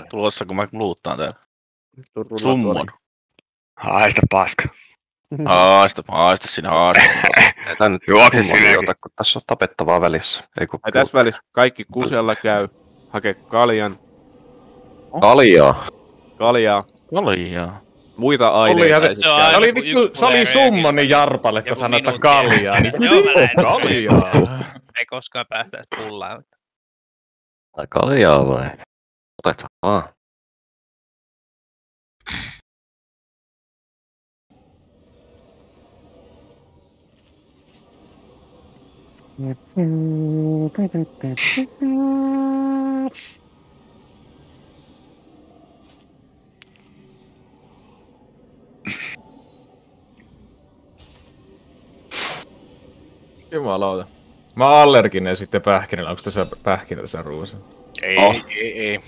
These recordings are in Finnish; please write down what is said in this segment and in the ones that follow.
tulossa, kun mä luuttaan täällä. Summon. Haista paska. Haista sinä haasta. Ei tää nyt Juokse sinäkin. kun tässä on tapettavaa välissä. Ei kun tässä välissä kaikki kusella käy. Hake kaljan. Kaljaa. Kaljaa. Kaljaa. Muita aineita. Se oli summoni Jarpalle, kun sanoi, että kaljaa. Kaljaa. Ei koskaan päästä edes pullaan. Tai kaljaa vai? Otetaan vaan. Jumalauta. Mä oon allerginen sitten pähkinällä. Onko tässä pähkinä tässä ruuassa? Ei.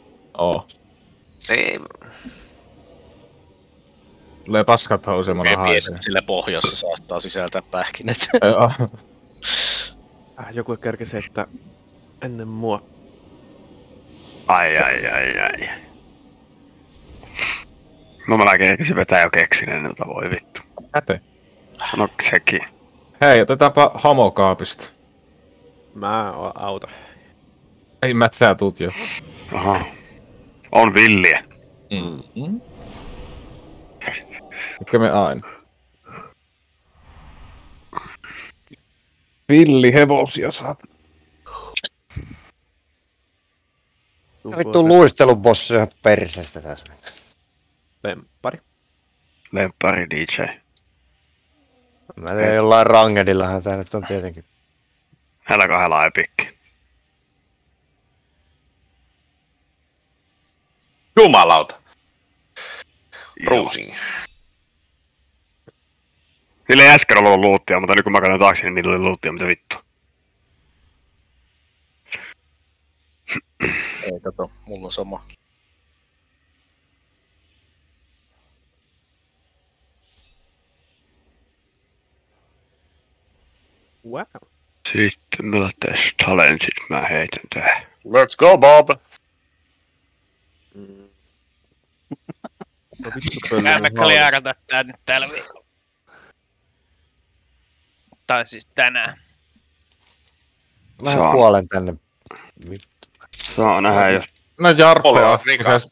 Ei. Tulee paskat housemalla haisee. Sillä pohjassa saattaa sisältää pähkinät. Joku kerkesi, että ennen mua. Ai. No mä kerkesin vetää jo keksineen, voi vittu. Käte. No sekin. Hei, otetaanpa homokaapista. Mä auta. Ei sä tuut jo. Aha. On villiä. Mikä me aina? Villihevosia saat. Vittu luistelubossi ihan perseestä tässä. Lemppari DJ. Mä tiedän, jollain rangedillahan tää nyt on tietenkin. Hänellä kahdella epikki. Jumalauta. Bruising. Niillä ei äsken ollut luuttia, mutta nyt kun mä katson taakse, niin niillä oli luuttia, mitä vittu. Ei kato, mulla on sama. Wow. Sitten me laittais challenget, mä heitän tähän. Let's go, Bob! Käymme kliarata tää nyt tällä viikolla. Tai siis tänään. Vähän puolen tänne. Vittu. Saa nähdä, jos... No Jarppe,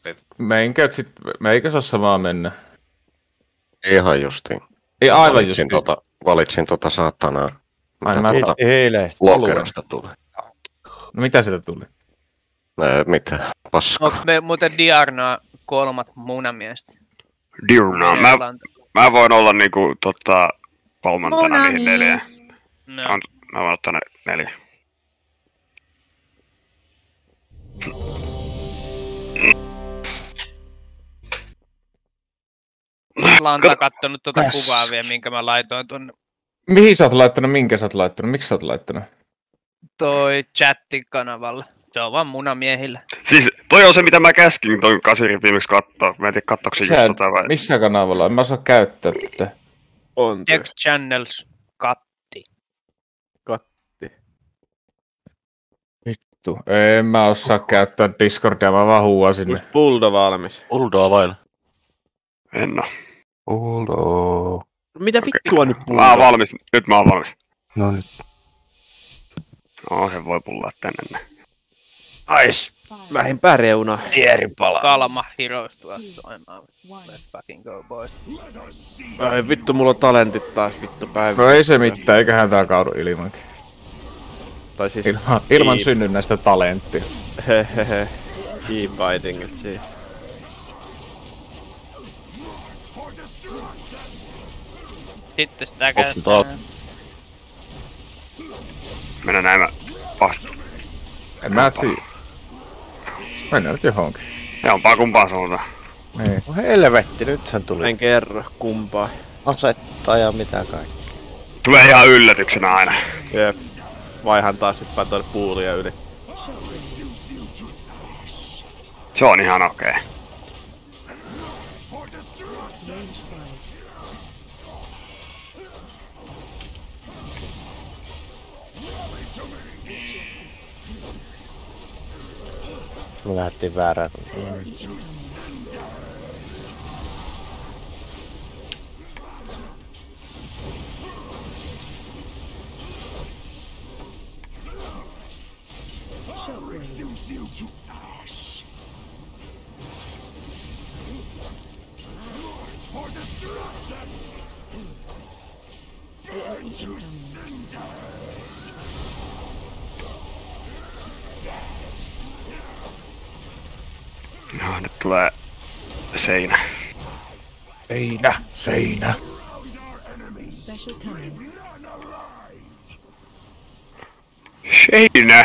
meikä sossa vaan mennä. Ihan justiin. Ei aivan justiin. Valitsin saatanaa. Hiileistä. Tulee. No mitä sieltä tuli? Mitä? Paskaa. Onks me muuten Diarnaa 3 munamiestä? Diurna. Mä voin olla niinku kolmantena niihin 4. No. Mä voin ottaa ne 4. Lanta kattonut kuvaa vielä, minkä mä laitoin tonne. Mihin sä oot laittanut? Minkä sä oot laittanut? Miksi sä oot laittanut? Toi chatti-kanavalle. Se on vaan munamiehillä. Siis toi on se mitä mä käskin toi Kasirin viimeksi kattoo. Mä en tiedä kattoiko se just vai... Missä kanavalla? En mä saa käyttää tätä. On Tech Channels katti. Vittu. En mä osaa käyttää Discordia, mä vaan huuan sinne. Buldo valmis. Buldoa vailla. En oo. Buldo. Mitä vittua nyt Buldo? Mä oon valmis. Nyt mä oon valmis. No nyt. No se voi pullaa tänne. Ais. Vähimpää reuna. Tieripala. Kalma Heroes tuossa soimaan. Let's fucking go boys. Ai vittu, mulla on talentit taas vittu päivä. No ei se mitään, eiköhän tää kaudu ilmankin. Tai siis... Ilman synnynnäistä talenttia. Hehehe. Keep fighting it siis. Sitten sitä käytetään. Mennään näin vasta. En mä tiedä. Mennään nyt johonkin. Jompaa kumpaa suuntaan. Niin. No helvetti, nythän tuli. En kerro kumpaa. Asetta ja mitä kaikkea. Tulee ihan yllätyksenä aina. Jep. Vaihan taas hyppää tuonne puulia yli. Se on ihan okei. Me lähdettiin väärään. No, nyt tulee seinä. Seinä. Seinä!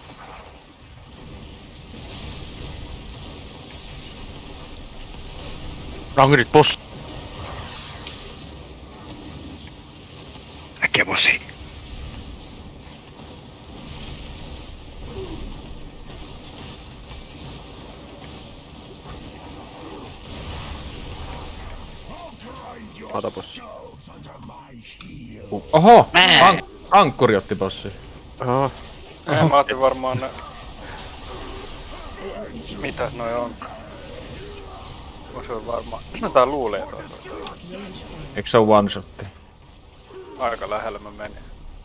Rangerit boss. Äkkiä bossi. Ota bossi. Oho! Ankkuri otti bossi. Oho. Mä otin varmaan ne... Mitä noi on? Se on varmaan... Tää luulee tuossa. Eikö se oo one shotti? Aika lähellä mä menin.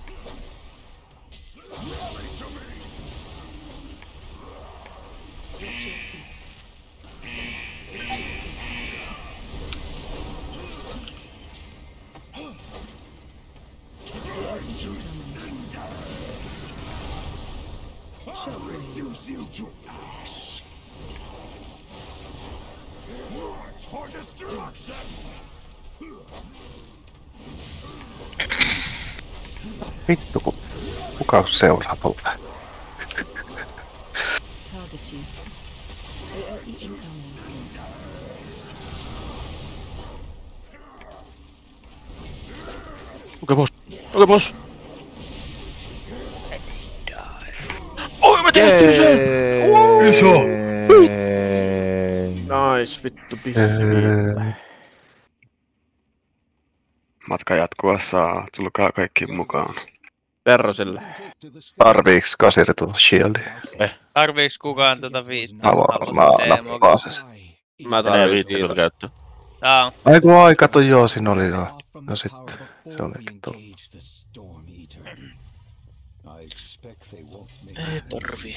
Vittu, kuka seuraa tuolla? Target you. AoE incoming. Okei boss. Oi me tehtiin sen! Iso! Nice, vittu pissi. Matka jatkuvassa, tulkaa kaikki mukaan. Perroselle. Tarviiks kasirtu shieldi? Tarviiks kukaan viittaa? Mä nappaan se. Mä Menee tarvitsin viittä käyttöön. Jaa. Ai kun aika toi joo, siinä oli joo. No sitten, se olikin tuolla. Ei tarvii.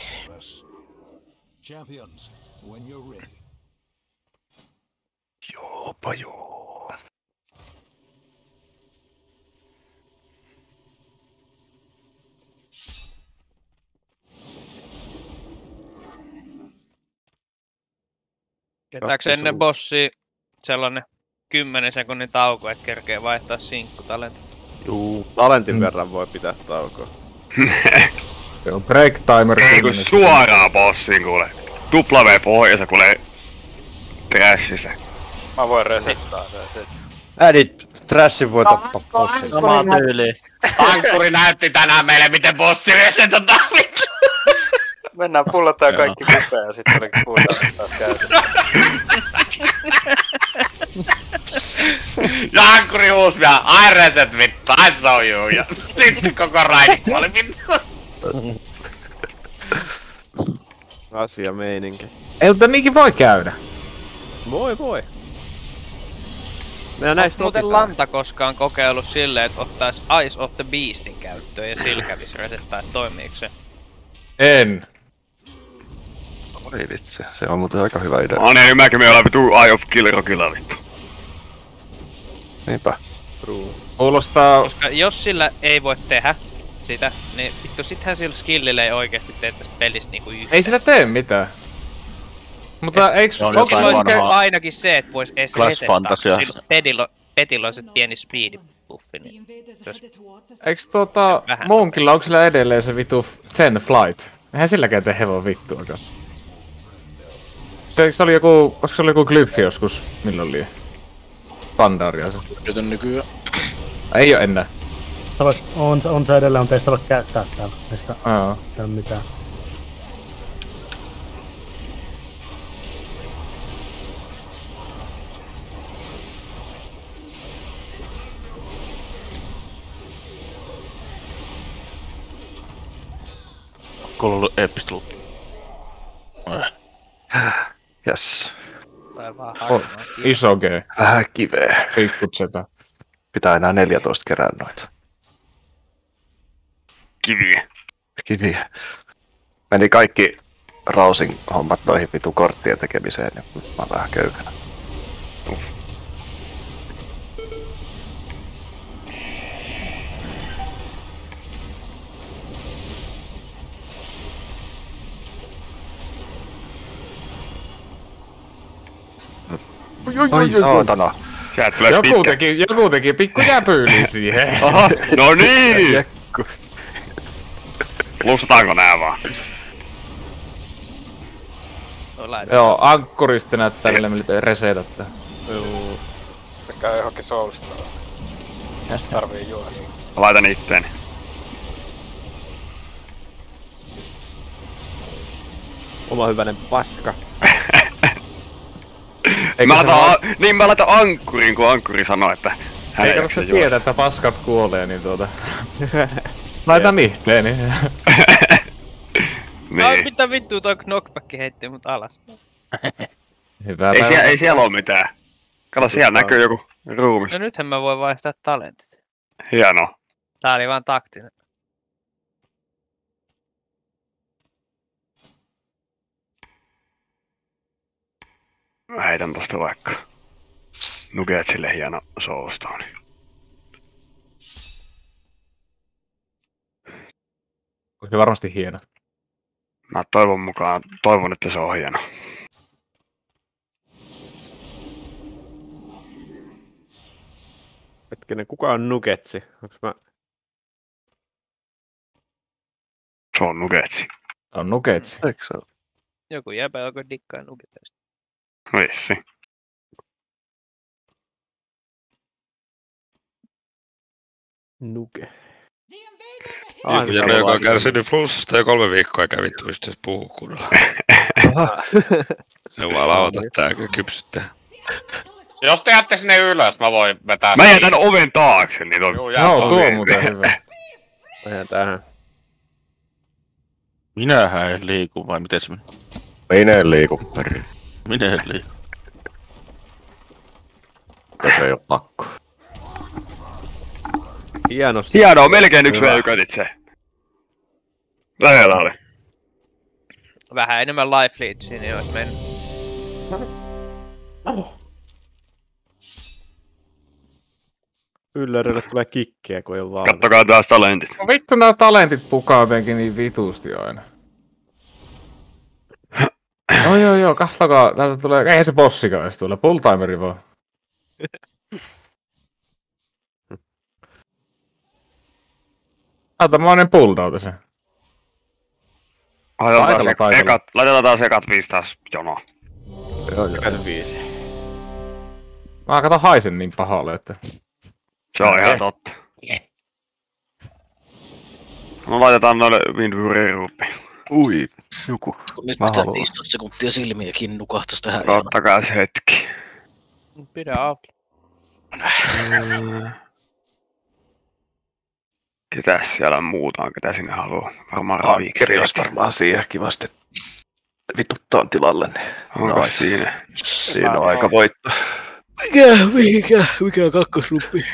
Joopa joo. Jätääks ennen bossia sellainen 10 sekunnin tauko, et kerkee vaihtaa sinkkutalentti? Juu, talentin verran voi pitää taukoa. Se on break timer. Ei kun suoraan bossiin kuule. W pohjassa kuule. Trashissa. Mä voin resettaa sen sit. Äidit, Trashin voi tappaa bossin. Sama tyyli. Ankkuri näytti tänään meille, miten bossi resetetään vittu. Mennään pullataan kaikki kupeen ja sitten olikin pullataan taas käytetään. Ja ankkuri huusi vielä, I reset vittu, I saw you. Ja sitten koko raidi kuoli vittu. Asia meininki. Ei, mutta niinkin voi käydä. Voi. Meidän Onko näistä muuten opitaan. Lanta koskaan kokeillut silleen, että ottais Eyes of the Beastin käyttöön ja sillä kävis resettaa, että toimiiks se? En. Oi vitsi, se on muuten aika hyvä idea. No niin, mäkin me ollaan vitu Eye of Killer vittu. Niinpä. Kuulostaa... Koska jos sillä ei voi tehdä sitä, niin vittu sittenhän sillä skillillä ei oikeesti tee tästä pelistä niinku yhtään. Ei sillä tee mitään. Mutta eiks... Se on Onko jotain olisi vanhaa ainakin se, että vois edes Clash resettaa, Fantasia. sillä petillä on se pieni speed buffi, niin Eiks vähän Moonkilla onko sillä edelleen se vitu Zen Flight? Eihän silläkään tee hevon vittuakaan. Se oli joku... Koska se oli joku glypfi joskus? Milloin oli? Pandaria se. Nyt nykyään. Ei oo enää. On se edelleen, mutta ei sitä voi käyttää täällä. Ei sitä täällä mitään. Onko ollut eeppistä lukki? Jes. Tai vaan harmaa. Iso G. Vähän kiveä. Pikkut setä. Pitää enää 14 kerää noita. Kiviä. Meni kaikki Rausin hommat noihin vitu korttien tekemiseen, ja mä oon vähän köykänä. Oi saatana. Joku teki pikku jäpyyli siihen. Aha, no niin! Lustataanko nää vaan? Joo, ankkurista näyttää millä resetätte. Joo. Se käy johonkin soulista. Tarvii juoda. Laitan itteeni. Oma hyvänen paska. Mä laitan ankkurin, kun ankkuri sanoo, että hän ei kannata tietää, että paskat kuolee, niin laitan itteeni. Niin. Mitä vittua toi knockback heitti mut alas? Hyvä ei siellä oo mitään. Kato, siellä näkyy joku ruumis. No nythän mä voin vaihtaa talentit. Hienoa. Tää oli vaan taktinen. Mä heitän tosta vaikka Nuggetsille hieno soulstone. Onko varmasti hieno? Mä toivon, että se on hieno. Hetkinen, kuka on Nuggetsi? Onks mä... Se on Nuggetsi. On Nuggetsi. Eikö se ole? Joku jäbä, joka dikkaa Nuggetista. Vissi. Nuge. Joku jäbä, joka on kärsinyt flunssasta jo 3 viikkoa eikä vittu pystyisi puhua kunnolla. Jumalauta, tääkö kypsyttää. Jos te jätte sinne ylös, mä voin vetää... Mä jätän oven taakse, niin on... Joo, tuo on muuten hyvä. Mä jään tähän. Minähän en liiku, vai miten se meni? Minä en liiku, perri. Minä en liiku. Jos ei oo pakko. Hienosti. Hienoa, melkein 1v1 se. Lähellä oli. Vähän enemmän life leadsia, niin ois mennyt. Yllerille tulee kikkiä, kun ei oo valmis. Kattokaa taas talentit. No vittu nää talentit pukaa jotenkin niin vitusti aina. Joo, kahtokaa. Täältä tulee... Eihän se bossikaan edes tule. Pulltimeri vaan. Tämmönen pulldauta se. Laitetaan taas ekat 5 taas jono. Ekat 5. Mä kato haisen niin pahalle, että... Se on ihan totta. No laitetaan noille Windfury ruuppiin. Ui, joku. Nyt pitää 15 sekuntia silmiäkin nukahtas tähän. Ottakaa se hetki. Pidä auki. Ketäs siellä muuta on, ketä sinne haluaa? Varmaan Ravikeri. Olisi varmaan siihen kivasti vituttaan tilalle. Niin. Onko siinä? Siinä on aika voitto. Mikä kakkosruppi?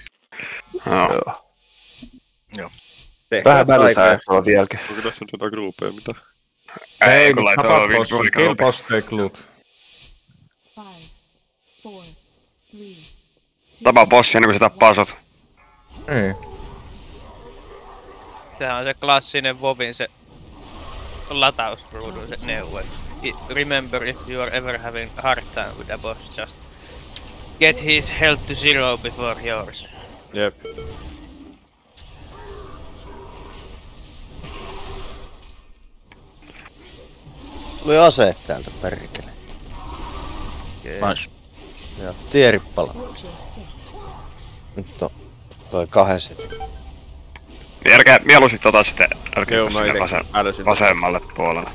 Joo. Vähän välisää on vieläkin. Onko tässä nyt jotain gruupeja, mitä? Ei, kun laittaa Windfury kill boss take loot. Tapa bossi ennen kuin se tappaa sut. Ei. Sehän on se klassinen Vovin se latausruudun se neuvo. Remember if you are ever having a hard time with a boss, just get his health to 0 before yours. Jep. Tuli aseet täältä perkele. Nice. Joo, tierippala. Nyt on toi 2 setin. Järkeä mieluusti sitten Joo, mä vasemmalle puolelle.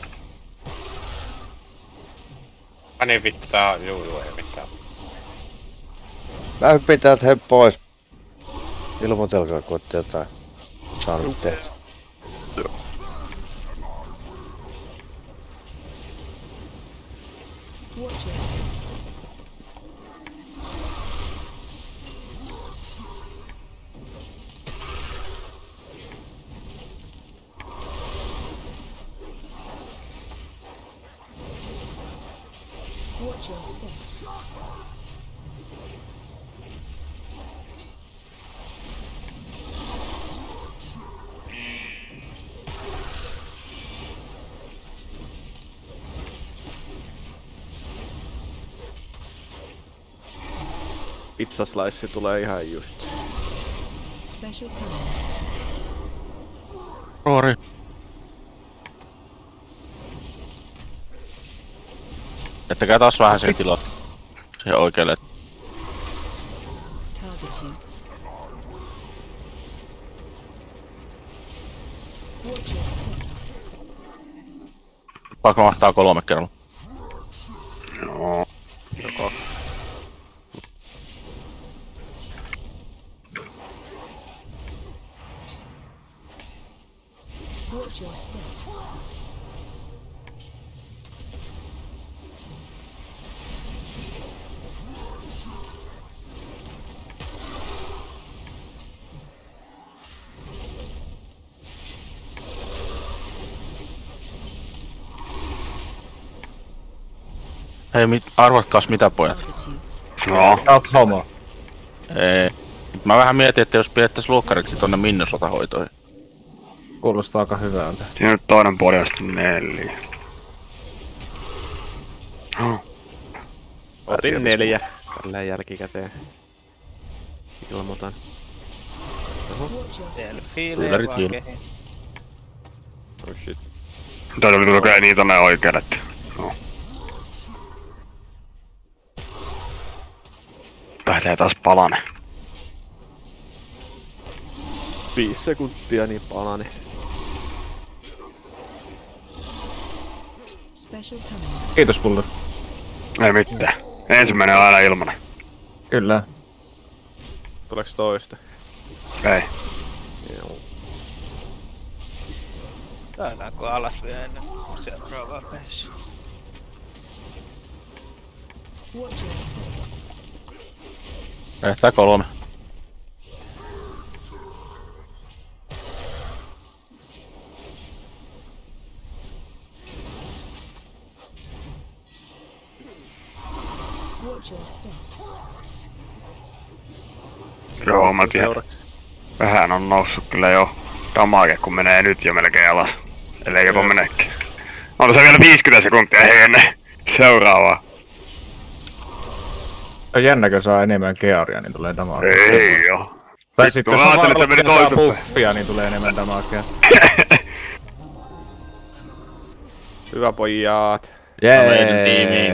Niin vittu tää on, juu ei mitään. Mä hyppin täältä he pois. Ilmoitelkaa kun ootte jotain saanut tehty. Joo. Watch your step. Pizzaslice tulee ihan just. Special command. Roori. Jättäkää taas vähän sen tilot. Siihen oikealle. Targeting. Watch your step. Pakko mahtaa 3 kerralla. Joo. Joko. Watch your step. Hei, arvatkaas mitä pojat? No. Oot homo. Ei. Mä vähän mietin, että jos pidettäis luokkariksi tonne Minnesota-hoitoihin. Kuulostaa aika hyvältä. Siinä nyt toinen puoli on sitten 4. Otin 4. Tälleen jälkikäteen. Ilmoitan. Delfiilee vaan kehin. Oh shit. Tää tuli kyllä niin tonne oikealle. No. Lähtee taas palane. 5 sekuntia niin palani. Special command. Kiitos Pulver. Ei mitään. Ensimmäinen on aina ilmanen. Kyllä. Tuleeks toista? Ei. Joo. Saadaanko alas vielä ennen seuraavaa pelissä? Watch your step. Ehtää 3. Watch your step. Joo, mä tiedän. Vähän on noussut kyllä jo damage, kun menee nyt jo melkein alas. Ellei jopa menekin. On se vielä 50 sekuntia ennen seuraavaa. On jännäkö saa enemmän gearia, niin tulee damagea. Ei oo. Tai sitten jos on että meni saa toisinpäin. buffia, niin tulee enemmän damagea. Hyvä pojat. Jee!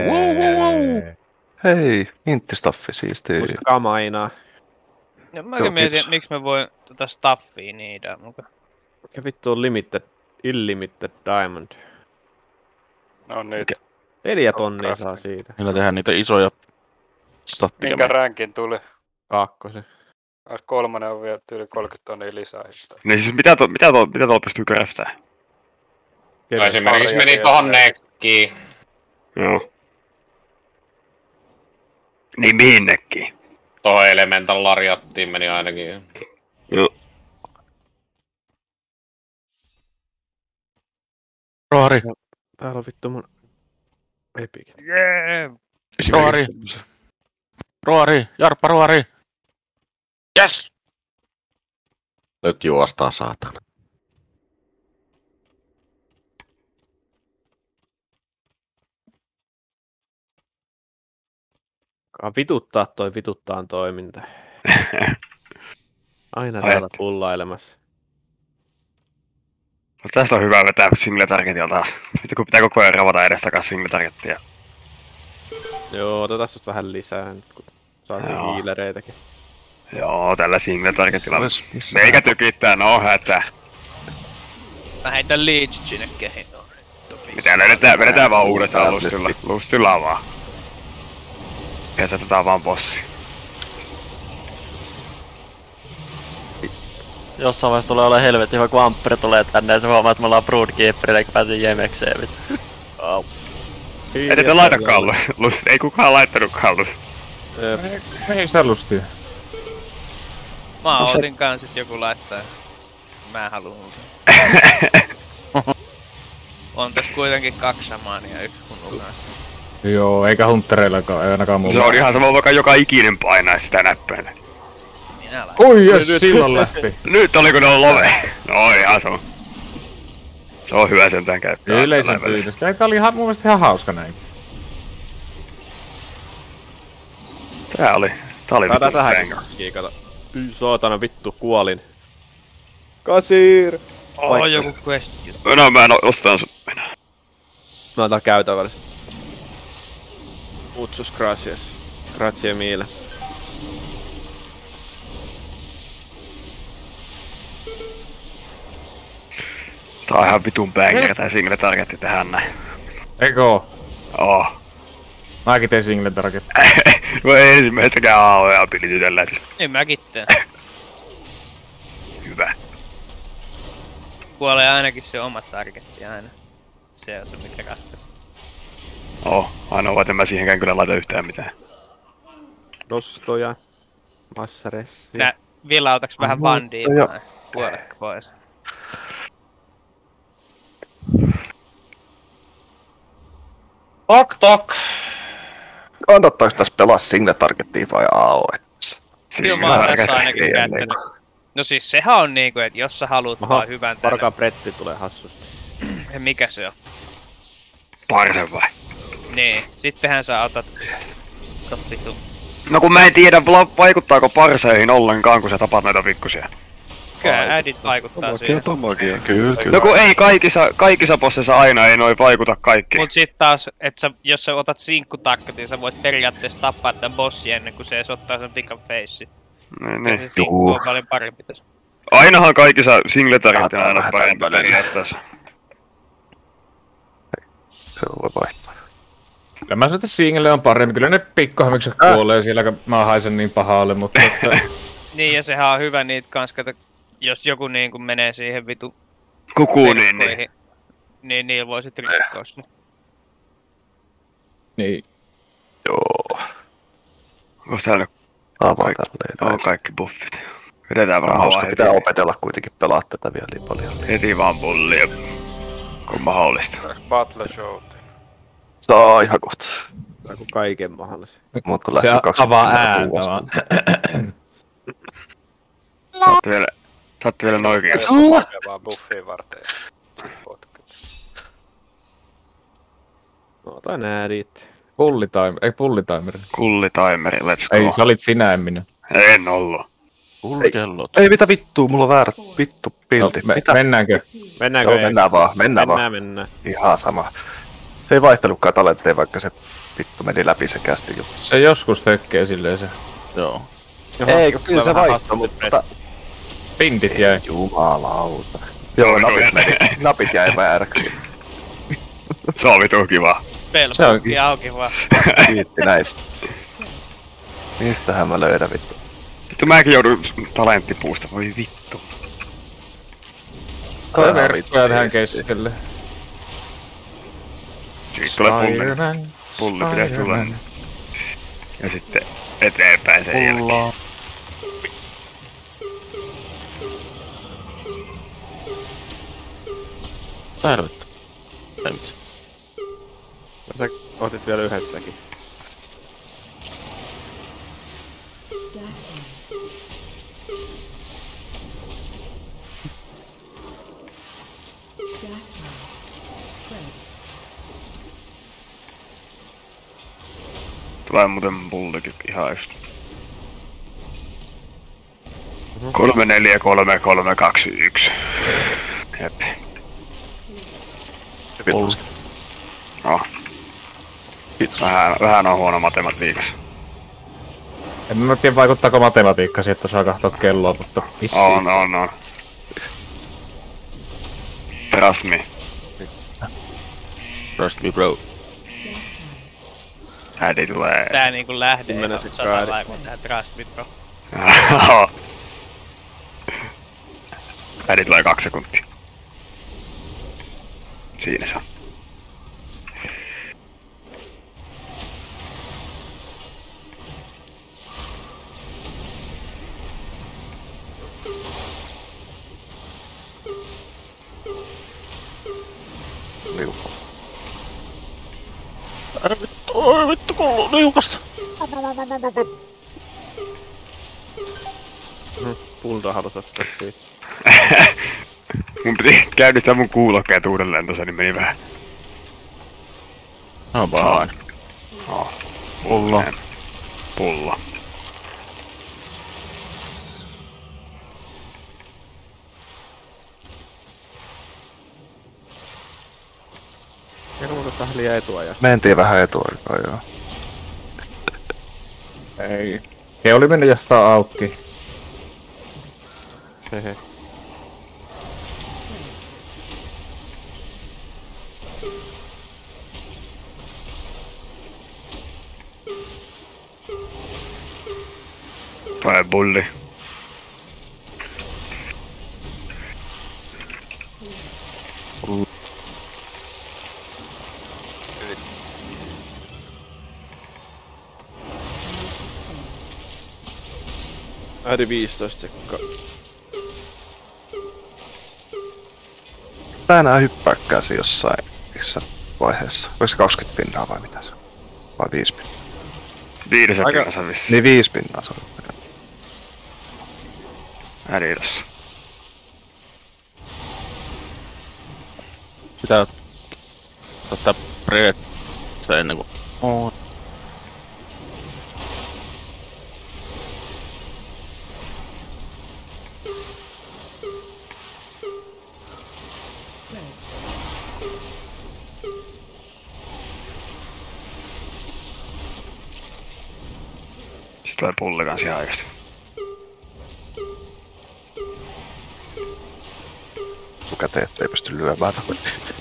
Hei, inttistaffi siistii. Muistakaa mainaa. No mäkin mietin, että miksi mä voin tota staffia niidää muka. Mikä vittu on Unlimited Diamond? No niitä. 4 tonnia saa siitä. Niillä tehdään niitä isoja stattia. Minkä ränkin tuli? 2. Ois 3 on vielä yli 30 tonnia lisää. Niin siis mitä tuolla pystyy craftaa? No esimerkiksi meni tohon nekkiin. Joo. Niin mihin nekkiin? Tohon Elemental Lariattiin meni ainakin. Joo. Roari! Täällä on vittu mun epikit. Jee! Roari! Roari! Jarppa Roari! Yes! Nyt juostaan saatana. Vituttaa toi vituttaan toiminta. Aina täällä pullailemassa. No, tästä on hyvä vetää single targetia taas. Sitten kun pitää koko ajan ravata edestakas single targetia. Joo, otetaan susta vähän lisää nyt, kun saatiin healereitäkin. Joo, tällä single targetilla. Meikä tykittää, no hätä. Mä heitän leech sinne kehin. Mitä vedetään vaan uudestaan lustilla vaan. Ja otetaan vaan bossi. Jossain vaiheessa tulee olla helvetin hyvä, kun Ampere tulee tänne ja se huomaa, että me ollaan Broodkeeperillä eikä pääse jemekseen. Ei te laitakaan lustia. Ei kukaan laittanutkaan lustia. Ei sitä lustia. Mä ootin kans, et joku laittaa. Mä en halua. On tässä kuitenkin 2 samaania ja 1 hunnu kanssa. Joo, eikä hunttereillakaan, ei ainakaan mulla. Se on ihan sama, vaikka joka ikinen painaa sitä näppäintä. Minä laitan. Oi jes, silloin lähti. Nyt oliko ne on love? No ihan sama. Se on hyvä sentään käyttää. Yleisön pyynnöstä. Tää oli mun mielestä ihan hauska näin. Tää oli Tää tähänkin kiikata. Saatana vittu, kuolin. Kasir! Joku quest. No mä en ostan sut enää. Mä otan käytävälle. Muchos gracias. Grazie mille. Tää on ihan vitun banger tää single targetti tähän näin. Eikö oo? Oo. Mäkin tein single target. Mä en ensimmäistäkään AOE-ability tällä hetkellä. En mäkin teen. Hyvä. Kuolee ainakin se oma targetti aina. Se on se mikä ratkaisi. Ainoa että mä siihenkään kyllä laita yhtään mitään. Nostoja. Massaressi. Nää vilautaks vähän bandia tai kuolekko pois? Tok. Kannattaako tässä pelaa single targettia vai AOE:ssä? Kyllä mä oon tässä ainakin käyttänyt. No siis sehän on niinku, et jos sä haluut vaan hyvän tänne. Varkaan Bretti tulee hassusti. Mikä se on? Parsen vai? Niin, sittenhän sä otat vittu. No kun mä en tiedä vaikuttaako parseihin ollenkaan kun sä tapaat noita pikkusia. Kyllä äidit vaikuttaa siihen. Kyllä. No kun ei kaikissa bossissa aina ei noi vaikuta kaikki. Mut sit taas, jos sä otat sinkkutargetin, sä voit periaatteessa tappaa tän bossin ennen kuin se ees ottaa sen pikan face. Niin. Se sinkku on paljon parempi tässä. Ainahan kaikissa single targetin aina parempi periaatteessa. Se on voi vaihtaa. Kyllä mä sanon, että single on parempi. Kyllä ne pikkuhämykset kuolee siellä, kun mä haisen niin pahalle, mutta Niin, ja sehän on hyvä niitä kans, kato, jos joku niinku menee siihen vitu kukuun, niin niillä voi sit rikkoa sinne. Niin. Joo. Onko täällä kaikki buffit? Vedetään varmaan hauska, pitää opetella kuitenkin pelaa tätä vielä niin paljon. Heti vaan pullia, kun mahdollista. Battle show. Saa ihan kohta. Tai kun kaiken mahdollista. Se avaa ääntä vaan. Saatte vielä noikin. Vaan buffiin varten. Otan äädit. Pullitimer. Kullitimeri, let's go. Ei, sä olit sinä, en minä. En ollu. Pullakellot. Ei mitä vittua, mulla on väärä vittu pildi. Mennäänkö? Mennäänkö? Joo, mennään vaan. Mennään. Ihan sama. Se ei vaihtelutkaan talentteja, vaikka se vittu meni läpi se kästi juttu. Se joskus tekee silleen se. Joo. Eikö, kyllä se vaihtoi, mutta... Pindit jäi. Jumalauta. Joo, napit jäi vääräksi. Se on vitun kiva. Pelpukki auki vaan. Kiitti näistä. Mistähän mä löydän vittu? Vittu mäkin joudun talenttipuusta, voi vittu. Toi verkkoja tähän keskelle. Siitä tulee pulli pitäis tulla. Ja sitten eteenpäin sen jälkeen. Tarvittu. Ei mitään. Sä otit vielä yhdestäkin. Tulee muuten pullikin ihan just. 3, 4, 3, 3, 2, 1. Jep. No. Vähän on huono matematiikassa. En mä tiedä vaikuttaako matematiikka siihen, että saa katsoa kelloa, mutta vissiin. On. Trust me. Trust me bro. Äiti tulee. Tää niinku lähde ei ole 100 laikua tähän Trust me bro. Äiti tulee 2 sekuntia. Siinä se on. Oi vittu, kuluu liukasta. Pulta halusi ottaa siitä. Mun piti käynnistää mun kuulokkeet uudelleen tossa, niin meni vähän. No vaan. Pullo. Pullo. Kerro tästä liian etuajan. Mentiin vähän etuaikaa, joo. Ei. He oli mennyt jostain auki. Hehe. Vai bulli. Äiti 15 sekkaa. Tää enää hyppääkääsi jossain vaiheessa. Oliko se 20 pinnaa vai mitä se on? Vai 5 pinnaa? 5 pinnassa vissiin. Niin 5 pinnaa se on. Äiti tossa. Pitää ottaa se ennen kuin... Oh. Sitten tulee pulli kans ihan aikaisin. Etukäteen, ettei pysty lyömään tuohon.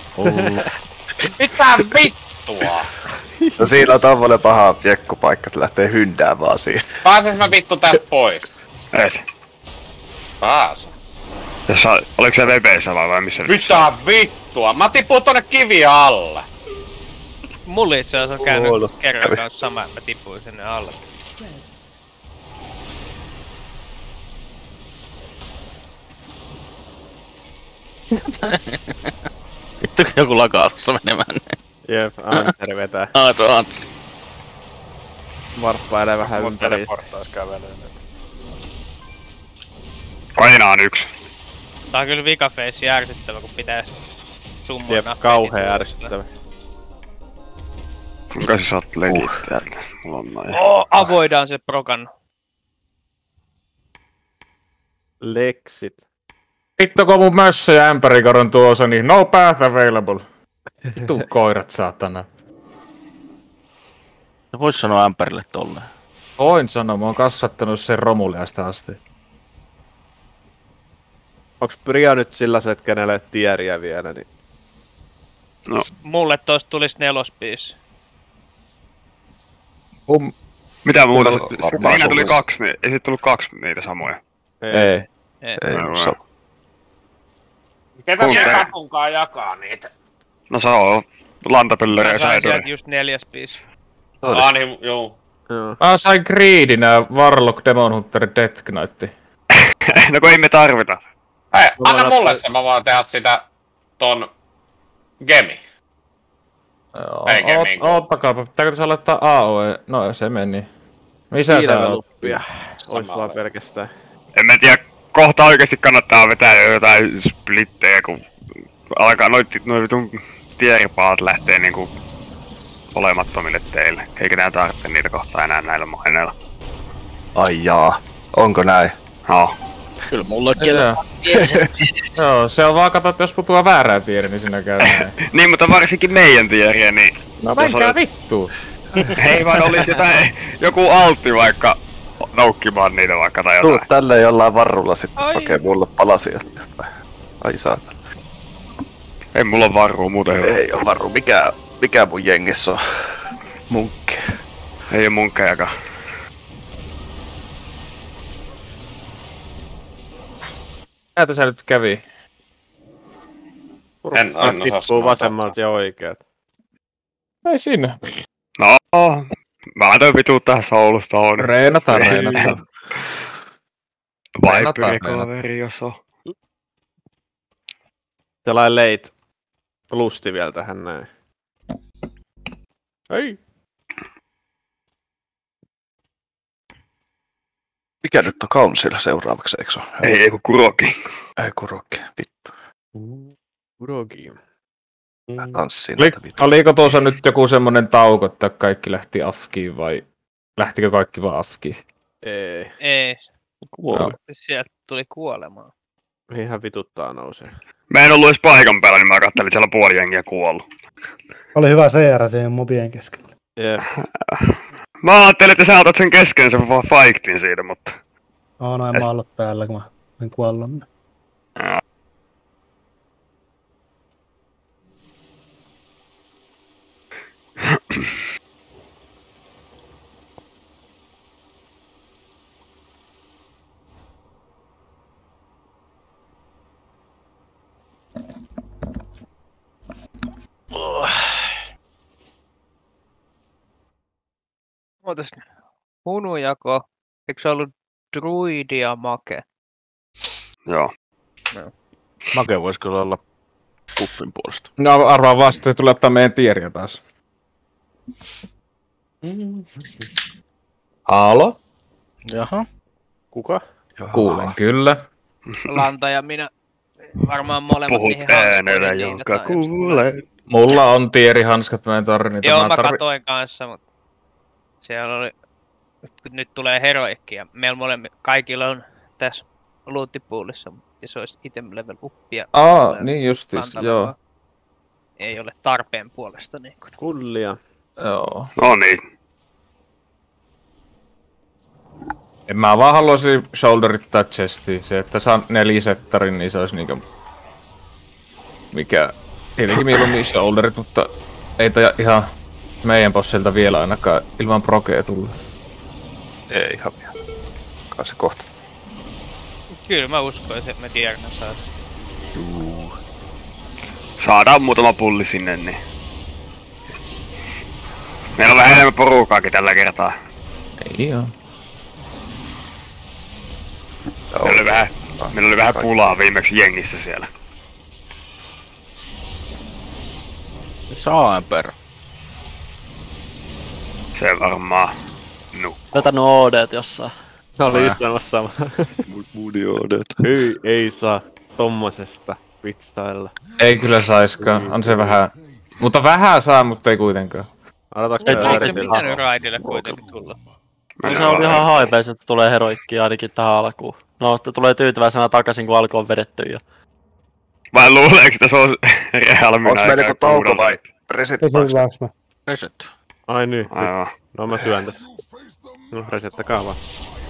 Mitä vittua? No siinä on tommonen paha jekkupaikka, se lähtee hyndään vaan siitä. Pääses mä vittu tästä pois? Et. Pääs. Oliko se VP:ssä vai missä? Mitä vittua? Mä tipuin tonne kiviä alle. Mulla itse asiassa on käynyt kerran kanssa sama, mä tipuin sinne alle. Vittu joku lakaa tossa menemään. Jep, Anteri vetää. Se on Antsi. Varppailee vähän ympäri. Teleporttaus kävelee nyt. Painaan 1. Tää on kyllä vikaface järsyttävä, kun pitäis summoa Jep, kauhea järsyttävä. Kuinka sä saat legit täältä? Mulla on noin. Avoidaan se prokan. Lexit. Vittu kun mun mössö ja ämpärikaron tuossa, niin no path available. Vittu koirat saatana. No vois sanoa ämpärille tolleen. Voin sanoa, mä oon kasvattanut sen romuliasta asti. Onks Bria nyt sellaiset, kenelle ei tieriä vielä, niin... No. Mulle tosta tulis 4 piece. Mitä muuta? Siinä tuli 2, niin ei sit tullut 2 niitä samoja. Ei. Ketä se kapunkaan jakaa niitä? No se on lantapöllöriä mä sain sieltä just 4 piece. Niin, juu. Mä sain Greedinä Warlock, Demon Hunter, Death Knight. No kun ei me tarvita. Hei, anna mulle se, mä voin tehdä sitä ton Gemi. Ei Gemi. Oottakaapa, pitääkö tässä laittaa AOE? No se meni. Missä sä oot? Luppia. Ois vaan pelkästään. En mä tiedä, kohta oikeesti kannattaa vetää jotain splittejä, kun alkaa noit vitun tieripaat lähtee niinku olemattomille teille. Eikä nää tarvitse niitä kohtaa enää näillä maineilla. Ai jaa, onko näin? No. Kyllä mullekin Joo, se on vaan kato, että jos putuu väärää tieriä, niin siinä käy näin. Niin, mutta varsinkin meidän tieriä, niin... No menkää vittuun! Ei vaan olisi joku altti vaikka noukkimaan niitä vaikka tai jotain. Tuu tälleen jollain varrulla sitten hakee mulle palasia. Ai saatana. Ei mulla on varrua muuten. Ei oo varru, mikä mun jengissä on? Munkki. Ei oo munkkejakaan. Näitä sä nyt kävi. En osaa tippuu vasemmalta ja oikeet. Ei siinä. No, mä antoin vituuttaa Soulusta on. Reenataan. Vaipyri jos on. Sellainen late plusti vielä tähän näin. Ei. Mikä nyt on Council seuraavaksi, eikö se ole? Ei kun Kuroki. Ei Kuroki, vittu. Kuroki. Tanssiin. Oliko tuossa nyt joku semmonen tauko, että kaikki lähti Afkiin vai lähtikö kaikki vaan Afkiin? Ei. Kuoli. Sieltä tuli kuolemaan. Ihan vituttaa nousee. Mä en ollut edes paikan päällä, niin mä kattelin siellä puoli jengiä kuollut. Oli hyvä CR siihen mobien keskellä. Yeah. Mä ajattelin, että sä otat sen kesken, sen vaan fightin siitä, mutta... No en mä ollut päällä, kun mä en kuollut. Ootas, Hunujako, eikö se ollut druidi ja make? Joo. No. Make voisi kyllä olla puffin puolesta. No arvaan vaan, että tulee ottaa meidän tieriä taas. Halo? Jaha. Kuka? Kuulen kyllä. Lanta ja minä varmaan molemmat Puhut äänellä, jonka kuulee. Mulla on tierihanskat, mä en tarvi niitä. Joo, mä katoin kanssa, mutta siellä oli, nyt tulee heroikki ja meillä molemmilla kaikilla on tässä loottipoolissa, mutta se olisi item level uppia. Niin justiis, joo. Ei ole tarpeen puolesta niin kuin. Kullia. Joo. No niin. En mä vaan haluaisin shoulderittaa chestiin. Se, että saan 4 settarin, niin se olisi niinkö... Mikä... Tietenkin mieluummin shoulderit, mutta ei toi ihan meidän bossilta vielä ainakaan ilman prokea tullut. Ei ihan vielä. Kai se kohta. Kyllä mä uskoisin, että me tiedän saada. Saadaan muutama pulli sinne, niin... Meillä on vähän enemmän porukaakin tällä kertaa. Ei oo. Meillä oli vähän pulaa viimeksi jengissä siellä. Missä Amper? Se varmaan Vetänyt ODt jossain. Se oli just sama. Moody ODt. Ei saa tommosesta vitsailla. Ei kyllä saiskaan, on se vähän... Mutta vähän saa, mutta ei kuitenkaan. Eikö se pitänyt raidille kuitenkin tulla? No se oli ihan haipeis, että tulee heroikkia ainakin tähän alkuun. No, että tulee tyytyväisenä takaisin, kun alku on vedetty jo. Vai luuleeko, että se on realmin aikaa? Onks meillä joku tauko vai resettivaaks? Reset. Ai niin. Aivan. No mä syön tästä. No resettäkää vaan.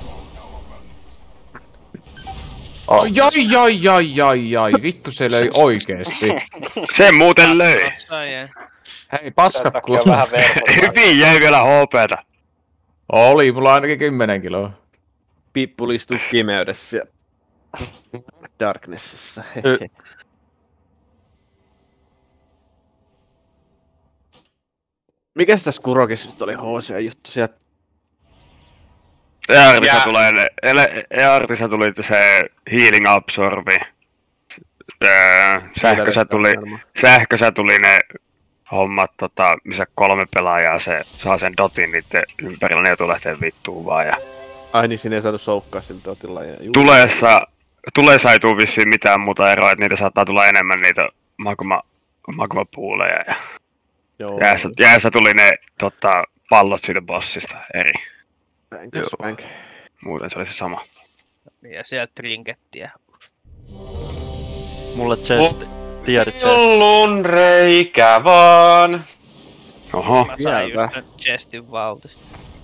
Jai, vittu se löi oikeesti. Se muuten löi. Hei, paskat kun... Hyvin jäi vielä HP:tä. Oli, mulla ainakin 10 kiloa. Pippu istuu pimeydessä ja Darknessissa. Mikäs tässä Kurokissa nyt oli HC-juttu sieltä? EARTissa tuli se Healing Absorbi. Sähkössä tuli ne hommat, missä 3 pelaajaa se saa sen dotin niitten ympärillä, ne joutuu lähteä vittuun vaan. Ja... Ai niin, siinä ei saatu soukkaa sillä dotilla. Ja Tuleessa ei tuu vissiin mitään muuta eroa, että niitä saattaa tulla enemmän niitä magma-puuleja. Ja... Jäässä tuli ne pallot siitä bossista eri. Muuten se oli se sama. Ja sieltä trinkettiä. Mulle chesti. Tiedät chesti. Hullun reikä vaan. Oho. Mä sain just nyt chestin vautista.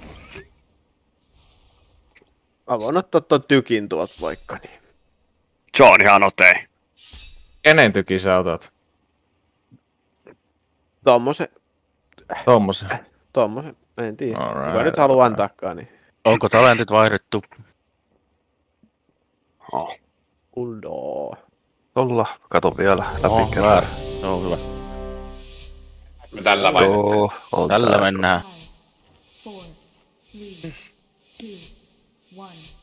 Mä voin ottaa ton tykin tuolta vaikka niin. Se on ihan otei. Kenen tyki sä otat? Tommosen. Tommosen, en tiedä. Alright. Kuka nyt haluu antaakaan niin. Onko talentit vaihdettu? Uldoo. Tolla, kato vielä läpi kerran. Se on hyvä. Me tällä vaihdettiin. Tällä mennään. 4, 3, 2, 1.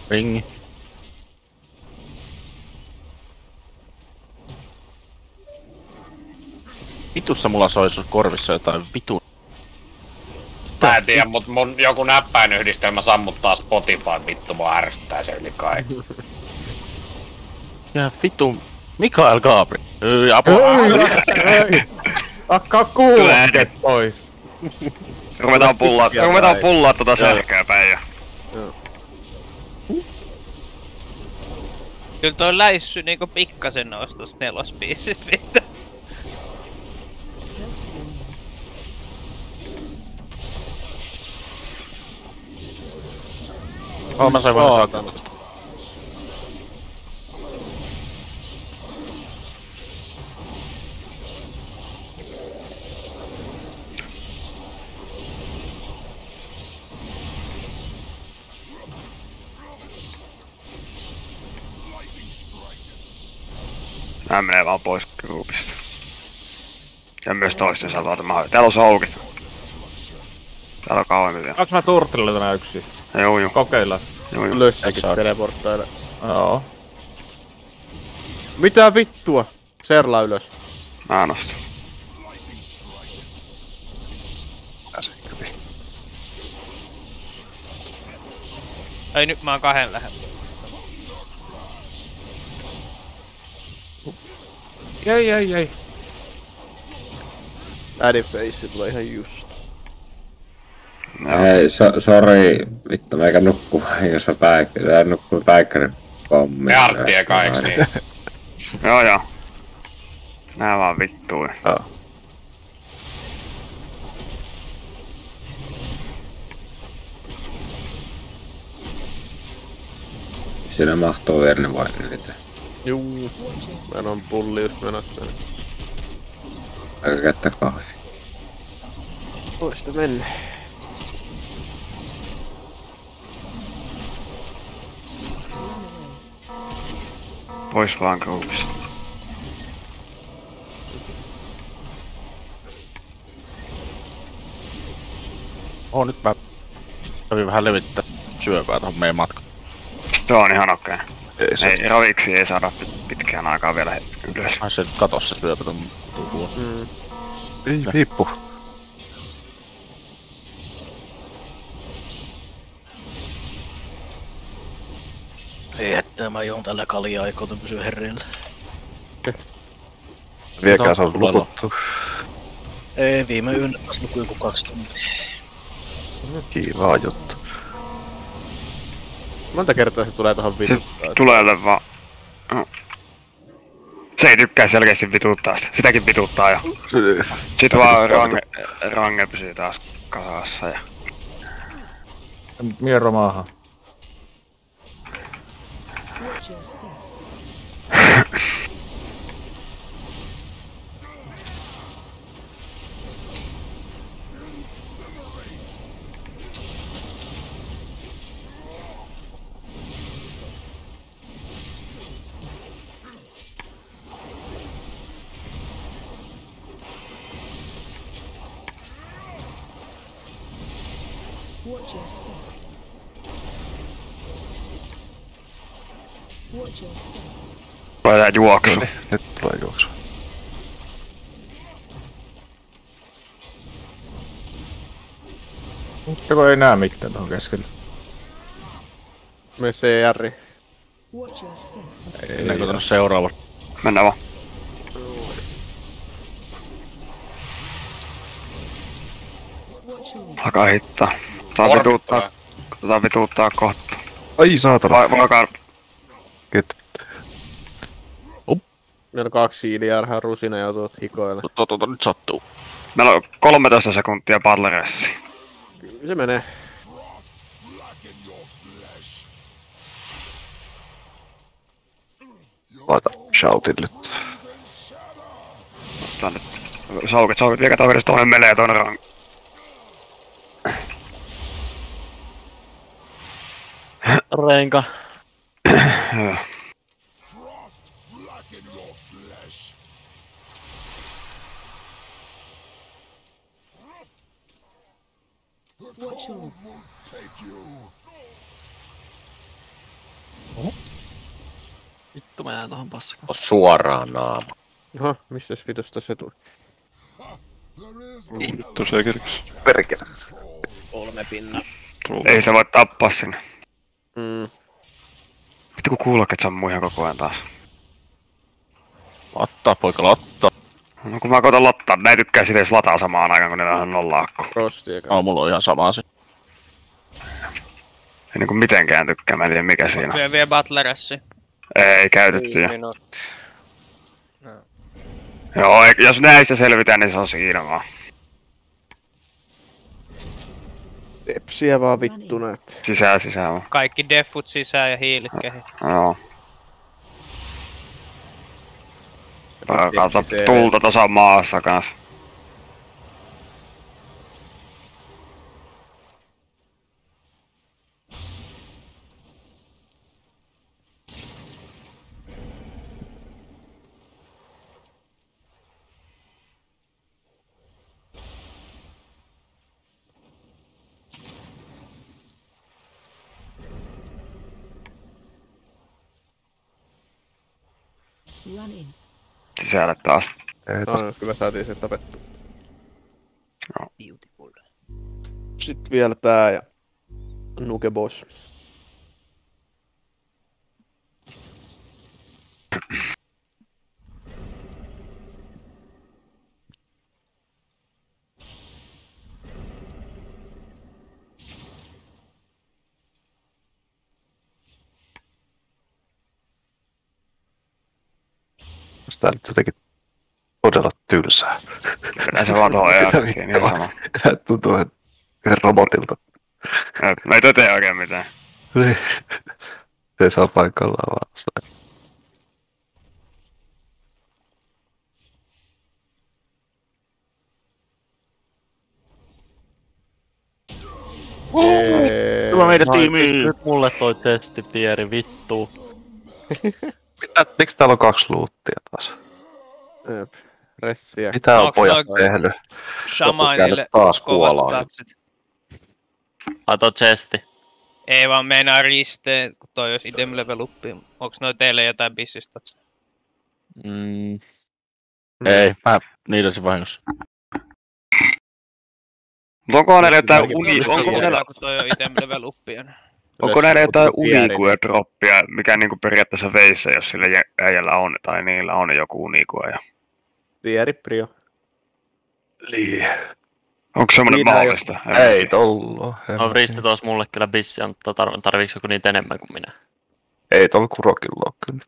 Ringi. Vitussa mulla soi sun korvissa jotain vitun. Mä en tiedä, mut mun joku näppäinyhdistelmä sammuttaa Spotify, vittu mua ärsyttää se yli kaikki. Ja vittu Mikael Gabriel. Apua. Akkaa kuulokkeet pois. Ruvetaan pullaa tota selkää päin ja... Kyllä toi läissy niinku pikkasen nousi tosta nelospiisistä mitä. Mä sain vähän saakaan tosta. Nää menee vaan pois groupista. Ja myös toisten salvata mahdollista. Täällä on soukit. Täällä on kauemmin vielä. Saanko mä turtlille tänään yksin? Joo. Kokeillaan. Joo. Lössäkin teleporttaile. Joo. Mitä vittua? Serla ylös. Mä nostan. Ai nyt mä oon 2 lähellä. Jäi. Daddy face tulee ihan just. Hei, sori, vittu meikä nukkuu, jos on nukkuu päikkärin pommi. Me Artti eka, eiks niin? Joo. Nää vaan vittuu. Siinä mahtuu Erni vai niitä. Juu. Mä on pulli just menossa. Aika kättä kahvi. Voista mennä. Pois vaan groupista. Nyt mä kävin vähän levittää syöpää tohon meidän matkaan. Se on ihan okei. Ei, raviksi ei saada pitkään aikaa vielä ylös. Ai se nyt katos se syöpä ton tukuun. Ei viippu. Ei että mä joon tällä kaljaa ja koton pysyä herreillä. Viekää se on luputtu. Ei, viime yönä taas nukuin joku 2 tuntia. Kivaa juttu. Monta kertaa se tulee tohon vituttaa? Tulee vaan. No. Se ei tykkää selkeästi vituttaa sitä. Sitäkin vituttaa jo. Sit vaan range pysyy taas kasassa ja... Mierro maahan. Watch your step. Watch your step. Tulee juoksu. Nyt tulee juoksu. Joko ei näe mitään tohon keskellä? Myös CR. Watch your step. Mennäänkö tonne seuraava? Mennään vaan. Alkaa hittaa. Otetaan vituuttaa kohta. Ai saatana. Alkaa... Kiitos. Meillä on 2 IDR, Rusina ja tuot hikoille. Nyt sattuu. Meillä on 13 sekuntia Butleressi. Kyllä se menee. Laita shoutin nyt. Otetaan nyt. Saukit, viekää toverista toinen melee ja toinen rang. Renka. Hyvä. Watch your Vittu mä jään tohon passakaan. Suoraan naama. Oho, mistäs vitusta se tuli? Vittu se kerks. Perkele. 3 pinna. Ei se voi tappaa sinne. Vittu kun kuulokkeet sammuu ihan koko ajan taas. Lattaa poika, lattaa. No kun mä koitan lattaa, ne ei tykkää sitä jos lataa samaan aikaan kun ne on nollaakku. Mulla on ihan sama asia. Ei niinku mitenkään tykkää, mä en tiedä mikä siinä on. Syö vielä Butlerassi. Ei käytetty jo. Minuutti. No. Joo, jos näistä selvitään, niin se on siinä vaan. Tepsiä vaan vittu näet. Sisään vaan. Kaikki defut sisään ja hiilit kehi. Joo. Kato tulta tuossa maassa kans. Run in. Sisälle taas. No, kyllä saatiin se tapettu. Joo. Beautiful. Sitten vielä tää ja Nuke Boss. Tää nyt jotenkin todella tylsää. Kyllä se vaan tuohon EASkin niin sama. Tuntuu ihan robotilta. No ei toi tee oikein mitään. Niin. Se saa paikallaan vaan. Hyvä meidän tiimi! Nyt mulle toi testitieri, vittu. Miksi täällä on 2 luuttia taas? Jep. Ressiä. Mitä on pojat tehnyt? Shamanille taas kovat kuolaa. statsit. Ai toi chesti. Ei vaan meinaa risteen, kun toi jos item level uppi. Onks noi teille jotain bissistatsia? Ei, mä niidasin vahingossa. Onko näillä jotain Kun toi on item level uppia. Onko näillä jotain unikue-droppia, mikä niinku periaatteessa veisi, jos sillä äijällä on, tai niillä on joku unikue? Tieri Prio. Niin. Onko semmonen mahdollista? Ei tollo. No Risti tos mulle kyllä bissi, mutta tarviiks joku niitä enemmän kuin minä? Ei tuolla Kurokilla oo kyllä.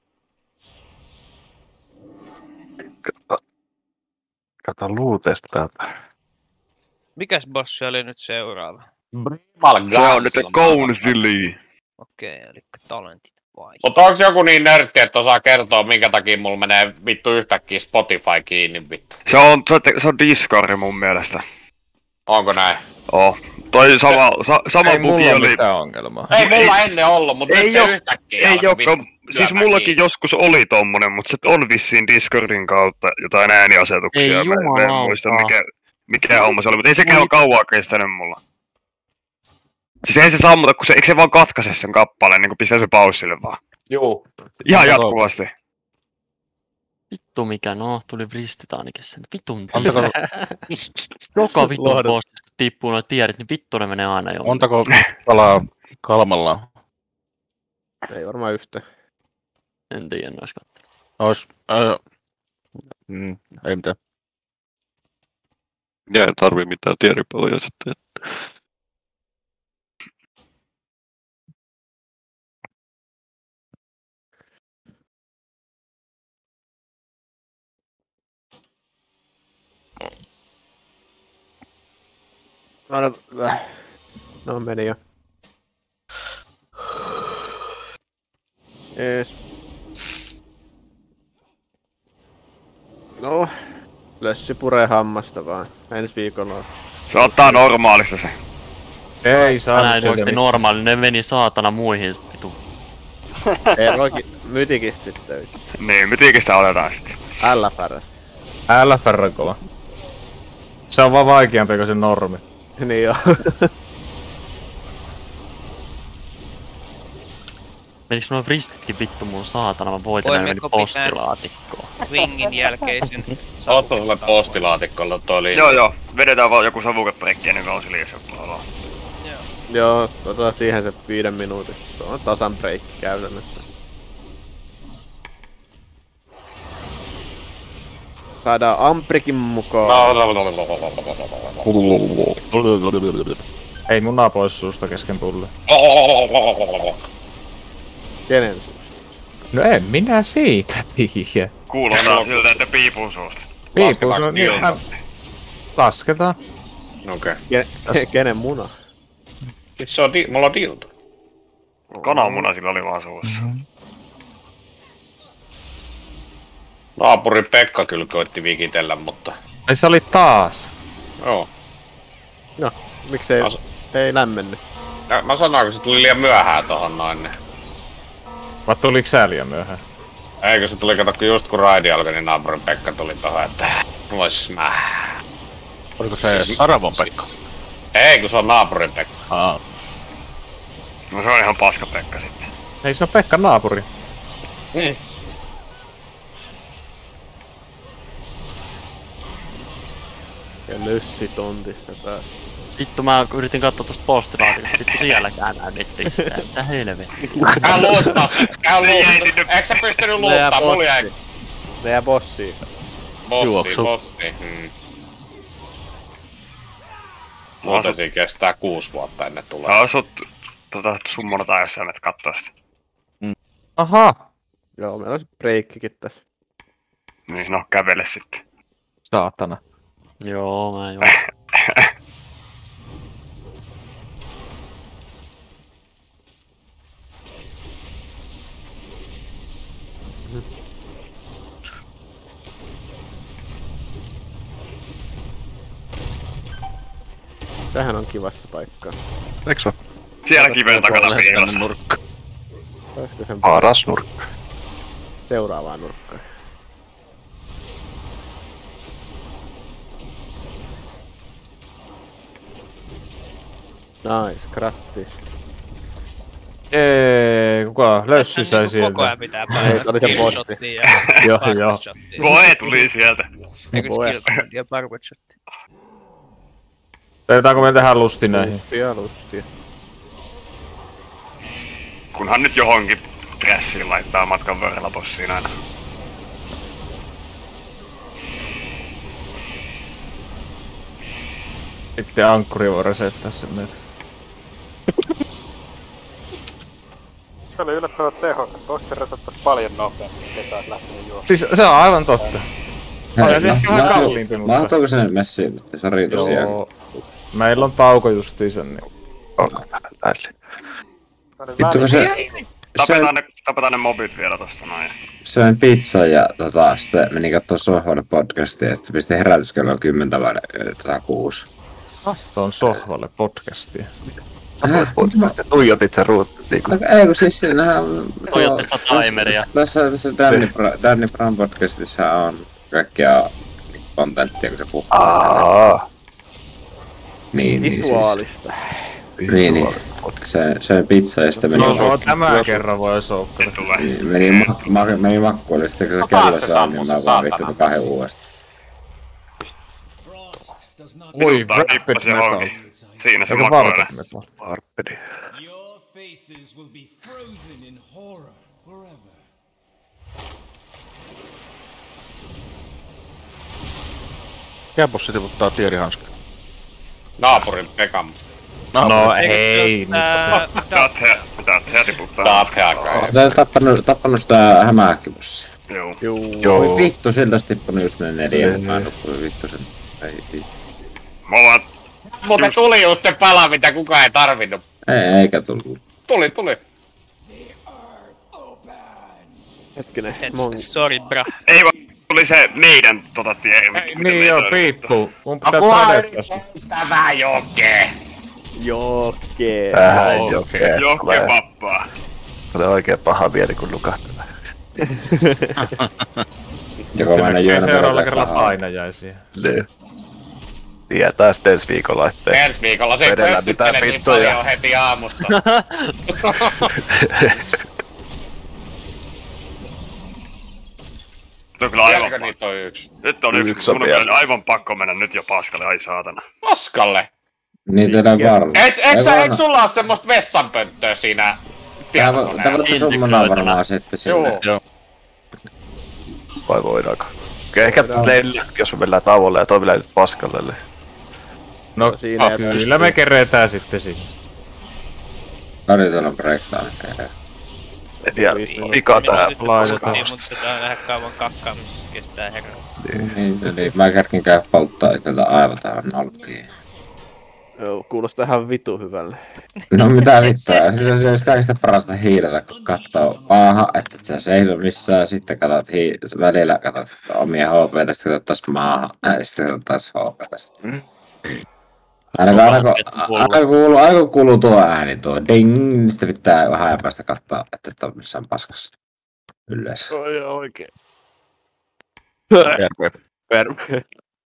Kato luuteesta täältä. Mikäs bossi oli nyt seuraava? Se on nyt Councili. Okei, eli talentit vai? Mutta onks joku niin nörtti, että osaa kertoa, minkä takia mulla menee vittu yhtäkkiä Spotify kiinni vittu? Se on Discord mun mielestä. Onko näin? Oo. Toi sama bugi oli. Mitään ongelmaa. Ei mulla ennen ollut, mutta nyt se yhtäkkiä ei siis mullakin joskus oli tommonen, mutta se on vissiin Discordin kautta jotain ääniasetuksia. Ei Mä en muista mikä homma se oli, mutta ei sekään ole kauaa kestänyt mulla. Siis ei se sammuta, kun eikö se vaan katkaise sen kappaleen, niin pistää se paussille vaan. Juu. Ihan jatkuvasti. Vittu mikä, no tuli Vristit ainakin sen. Vitun joka vittu boss, kun tippuu noin tierit, niin vittu ne menee aina jo. Montako kalaa Kalmalla? Ei varmaan yhtä. En tiedä, ois katsoa. Ei mitään. Ja en tarvii mitään tieripaloja sitten. No meni jo. Jees. No, Lössi puree hammasta vaan. Ensi viikolla. Se ottaa normaalista se. Ei saa. Näin oikeesti normaali, ne meni saatana muihin vitu. Ei roikin mytikistä sitten. Niin, mytikistä otetaan sitten. LFRstä. LFR on kova. Se on vaan vaikeampi kuin se normi. Niin joo. Menikö nuo vristitkin vittu mun saatana? Mä voitin ja meni postilaatikkoon. Swingin jälkeisen. Ootko sulle postilaatikolla toi liittyy? Joo, vedetään vaan joku savukeprekki ennen kuin on liias joku ollaan. Joo, otetaan siihen se 5 minuutin. Se on tasan break käytännössä. Saadaan Amprikin mukaan. Ei munaa pois suusta kesken pulle. Kenen suusta? No en minä siitä tiiä. Kuulostaa siltä, että piipun suusta. Piipun suusta, niin lasketaan. Okei. Kenen muna? Siis se on mulla on dildo. Kananmuna sillä oli vaan suussa. Naapuri Pekka kyllä koitti vikitellä, mutta... Ai se oli taas. Joo. No, miksei ei lämmennyt? Mä sanoin, kun se tuli liian myöhään tohon noin. Vai tuliko sä liian myöhään? Eikö se tuli, kato, just kun raidi alkoi, niin naapurin Pekka tuli tohon, että... Vois mä... Oliko se Saravon Pekka? Ei, kun se on naapurin Pekka. No se on ihan paska Pekka sitten. Ei se on Pekka naapuri. Niin. Ja lössitontissa taas. Vittu mä yritin katsoa tosta postilaatikosta, vittu sielläkään näy nettistä, että helvetti. Käy luuttas! Eikö sä pystynyt luuttaa? Mulla jäi... Ne jää bossiin. Bossi. Muuten kestää 6 vuotta ennen tulee. Asut summonata jossain, et kattoo sitä. Aha! Joo, meillä on breikkikin tässä. Niin, no kävele sitten. Saatana. Joo, mä joo. Tähän on kivassa paikkaa. Eiks oo? Siellä kiven takana piilossa. Nurkka. Olisiko sen Paras nurkka. seuraavaa nurkkaa? Nice, grattis. Kuka lössy sai sieltä? Koko ajan pitää päällä. Oli se botti. Joo. Koe tuli sieltä. Eikö skillshot ja barbetshotti? Teetäänkö me tehdä lusti näihin? Lustia. Kunhan nyt johonkin trashiin laittaa matkan varrella bossiin aina. Sitten ankkuri voi resettää sen meitä. Se oli yllättävän tehokas. Toista se resettas paljon nopeammin, ketä oot lähtenyt juomaan. Siis se on aivan totta. Hei, se vähän kalliimpi, mutta... Mahtuuko se messiin, mutta sori tosiaan? Joo. Meillä on tauko justiinsa, niin... Onko täällä? Vittu kun se... Tapetaan ne mobit vielä tosta noin. Söin pizzaa ja sitten menin kattoo sohvalle podcastia ja sitten pistin herätyskello 10 vai 6. Kattoon sohvalle podcastia. Tuijotit sen ruutu niinku. Ei kun siis siinähän... Tuijotti sitä timeria. Tässä Danny Brown podcastissa on kaikkea kontenttia, kun se puhuu. Niin visuaalista. Niin. Söin pizzaa ja sitten meni... No tämä kerran voi soukkari. Meni makkuille, sitten kun se kello saa, niin mä vaan vittu 2 uudesta. Oi, Rapid Metal. Siinä se makoilee. Varpedi. Mikä bossi tiputtaa tierihanska? Naapurin Pekan. No ei. Dathea tiputtaa. Olet tappanut sitä hämähäkkibossia. Joo. Voi vittu, siltä olisi tippunut just ne 4, mä nukkuin vittu sen. Mutta tuli just se pala, mitä kukaan ei tarvinnut. Eikä tullut. Tuli. Hetkinen, sorry bra. Ei vaan, tuli se meidän tieri. Niin joo, piippu. Mun pitää edettästä. Tämä Jokke. Vähän Jokke. Jokke pappaa. Tulee oikein paha mieli kun lukahtaa. Se näkee seuraavalla kerralla painajaisia. Niin. Tietää sitten ensi viikolla, ettei... Ensi viikolla se pössyttelee niin paljon heti aamusta. Nyt on kyllä aivan Vieläkö niitä on yksi? Nyt on yksi. Mun on kyllä aivan pakko mennä nyt jo paskalle, ai saatana. Paskalle? Niin tehdään varmaan. Eikö sulla oo semmoista vessanpönttöä siinä pianokoneella? Tää voitte summonaa varmaan sitten sinne. Joo. Vai voidaanko? Okei, ehkä 4, jos me mennään tauolle ja toi vielä nyt paskalle. No kyllä me keretään sitten sinne. Harjoitellaan breakdown. En tiedä, mikä tää laitetaan. Mutta saa nähdä kauan kakkaamisesta kestää herran. Niin, mä kerkin käy polttaa tätä aivota on nolkkiin. Joo, kuulostaa ihan vitu hyvälle. No mitä vittua, se olisi kaikista parasta hiiletä, kun katsoo maahan, että et sä seiso missään, sitten katsot välillä katsot omia HP:tä, sitten katsot taas maahan, sitten katsot taas HP:tä. Aina kuuluu tuo ääni tuo ding, niin sitten pitää vähän päästä katsoa, että et ole missään paskassa. Yleensä. Oi oikein. Verve.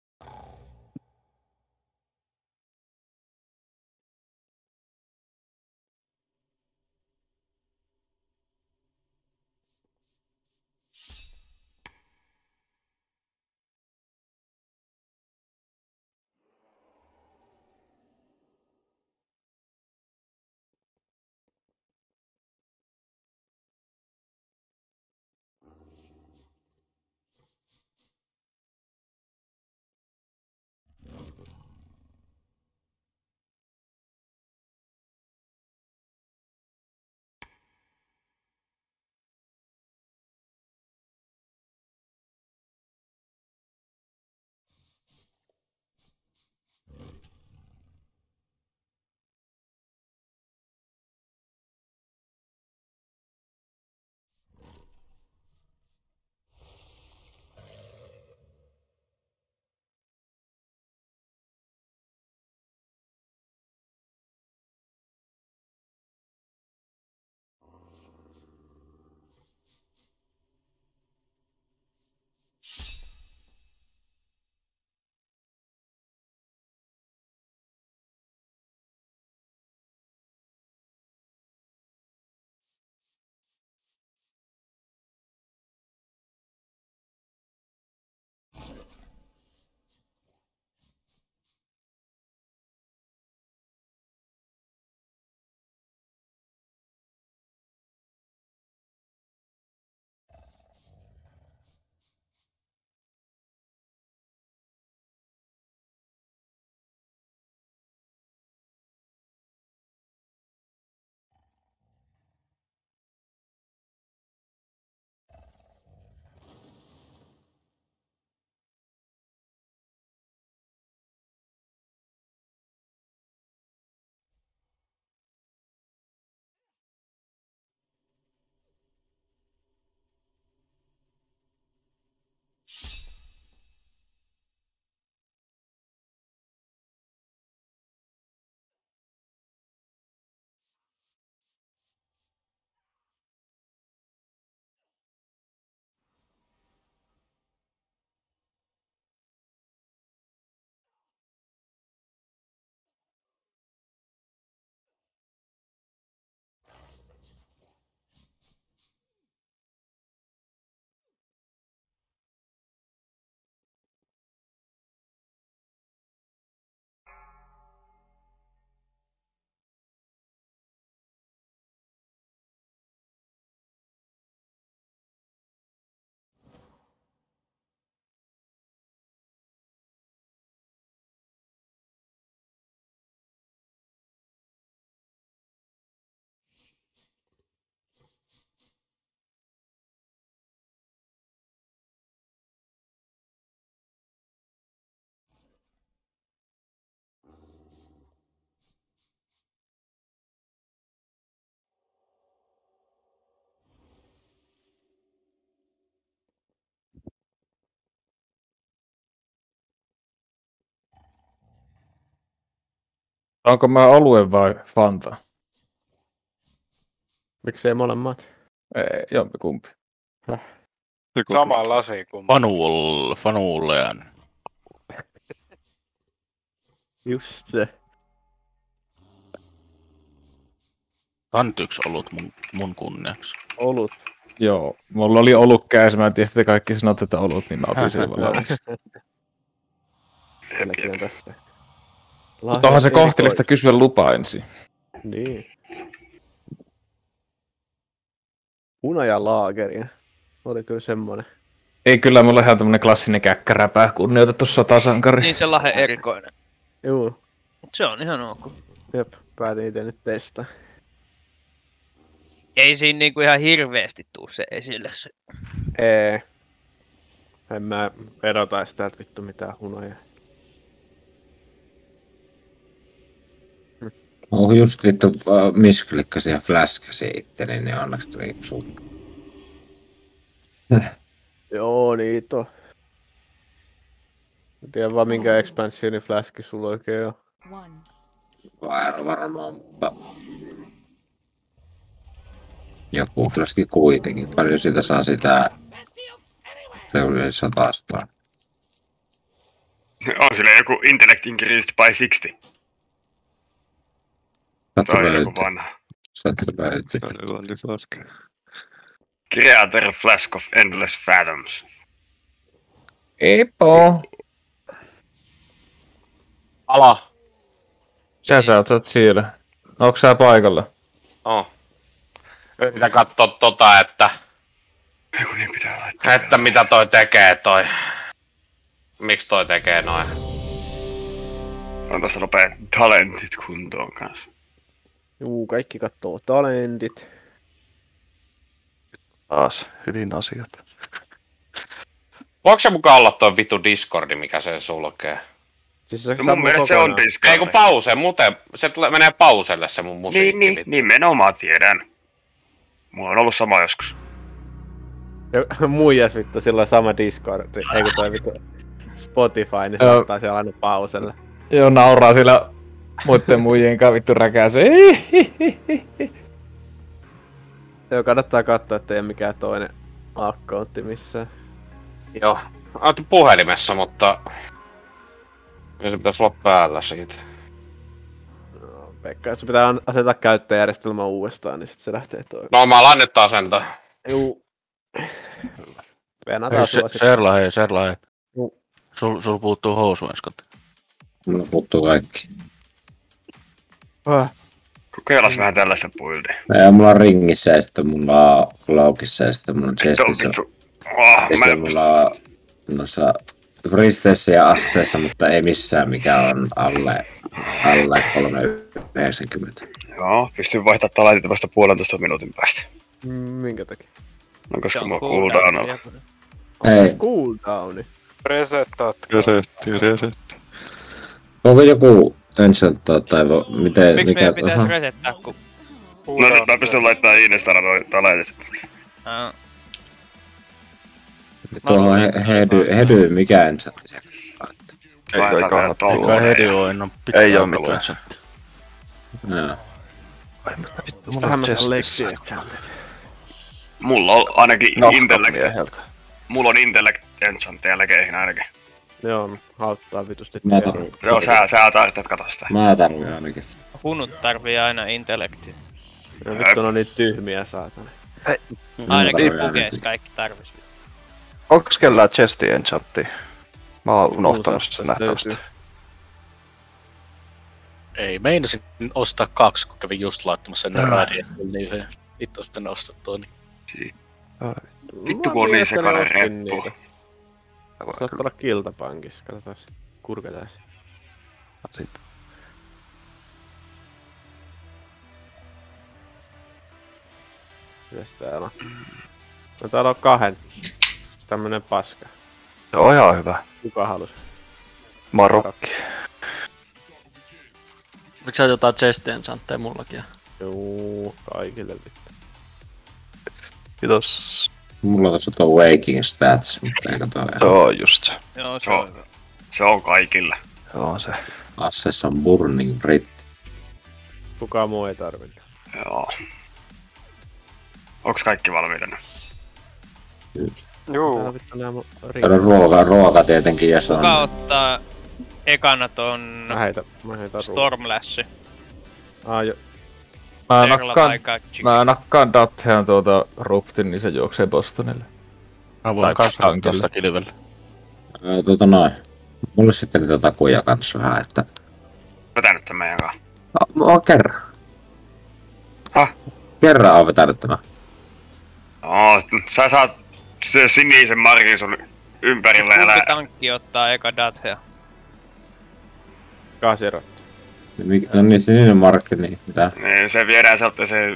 Onko mä oluen vai Fanta? Miksei molemmat? Ei, jompikumpi. Sama lasi kuin Fanuuleen. Just se. Kant yksi olut mun kunniaksi. Olut. Joo, mulla oli olut kädessä, mä en tiedä, että kaikki sanot, että olut, niin mä otin sen valmiiksi. Kylläkin on tässä. Mutta onhan se kohtelista kysyä lupa ensin. Niin. Hunaja laageria. Oli kyllä semmonen. Ei kyllä, mulla on ihan tämmönen klassinen käkkäräpää, kunnioitettu sotasankari. Niin se on Lahden erikoinen. Juu. Mut se on ihan ok. Jep, päätin ite nyt testaa. Ei siinä niinku ihan hirveesti tuu se esille se. Ei. En mä erotais täältä vittu mitään hunoja. Oon just vittu misklikkasin ja fläskäsin itteni, niin onneksi tuli sun. Joo, niitä on. En tiedä vaan minkä expansioni fläski sulla oikein on. Varmaan, mutta... Joku fläski kuitenkin. Paljon siitä saa sitä... Se oli yli 100. On sillä joku intellect increased by 60. Se on joku vanha. Creator Flask of Endless Fathoms. Epo. Ala. Sä oot siellä. Onko sä paikalla? Yritän kattoo että... Eiku niin pitää laittaa. Että mitä toi tekee toi. Miksi toi tekee noin? On tossa nopea talentit kuntoon kanssa. Juu, kaikki kattoo talentit. Taas hyvin asiat. Voiko se mukaan olla toi vitu Discordi, mikä se sulkee? Siis se mun mielestä se on Discord. Ei kun pause, muuten se menee pauselle se mun musiikki. Niin, nimenomaan tiedän. Mulla on ollut sama joskus. Muijas vittu sillä sama Discord, ei kun toi vittu Spotify, niin se ottaa siellä aina pauselle. Joo, nauraa sillä muitten muijien kanssa vittu räkäsee. Joo, kannattaa katsoa, ettei ole mikään toinen accountti missään. Joo, otin puhelimessa, mutta... se pitäisi olla päällä siitä. No, Pekka, jos pitää asentaa käyttäjärjestelmä uudestaan, niin sit se lähtee toi. No, mä alan nyt asentaa. Juu. Venataan sua sit. Serla hei. Sul puuttuu housu äsken. Mulla puuttuu kaikki. Kokeilas vähän tällaista puildia. Mulla on ringissä ja sitten mulla on laukissa ja sitten mulla on chestissä. Ja sitten mulla on noissa fristeissä ja asseissa, mutta ei missään mikä on alle 390. Joo, pystyy vaihtamaan talentit vasta 1,5 minuutin päästä. Minkä takia? No koska mulla on cooldownilla. Ei. Cooldowni. Resettaat. Resetti. Onko joku enchanttaa tai miten... Miksi meidän pitäis resettaa, kun... No nyt mä pystyn laittamaan Inestalla noin talentit. Tuohon hedy, mikä enchantti se? Eikä hedy oo enää pitää. Ei oo mitään. Joo. Mulla on ainakin intellect. Mulla on intellect enchantteja lekeihin ainakin. Joo, auttaa vitusti. Joo, sä tarvitset kato sitä. Mä tarvitsen ainakin. Hunut tarvii aina intellektiä. No vittu on niitä tyhmiä saatana. Ainakin pukees kaikki tarvis. Onks kellään chesti enchantti? Mä oon unohtanut sen nähtävästi. Ei, meinasin ostaa 2, kun kävin just laittamassa ennen radia, niin se vittu olisi pitänyt ostaa toi. Vittu kun on niin sekainen reppu. Saat olla kiltapankissa, katsotaan, kurkataan se. Mitäs täällä on? No täällä on 2. Tämmönen paska. Se on ihan hyvä. Kuka halus? Marokki. Miksi sä jotain chestien enchantteja mullakin? Juu, kaikille vittu. Kiitos. Mulla on tossa tuo Waking Stats, mutta eikö toi... Se on just se. Joo, se on hyvä. Se on kaikille. Se on se. Assessa on Burning Brit. Kukaan muu ei tarvitse. Joo. Onks kaikki valmiina? Juu. Täällä on ruoka tietenkin, jos on... Kuka ottaa ekana ton Mä heitän Stormlashi? Mä nakkaan Dathean Ruptin, niin se juoksee Bostonille. Mä voin kasvaa tosta kilvelle. Noin. Mulle sitten niitä kuja kans vähän, että... Vetänyt tän meidän kanssa. Mä oon kerran. Häh? Kerran oon vetänyt tämän. Sä saat se sinisen markin sun ympärillä ja Kumpi tankki ottaa eka Dathea? Kasero. No niin, sininen markki, niin mitä? Niin, se viedään sieltä se...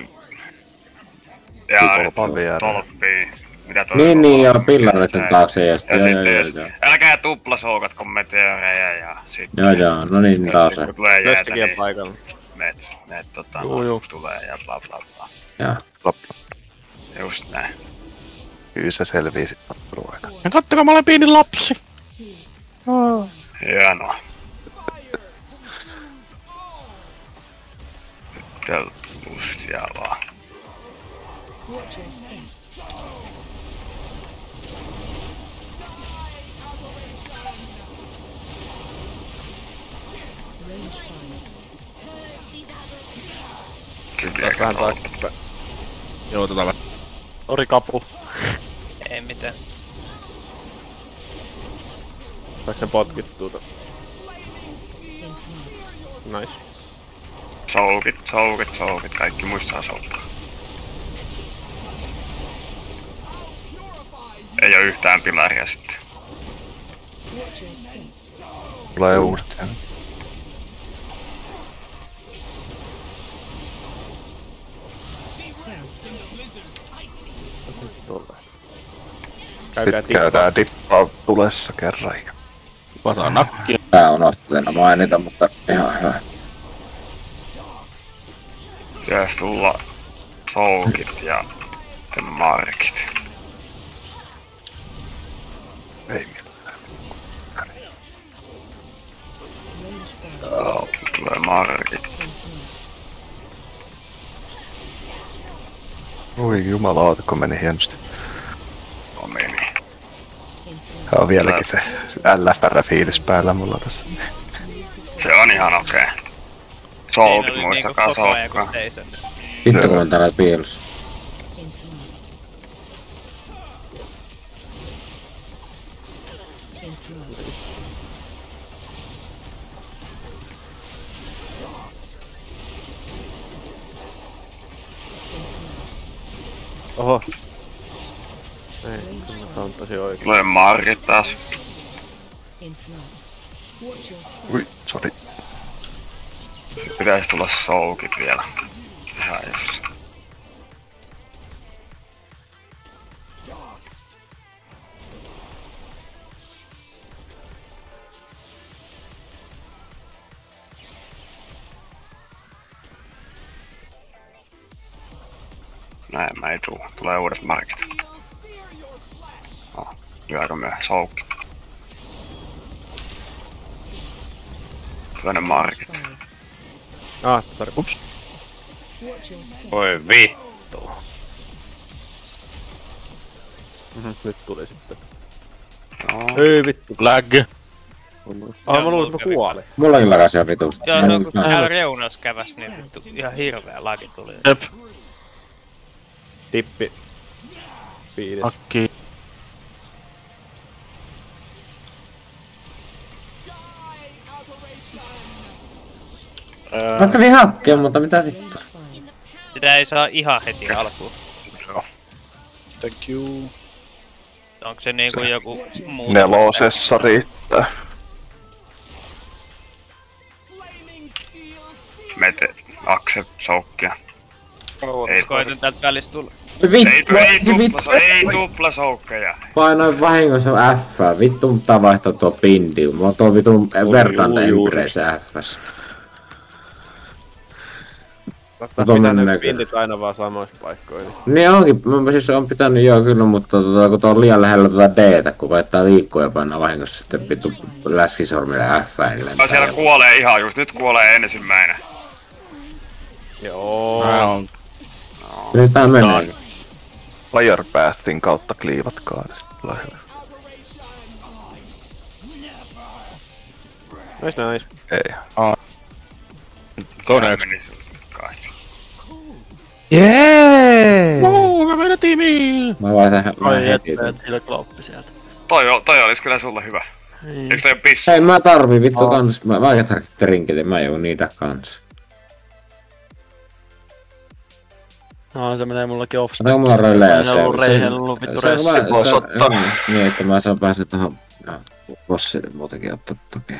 Ja tolppii. Mitä toi Niin joo, pillareiden taakse ja sitten joo. Älkää tuplasoukatko meteoreja ja sitten... Joo, no niin taas se. Kun tulee jäätä, niin paikalla. Meet tulee ja bla bla bla. Joo. Just näin. Kyllä se selvii sit tappeluaikana. Ja kattokaa, mä olen pieni lapsi. Hienoa. Teltustia vaan. Taas vähän taaksepäin. Joo, Sori kapu. Ei mitään. Saaks sen potkittua Nice. Soukit. Kaikki muistaa soukkaa. Ei oo yhtään pilaria sitten. Tulee uudet. Käydään dippaa tulessa kerran. Vasaan nakkia. Tää unohtuu mainita, mutta ihan hyvä. Pitäis tulla soukit ja markit. Ei mitään. Tulee markit. Oi jumalauta, kun meni hienosti. Meni. Tää on vieläkin se LFR-fiilis päällä mulla tässä. Se on ihan okei. Soukit, muistakaa soukkaa. Vittu kun on täällä piilossa. Oho. Ei, se on tosi oikein. Tulee markit taas. Ui, sori. Pitäis tulla soukit vielä. Ihan just. Näin mä ei tuu. Tulee uudet markit. Lyö aika myöhä. Soukki. Toinen markit. Sori. Ups. Voi vittu. Nyt tuli sitten. No. Ei vittu. Lag. Mä luulin, että mä kuolin. Mullakin lagasi ihan vitusti. Joo, se on kun täällä reunas käväs, niin vittu ihan hirveä lagi tuli. Jep. Dippi. 5. Akki. Mä kävin hakkeen, mutta mitä vittu? Sitä ei saa ihan heti alkuun. Thank you. Onko se niinku joku muu? 4 riittää. Mete, akse, soukkia. Ei koitin täältä välistä tulla. Ei tuplasoukkeja. Painoin vahingossa F. Vittu pitää vaihtaa tuo pindi. Mulla on tuo vitun vertaan empreessä Fs. Pitää ne pindit aina vaan samoissa paikkoihin. Niin onkin, mä siis on pitänyt joo kyllä, mutta kun tuo on liian lähellä D:tä, kun koettaa liikkua ja painaa vahingossa sitten vittu läskisormille F. No siellä kuolee ihan just, nyt kuolee ensimmäinen. Joo. Nyt tää menee. Firepathin kautta kliivatkaa, niin sit tulee hyvä. Nice. Ei. Toinen Jee! Me mennään tiimiin! Mä vaan tähän Ai heti. et hilkloppi sieltä. Toi olis kyllä sulle hyvä. Eiks toi oo pissu? Hei mä tarvin vittu kans, mä tarvitsen trinketin, mä joudun niitä kans. No se menee mullakin off. Ota mulla relejä se. Se vois ottaa. Niin, että mä saan päästä tohon bossille muutenkin ottaa tukea.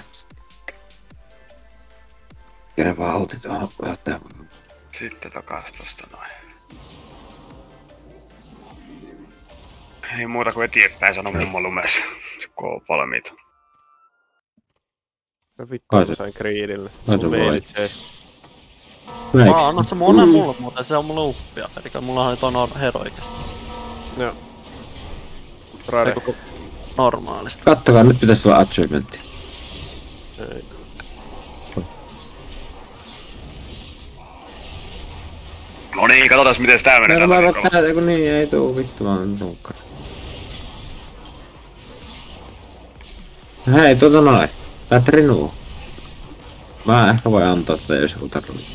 Kenen vaan olti tuohon ottaa. Sitten takas tosta noin. Ei muuta kuin eteenpäin sano mummo lumessa. Kun on valmiita. Mä vittu sain Creedille. Kaito voit. Anna se mulle muuten, se on mulle uppia. Elikkä mulla oli toi heroikasta. Joo. Rare. Normaalista. Kattokaa, nyt pitäis olla achievementti. Ei. No niin, katsotaan miten tää menee tällä viikolla. Kun niin, ei tuu vittu vaan nuukkara. Hei, noin. Tää trinuu. Mä ehkä voi antaa tätä jos joku tarvii.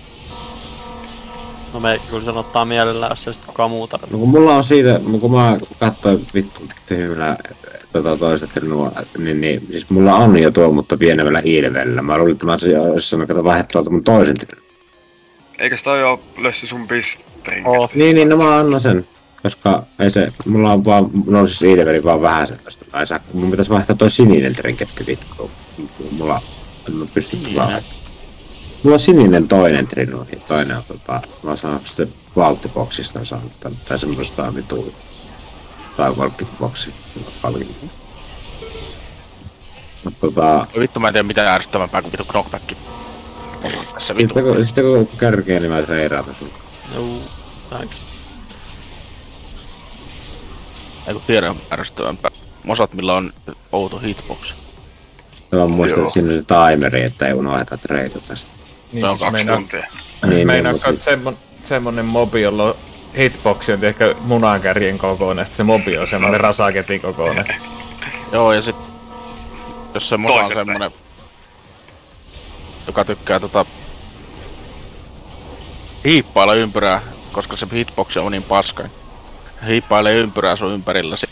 No me kyllä sen ottaa mielellään, jos ei sit kukaan muu tarvii. No kun mulla on siitä, kun mä katsoin vittu tyhmillä toiset trinua, niin siis mulla on jo tuo, mutta pienemmällä ilvellä. Mä luulin, että mä olisin sanonut, että vaihtaa mun toisen trinun. Eikös toi oo lössi sun pisteen? Niin, no mä annan sen. Koska ei se, mulla on vaan, nousis ilveli vaan vähän sellaista. Mä en saa, mun pitäis vaihtaa toi sininen trinketti vittu. Mulla, en mä pysty vaan. Mulla on sininen toinen trinu, niin toinen on mä saan sitten valttiboksista saanut tai semmosesta vitu. Tai valkkitboksi. Palkinto. Vittu mä en tiedä mitään ärsyttävämpää kuin vittu knockback. Sitten kun kärkee, niin mä treiraatan sulta. Joo, thanks. Eiku tiedä ärsyttävämpää. Osat millä on outo hitbox. Mä muistan, että siinä oli timeri, että ei unohda treidata tästä. Niin, on 2 tuntia. Meinaatko, että semmonen mobi, jolla on hitboxi on ehkä munankärjen kokoinen, se mobi on semmonen rasaketin kokoinen. Joo, ja sit jos se mosa on semmonen, joka tykkää hiippailla ympyrää, koska se hitboxi on niin paska. Hiippailee ympyrää sun ympärilläsi.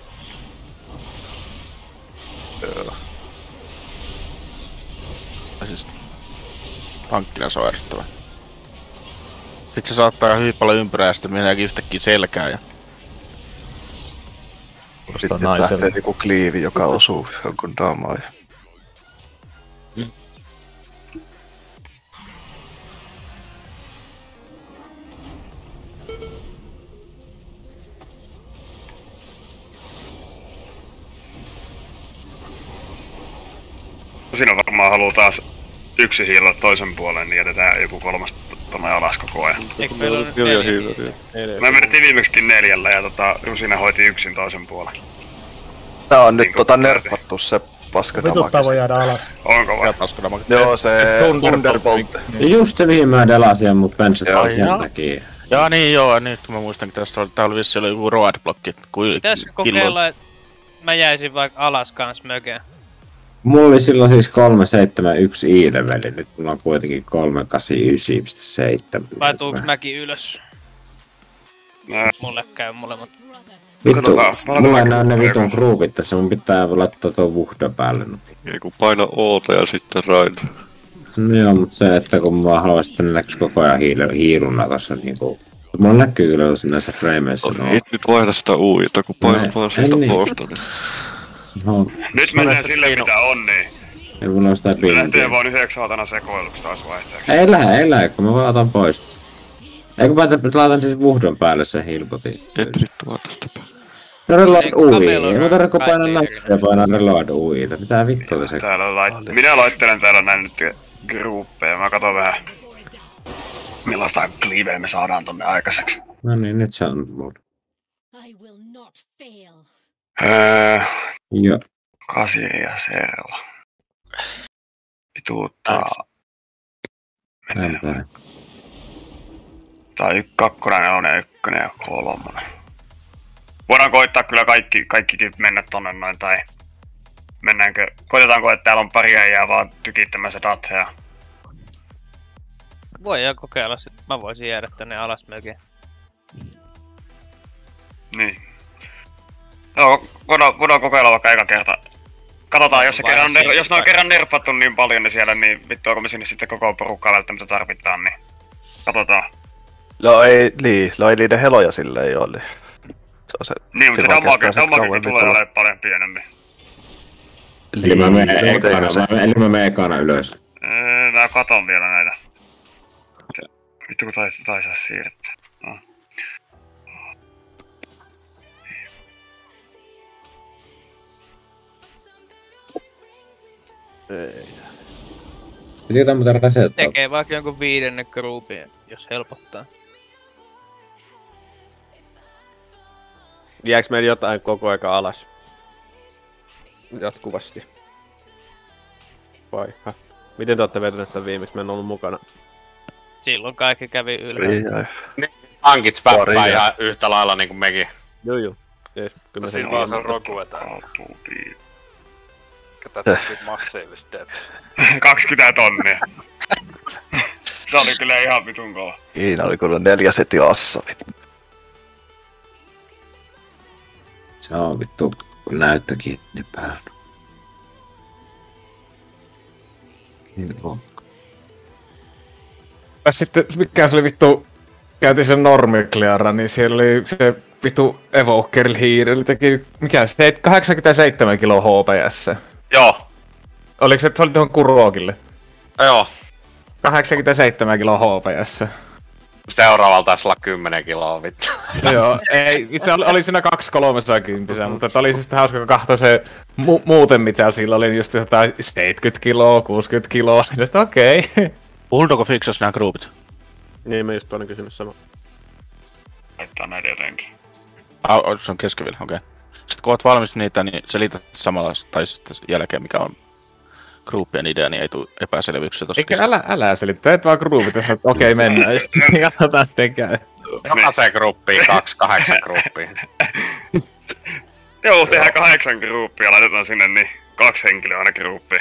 Siis pankkina se on ärsyttävä. Sit se saattaa hiippailla ympyrää ja sitten meneekin yhtäkkiä selkään ja... Sitten lähtee niinku kliivi, joka osuu jonkun daamaan. Siinä varmaan haluu taas yksi hiilua toisen puoleen, niin jätetään joku kolmas tonne alas koko ajan. Eikö meillä ole 4 hiilua? Me menettiin viimeksikin 4 ja Jusina hoiti yksin toisen puolen. Tää on nyt nerfattu se paskadamage. Vituttaa voi jäädä alas. Onko vai? Joo, se Thunderbolt. Just se mihin mä delasin, mut pensataan sen takia. Jaa niin joo, nyt kun mä muistankin tässä tää oli vissiin joku road-blokki. Pitäisikö kokeilla, että mä jäisin vaikka alas kans mökeen? Mulla oli silloin siis 371 i-leveli, nyt mulla on kuitenkin 389,7. Vai tuuks mäkin ylös? Mulle käy molemmat. Vittu, mulla ei näy ne vitun groupit tässä, mun pitää laittaa tuon vuhda päälle. Ei kun paina Oota ja sitten Raid. No joo, mut se, että kun mä haluaisin, että ne näkyis koko ajan hiiruna tossa niinku... Mulla näkyy kyllä näissä frameissa. Et nyt vaihda sitä uujita, kun painat vaan sieltä poosta. No, nyt mennään silleen mitä on niin. Ei mulla on sitä piinaa. Lähtee vaan 9 saatana sekoiluksi taas vaihteeksi. Ei lähe, kun mä vaan otan pois. Eikö mä laitan siis vuhdon päälle sen hilpotin. Et vittu vaan tästä päälle. No reload UI, ei mä tarvitse painaa näkyä ja painaa reload UI. Mitä vittua tässä? Minä laittelen täällä näin nyt gruppeja, mä katon vähän millaista kliivejä me saadaan tonne aikaiseksi. No niin, nyt se on mulla. Joo. Kasiri ja Serla. Pituuttaa. Menee. Tää on 2, 4, 1 ja 3. Voidaan koittaa kyllä kaikki mennä tonne noin tai... Mennäänkö? Koitetaanko, että täällä on pari äijää vaan tykittämässä datheja? Voidaan kokeilla sit. Mä voisin jäädä tänne alas melkein. Niin. Joo, voidaan kokeilla vaikka eka kerta. Katsotaan, jos ne on kerran nerfattu niin paljon niin siellä, niin vittu onko me sinne sitten koko porukkaa välttämättä tarvitaan, niin katsotaan. No ei niiden heloja silleen joo, niin se on se... Niin, mutta se damagekin tulee olemaan paljon pienempi. Eli mä menen ekana ylös. Mä katon vielä näitä. Vittu kun taisi siirtää. No. Ei. Piti jotain muuten resettaa. Tekee vaikka jonkun 5. groupin, jos helpottaa. Jääks meillä jotain koko aika alas? Jatkuvasti. Vai? Miten te ootte vetäneet tän viimeksi? Mä en ollut mukana. Silloin kaikki kävi ylhäällä. Pankit späppää ihan yhtä lailla niinku mekin. Joo. Jees, kyllä mä siinä vaan se Roku vetää. Ketä teki massiivisesti teet. 20 tonnia. Se oli kyllä ihan vitun kova. Siinä oli kyllä 4 setin assavit. Se on vittu näyttökin päällä. Niin on. Sitten mikä se oli vittu, käytiin sen normikliara, niin siellä oli se vittu Evokeril hiiri, teki, mikä se, 87 kilo HPS. Joo. Oliko se oli tuohon Kurokille? Joo. 87 kilo HPS. Seuraavalla taisi olla 10 kiloa vittu. Joo, ei, itse oli siinä 2-300, mutta oli siis hauska, kun kahtoi se muuten mitä sillä oli, just jotain 70 kiloa, 60 kiloa, niin sitten okei. Bulldog fiksasi nää groupit? Niin, mä just toinen kysymys sama. Laittaa näitä jotenkin. Se on keskivillä, okei. Sitten kun oot valmis niitä, niin selität samalla tai sitten jälkeen mikä on groupien idea, niin ei tuu epäselvyyksiä tossa. Eikä älä selitä, teet vaan groupit, että okei mennään. Katsotaan sitten käy. Jokaiseen gruppiin 8 gruppiin. Joo, tehdään 8 groupia, laitetaan sinne niin 2 henkilöä aina gruppiin.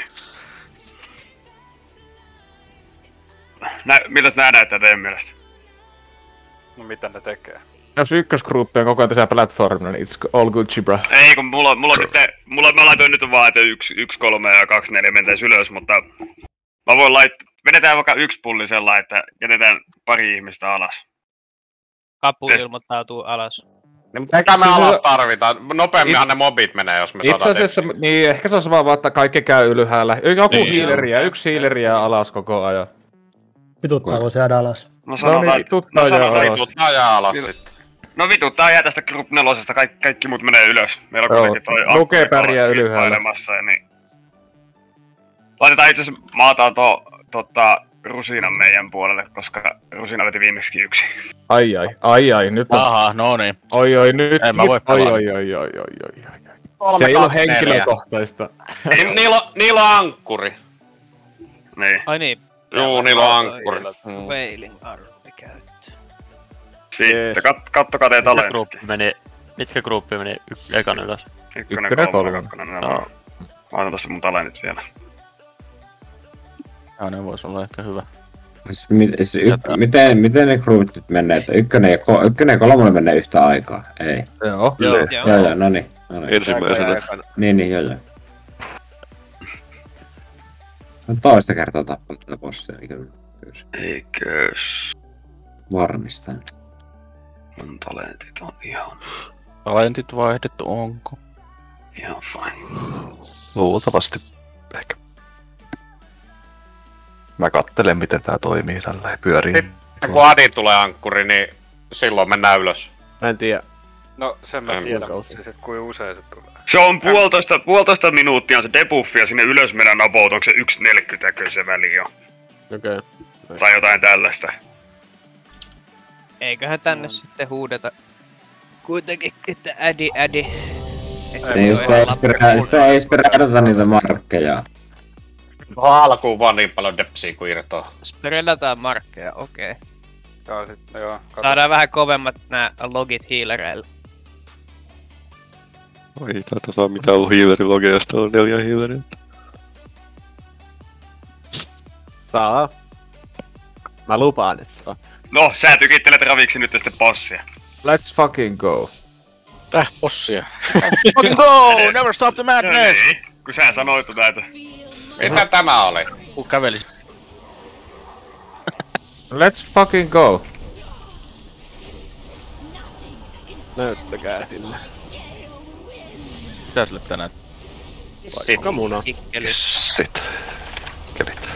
Miltä nää näyttää teidän mielestä? No mitä ne tekee? Jos ykkösgruppi on koko ajan tässä platformilla, niin it's all Gucci, bro. Ei, kun mä laitoin nyt vaan, että 1, 3 ja 2, 4 mentäis ylös, mutta mä voin laittaa, vedetään vaikka 1 pullisella, että jätetään pari ihmistä alas. Kapu ilmoittautuu alas. Niin, mutta eikä me alas tarvitaan. Nopeamminhan ne mobit menee, jos me saadaan. Itse asiassa, niin ehkä se on vaan, että kaikki käy ylhäällä. Joku healeriä, 1 healeriä alas koko ajan. Vituttaa voisi jäädä alas. No sanotaan, vituttaa jää alas sitten. No vituttaa jää tästä Group 4, kaikki muut menee ylös. Meillä on kuitenkin toi Luke pärjää ylhäällä. Niin... Laitetaan itse asiassa maataan Rusinan meidän puolelle, koska Rusina veti viimeksi 1. Ai, nyt on. Aha, no niin. Oi, nyt. En mä voi pelata. Oi. Se ei oo henkilökohtaista. Niillä on ankkuri. Niin. Ai niin. Juu, niillä on ankkuri. Wailing armi käyttö. Sitten kattokaa teidän talentit. Mitkä gruppi meni ekan ylös? 1, 3, 2. Mä otan tossa mun talentit vielä. Joo, ne vois olla ehkä hyvä. Miten ne groupit nyt menee, että 1 ja 3 menee yhtä aikaa? Ei. Joo, no niin. Ensimmäisenä. Niin, joo. On toista kertaa tappanut tätä bossia, Eikös. Varmistan. Mun talentit on ihan... Talentit vaihdettu onko? Ihan fine. Luultavasti ehkä. Mä kattelen miten tää toimii tälleen pyörii. Sitten kun Adi tulee ankkuri, niin silloin mennään ylös. Mä en tiedä. No sen mä tiedän, siis et kuinka usein se tulee. Se on puolitoista minuuttia se debuffi ja sinne ylös mennään about, onko se 1.40 se väli jo? Okei. Tai jotain tällaista. Eiköhän tänne sitten huudeta kuitenkin, että ädi. Niin sitä ei spreadata niitä markkeja. Alkuun vaan niin paljon depsiä kuin irtoa. Spreadataan markkeja, okei. Joo, sitten joo. Saadaan vähän kovemmat nää logit healereille. Oi, täältä saa mitään ollut healerilogia, josta on 4 healeria. Saa. Mä lupaan, et saa. No, sä tykittelet raviksi nyt sitten bossia. Let's fucking go. Bossia. Fucking go! Never stop the madness! No niin, kun sä sanoit näitä. Mitä tämä oli? Käveli. Let's fucking go. Näyttäkää sille. Mitä sille pitää näyttää? Vaikka muna. Sit. Kelit.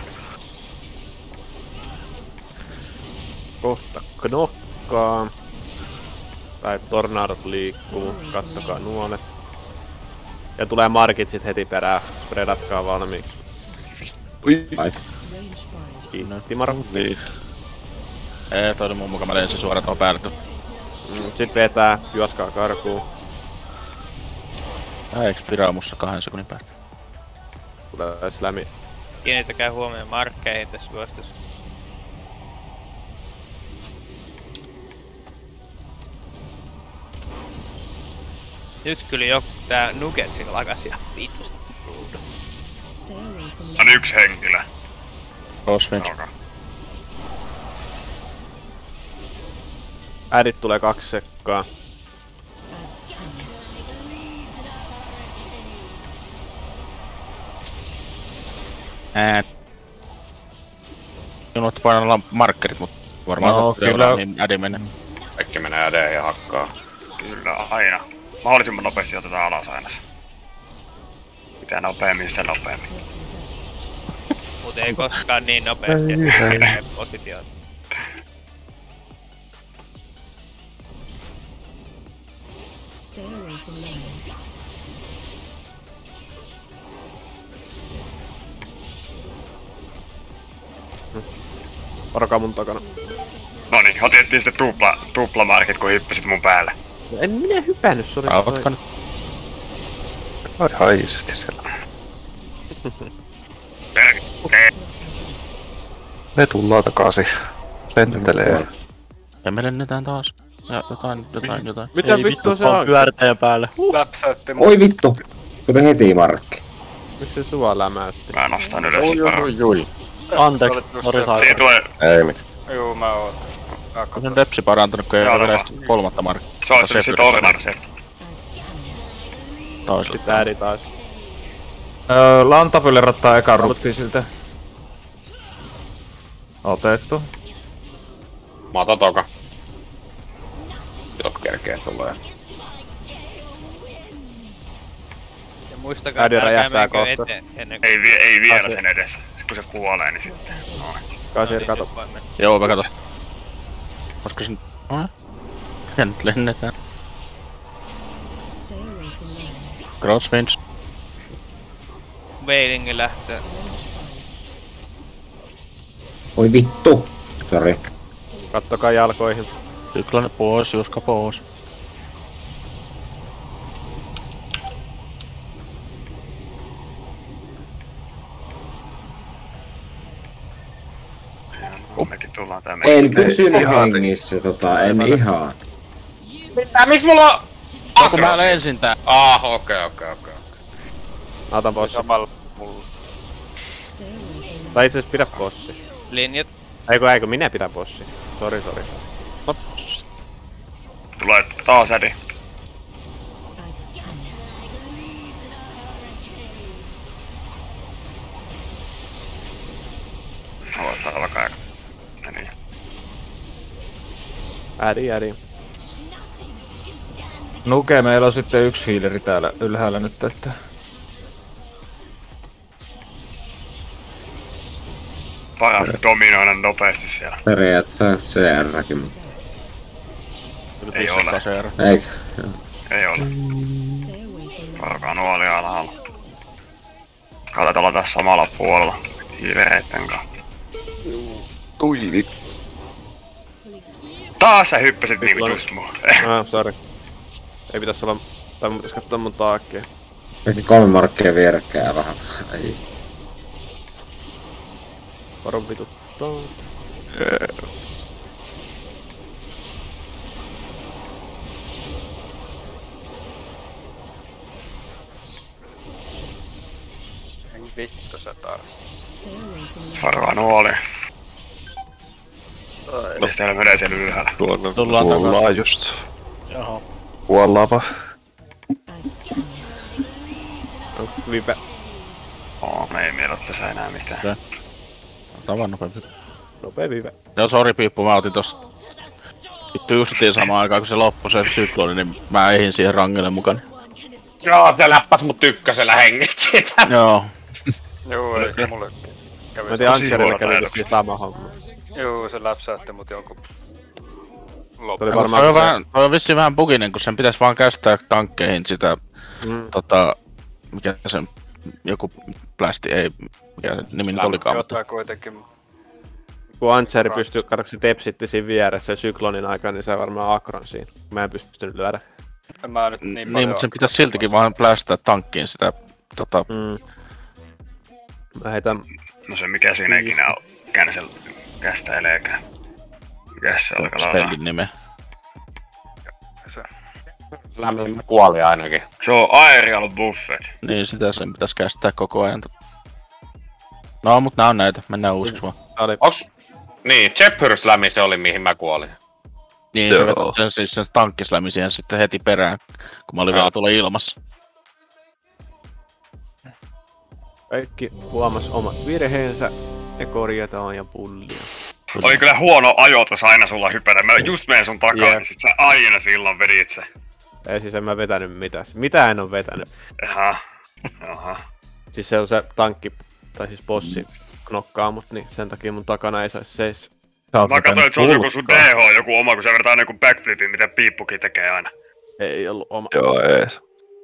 Kohta knokkaa. Tai tornadot liikkuu. Kattokaa nuolet. Ja tulee markit sit heti perään. Spreadatkaa valmiiksi. Ui. Kiinnosti Maro. Niin. Toi oli mun mukaan mä lensin suoraan tuohon päälle. Sit vetää, juoskaa karkuun. Eiks Piraamussa 2 sekunnin päästä? Tulee slämi. Kiinnittäkää huomioon markkeihin tässä juostossa. Nyt kyllä joku tää Nuggetsin lakas ja vitusti. On yksi henkilö. Crosswind. Äidit tulee 2 sekkaa. Unohtu painalla markkerit, mut varmaan no, kyllä niin ädi menee. Kaikki menee ädeen ja hakkaa. Kyllä, aina. Mahdollisimman nopeasti otetaan alas aina. Mitä nopeammin, sitä nopeammin. Mut ei koskaan niin nopeasti, että menee positioon. Stay away from lanes. Varokaa mun takana. Noniin, otettiin sitten tuplamarkit kun hyppäsit mun päälle. En minä hypännyt, sori. Ootko nyt? Ai haisesti siellä. Me tullaan takaisin. Lentelee. Ja me lennetään taas. Ja jotain. Mitä vittua se on? Pyöritäjän päällä. Läpsäytti mun. Oi vittu! Tuli heti markki. Miksi se sua lämäytti? Mä nostan ylös. Anteeksi, sori sai. Siihen tulee... Ei mitään. Juu, mä oon. On sen repsi parantunut, kun ei ole vielä 3. markkia. Se on se tornado se. Toiselle. Sitten ääri taas. Lantapylle rattaa ekan rutti siltä. Otettu. Mä otan toka. Jos kerkee tulee. Ja muistakaa, että älkää menkö eteen ennen kuin... Ei vielä sen edessä. Kun se kuolee, niin sitten. Noin. Kasir, kato. Joo, mä kato. Koska sen... Miten nyt lennetään? Crosswinds. Veilingin lähtee. Oi vittu! Sori. Kattokaa jalkoihin. Syklane pois, Juska pois. Mekin tullaan tänne. En pysynyt hengissä, en ihan. Mitä? Miks mulla on... Kun mä lensin tää. Okei. Mä otan bossi. Samalla mulla. Tai itse asiassa pidä bossi. Linjat. Eikö minä pidä bossi. Sori. Tulee taas ädi. Aloittaa alkaa. Niin. Ädi. Nuke, meillä on sitten yksi healeri täällä ylhäällä nyt, että... Paras dominoida nopeasti siellä. Periaatteessa CR-kin, mutta... Ei ole. Eikö? Ei ole. Varokaa nuoli alhaalla. Katsotaan olla tässä samalla puolella. Hiireitten kanssa. Tui vittu. Taas sä hyppäsit niin vitusti mua. Sori. Ei pitäis olla... Tai mun pitäis katsoa mun taakkia. Kaikki 3 markkia vierekkäin vähän. Ei. Varo vituttaa. Ei vittu se taas. Varoa nuoli. Mistä ne menee siellä ylhäällä? Tullaan just. Jaha. Kuollaanpa. Vipe. Me ei meillä oo tässä enää mitään. Tavan nopeampi. Nopea vive. Joo, sori Piippu, mä otin tosta. Vittu justiin samaan aikaan kun se loppui se sykloni, niin mä eihin siihen rangelle mukaan. Joo, te läppäs mut ykkösellä hengit siitä. Joo. Joo, ei se mulle kävi. Mä tiedän, Ancherilla kävi vissiin sama homma. Joo, se läpsäytti mut jonkun Oli varmaan toi on vissiin vähän buginen, kun sen pitäis vaan kästää tankkeihin sitä mikä sen joku plästi, ei mikä se nimi nyt olikaan. Jotain kuitenkin. Kun Ancheri pystyy, katsotaan se depsitti siinä vieressä syklonin aikaan, niin se on varmaan akron siinä. Mä en pystynyt lyödä. En mä nyt niin mutta sen pitäis siltikin vaan plästää tankkiin sitä Mä heitän... No se mikä siinä ikinä on kästäileekään. Mikäs se alkaa olla? Spellin nimeä. Lämmin kuoli ainakin. Se on aerial buffet. Niin sitä sen pitäis kästää koko ajan. No mut nää on näitä, mennään uusiksi vaan. Onks... Niin, Jeppyrslämi se oli mihin mä kuolin. Niin se veti sen tankkislämi siihen sitten heti perään, kun mä olin vielä tuolla ilmassa. Kaikki huomas omat virheensä ja korjataan ja pullia. Oli kyllä huono ajoitus aina sulla hypätä. Mä just menen sun takaa, niin sit sä aina silloin vedit se. Ei siis en mä vetänyt mitään. Mitä en oo vetänyt? Jaha. Siis se on se tankki, tai siis bossi knokkaa mut, niin sen takia mun takana ei sais seis. Mä katsoin, että se on joku sun DH, joku oma, kun sä vertaa aina joku backflipin, mitä Piippukin tekee aina. Ei ollu oma. Joo, ees.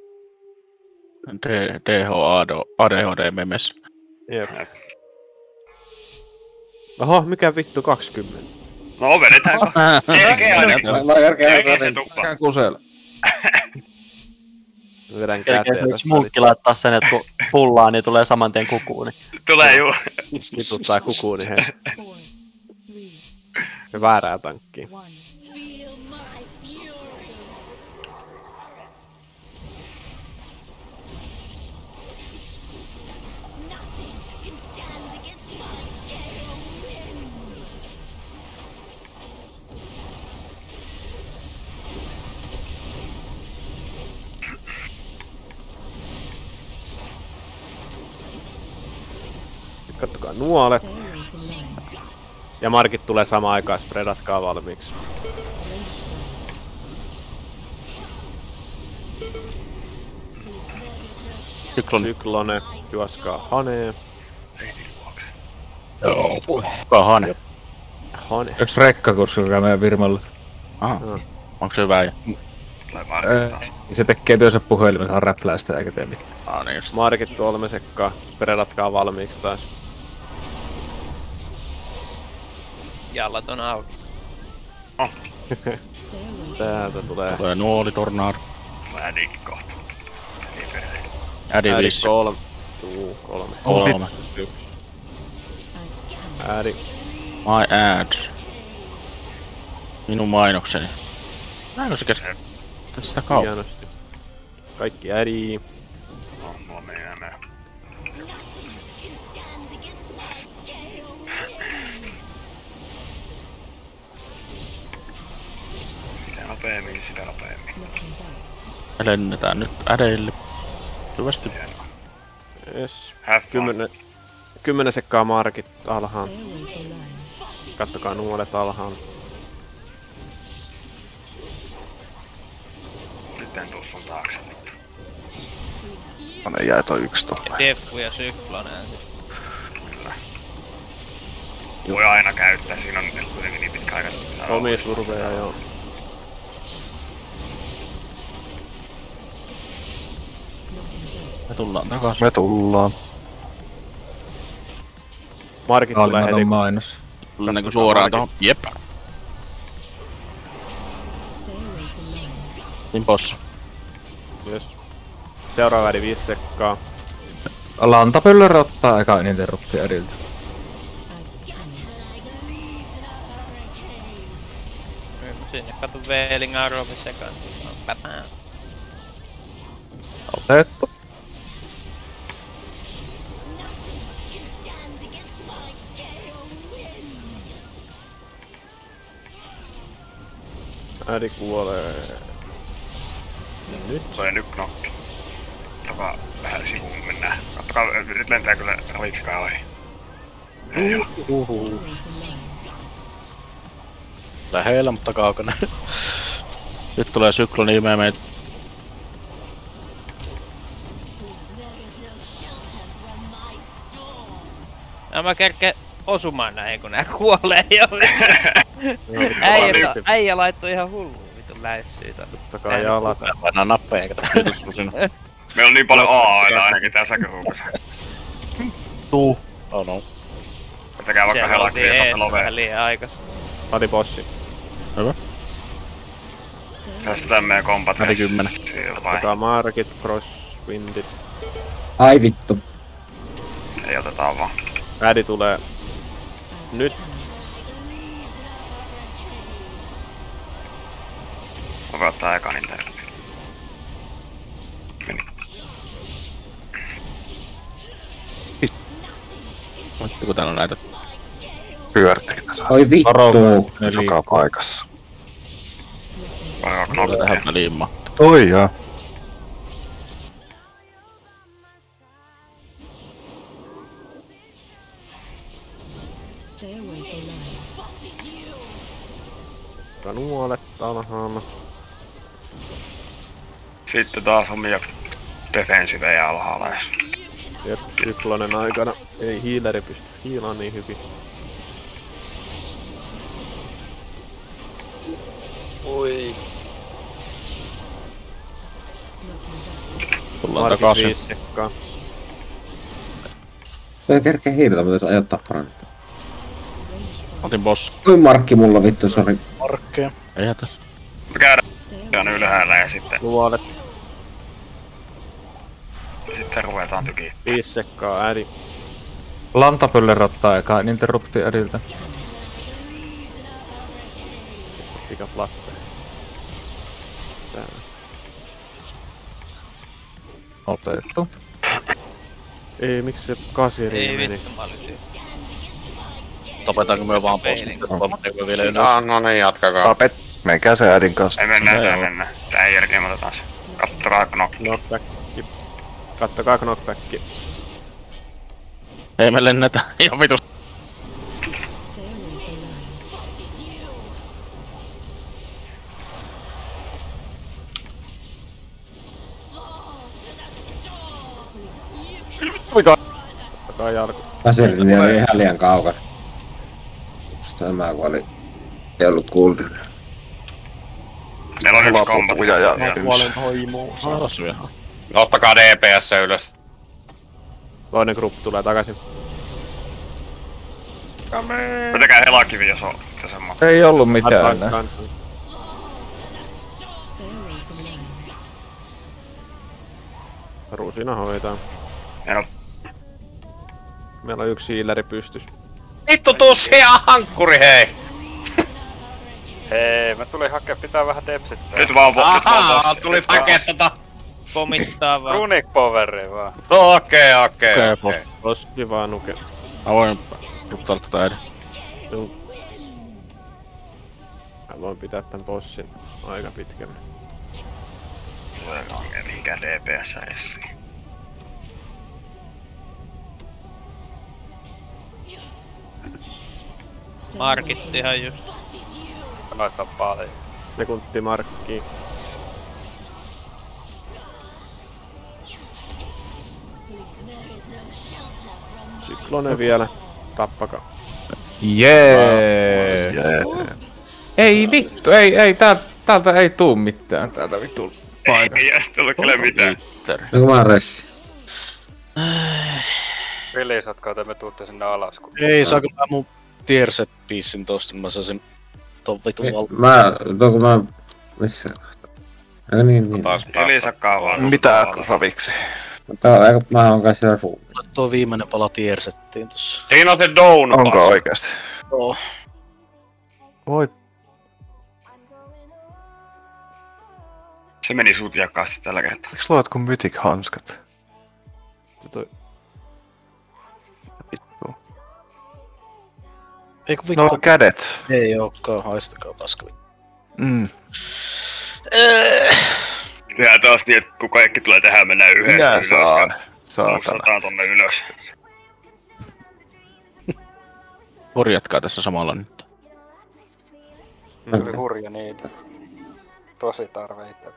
DH ADHD memes. Jep. Oho, mikä vittu 20? No vedetäänkö? Kerkee se tuppa. Käyn kusella. Vedän käteen tästä. Munkki laittaa sen, että kun pullaa, niin tulee saman tien kukuuni. Tulee juu. Vituttaa kukuuni hei. Se väärää tankkiin. Kattokaa nuolet. Ja markit tulee samaan aikaan, spreadatkaa valmiiksi. Syklone, juoskaa Hanee. Joo. Kuka Hane? Hane. Yks rekkakurssi, joka meidän firmalle? Aha. Onko se hyvä? Se tekee työnsä puhelimessa, räplää sitä eikä tee mitään. Niin just. Markit 3 sekkaa, spreadatkaa valmiiksi taas. Jallat on auki. Täältä tulee... Tulee nuoli, tornado. Ädikki kohta. Ädi 5. 3. 3. Ädi. My ads. Minun mainokseni. Näinkö se kesken? Sitä kauan. Hienosti. Kaikki ädi. Mua menee. Nopeemmin, sitä nopeemmin. Me lennetään nyt ädeille. Hyvästi. Yes. 10 sekkaa markit alhaan. Kattokaa nuolet alhaan. Nyt en tuu sun taakse nyt. Anne jää toi yks tolla. Deffu ja sykloneen sit. Kyllä. Voi aina käyttää, siinä on kuitenkin niin pitkä aika. Omia surveja joo. Me tullaan takas. Me tullaan. Markit tulee heti. Mainos. Niinku suoraan tohon. Jep. Niin bossa. Yes. Seuraava ädi 5 sekkaa. Lantapöllörä ottaa eka interruptia ediltä. Sinne katu Veelingaan Rovi sekaan. Päpää. Otettu. Ääri kuolee. Nyt. Tulee nyt knokki. Katsokaa vähän sivuun mennään. Katsokaa, nyt lentää kyllä Raliksikaan ohi. Ei oo. Lähellä, mutta kaukana. Nyt tulee sykloni imee meitä. No mä kerkeen osumaan näihin, kun nää kuolee jo. Äijä laittoi ihan hulluun vitun läissyitä. Tottakaa jalat. Painaa nappeja eikä Meillä on niin paljon AA:ita ainakin tää säköruukussa. Tuu. Oh no. Pitäkää vaikka helakki ja saatte lovea. Vähän liian aikas. Pati bossi. Hyvä. Tästä meidän kompat. Väli 10. Ottakaa markit, crosswindit. Ai vittu. Ei otetaan vaan. Äädi tulee. Nyt. Nopeuttaa ekan internet. Meni. Vittu täällä on näitä. Pyörteitä tässä. Oi vittu. Joka paikassa. Tulee tähän väliin mahtuu. Oi jaa. Nuolet alhaalla. Sitten taas omia defensivejä alhaalla. Jep, syklonen aikana ei hiileri pysty hiilaan niin hyvin. Oi. Tullaan takaisin. 5 sekkaa. Toi kerkee hiilata, mutta jos ajat tappara nyt. Otin boss. Oi markki mulla vittu, sori. Markkeja. Ei hätä. Me käydään ylhäällä ja sitten... Luolet. Sitten ruvetaan tykiin. 5 sekkaa ääri. Lantapöller ottaa eka interrupti ädiltä. Pika platte. Täällä. Otettu. Ei, miksi se kasiri meni? Vittu, mä olin tyhjä. Tapetaanko me vaan bossit, että vielä ylös? No niin, jatkakaa. Tapet. Menkää se äidin kanssa. Ei mennään. Tää jälkeen me otetaan se. Kattokaa knokki. Knockbacki. Kattokaa knockbacki. Ei me lennetä. Ihan vitus. Kattokaa jalku. Aserini oli ihan liian kaukana. Just tämä kun oli... Ei ollut kuultu. Meillä on yksi kombat. Mä kuolen hoimuun. Nostakaa DPS ylös. Toinen gruppi tulee takaisin. Pitäkää helakivi, jos on se semmoinen. Ei ollut mitään. Rusina hoitaa. Meillä on yksi healeri pystys. Vittu tuu siellä hankkuri, hei! Hei, mä tulin hakea, pitää vähän depsittää. Nyt vaan Ahaa, tulit hakee Pomittaa vaan. Runic poweri vaan. Okei. Poski vaan nuke. Mä voin jutella tätä edellä. Mä voin pitää tän bossin aika pitkälle. Tuleekaan mihinkään DPS edes. Markittihan just. Noita on paljon. Sekunti markki. Syklone vielä. Tappakaa. Jee. Ei vittu, ei täältä ei tuu mitään. Täältä vittu paikasta. Ei tullut kyllä mitään. No mä ressi. Vili, saatko te me tuutte sinne alas? Kun... Ei, saanko mä mun tier set piecin tosta, mä saisin ton vitun Missä kohtaa? Eikö niin? Elisakkaa vaan. Mitä raviksi? Mä oon kai siellä ruumilla. Tuo viimeinen pala tier settiin tossa. Siinä on se down. Onko oikeesti? Joo. Voi. Se meni sut jakkaasti tällä kertaa. Eiks luot kun mytik hanskat? Vittu. Eiku vittu. No kädet. Ei ookaan, haistakaa paska. Sehän taas niin, että kun kaikki tulee tähän mennään yhdessä Minä ylös. saan. Saatana. Tonne ylös. Korjatkaa tässä samalla nyt. Oli hurja niitä. Tosi tarve itse.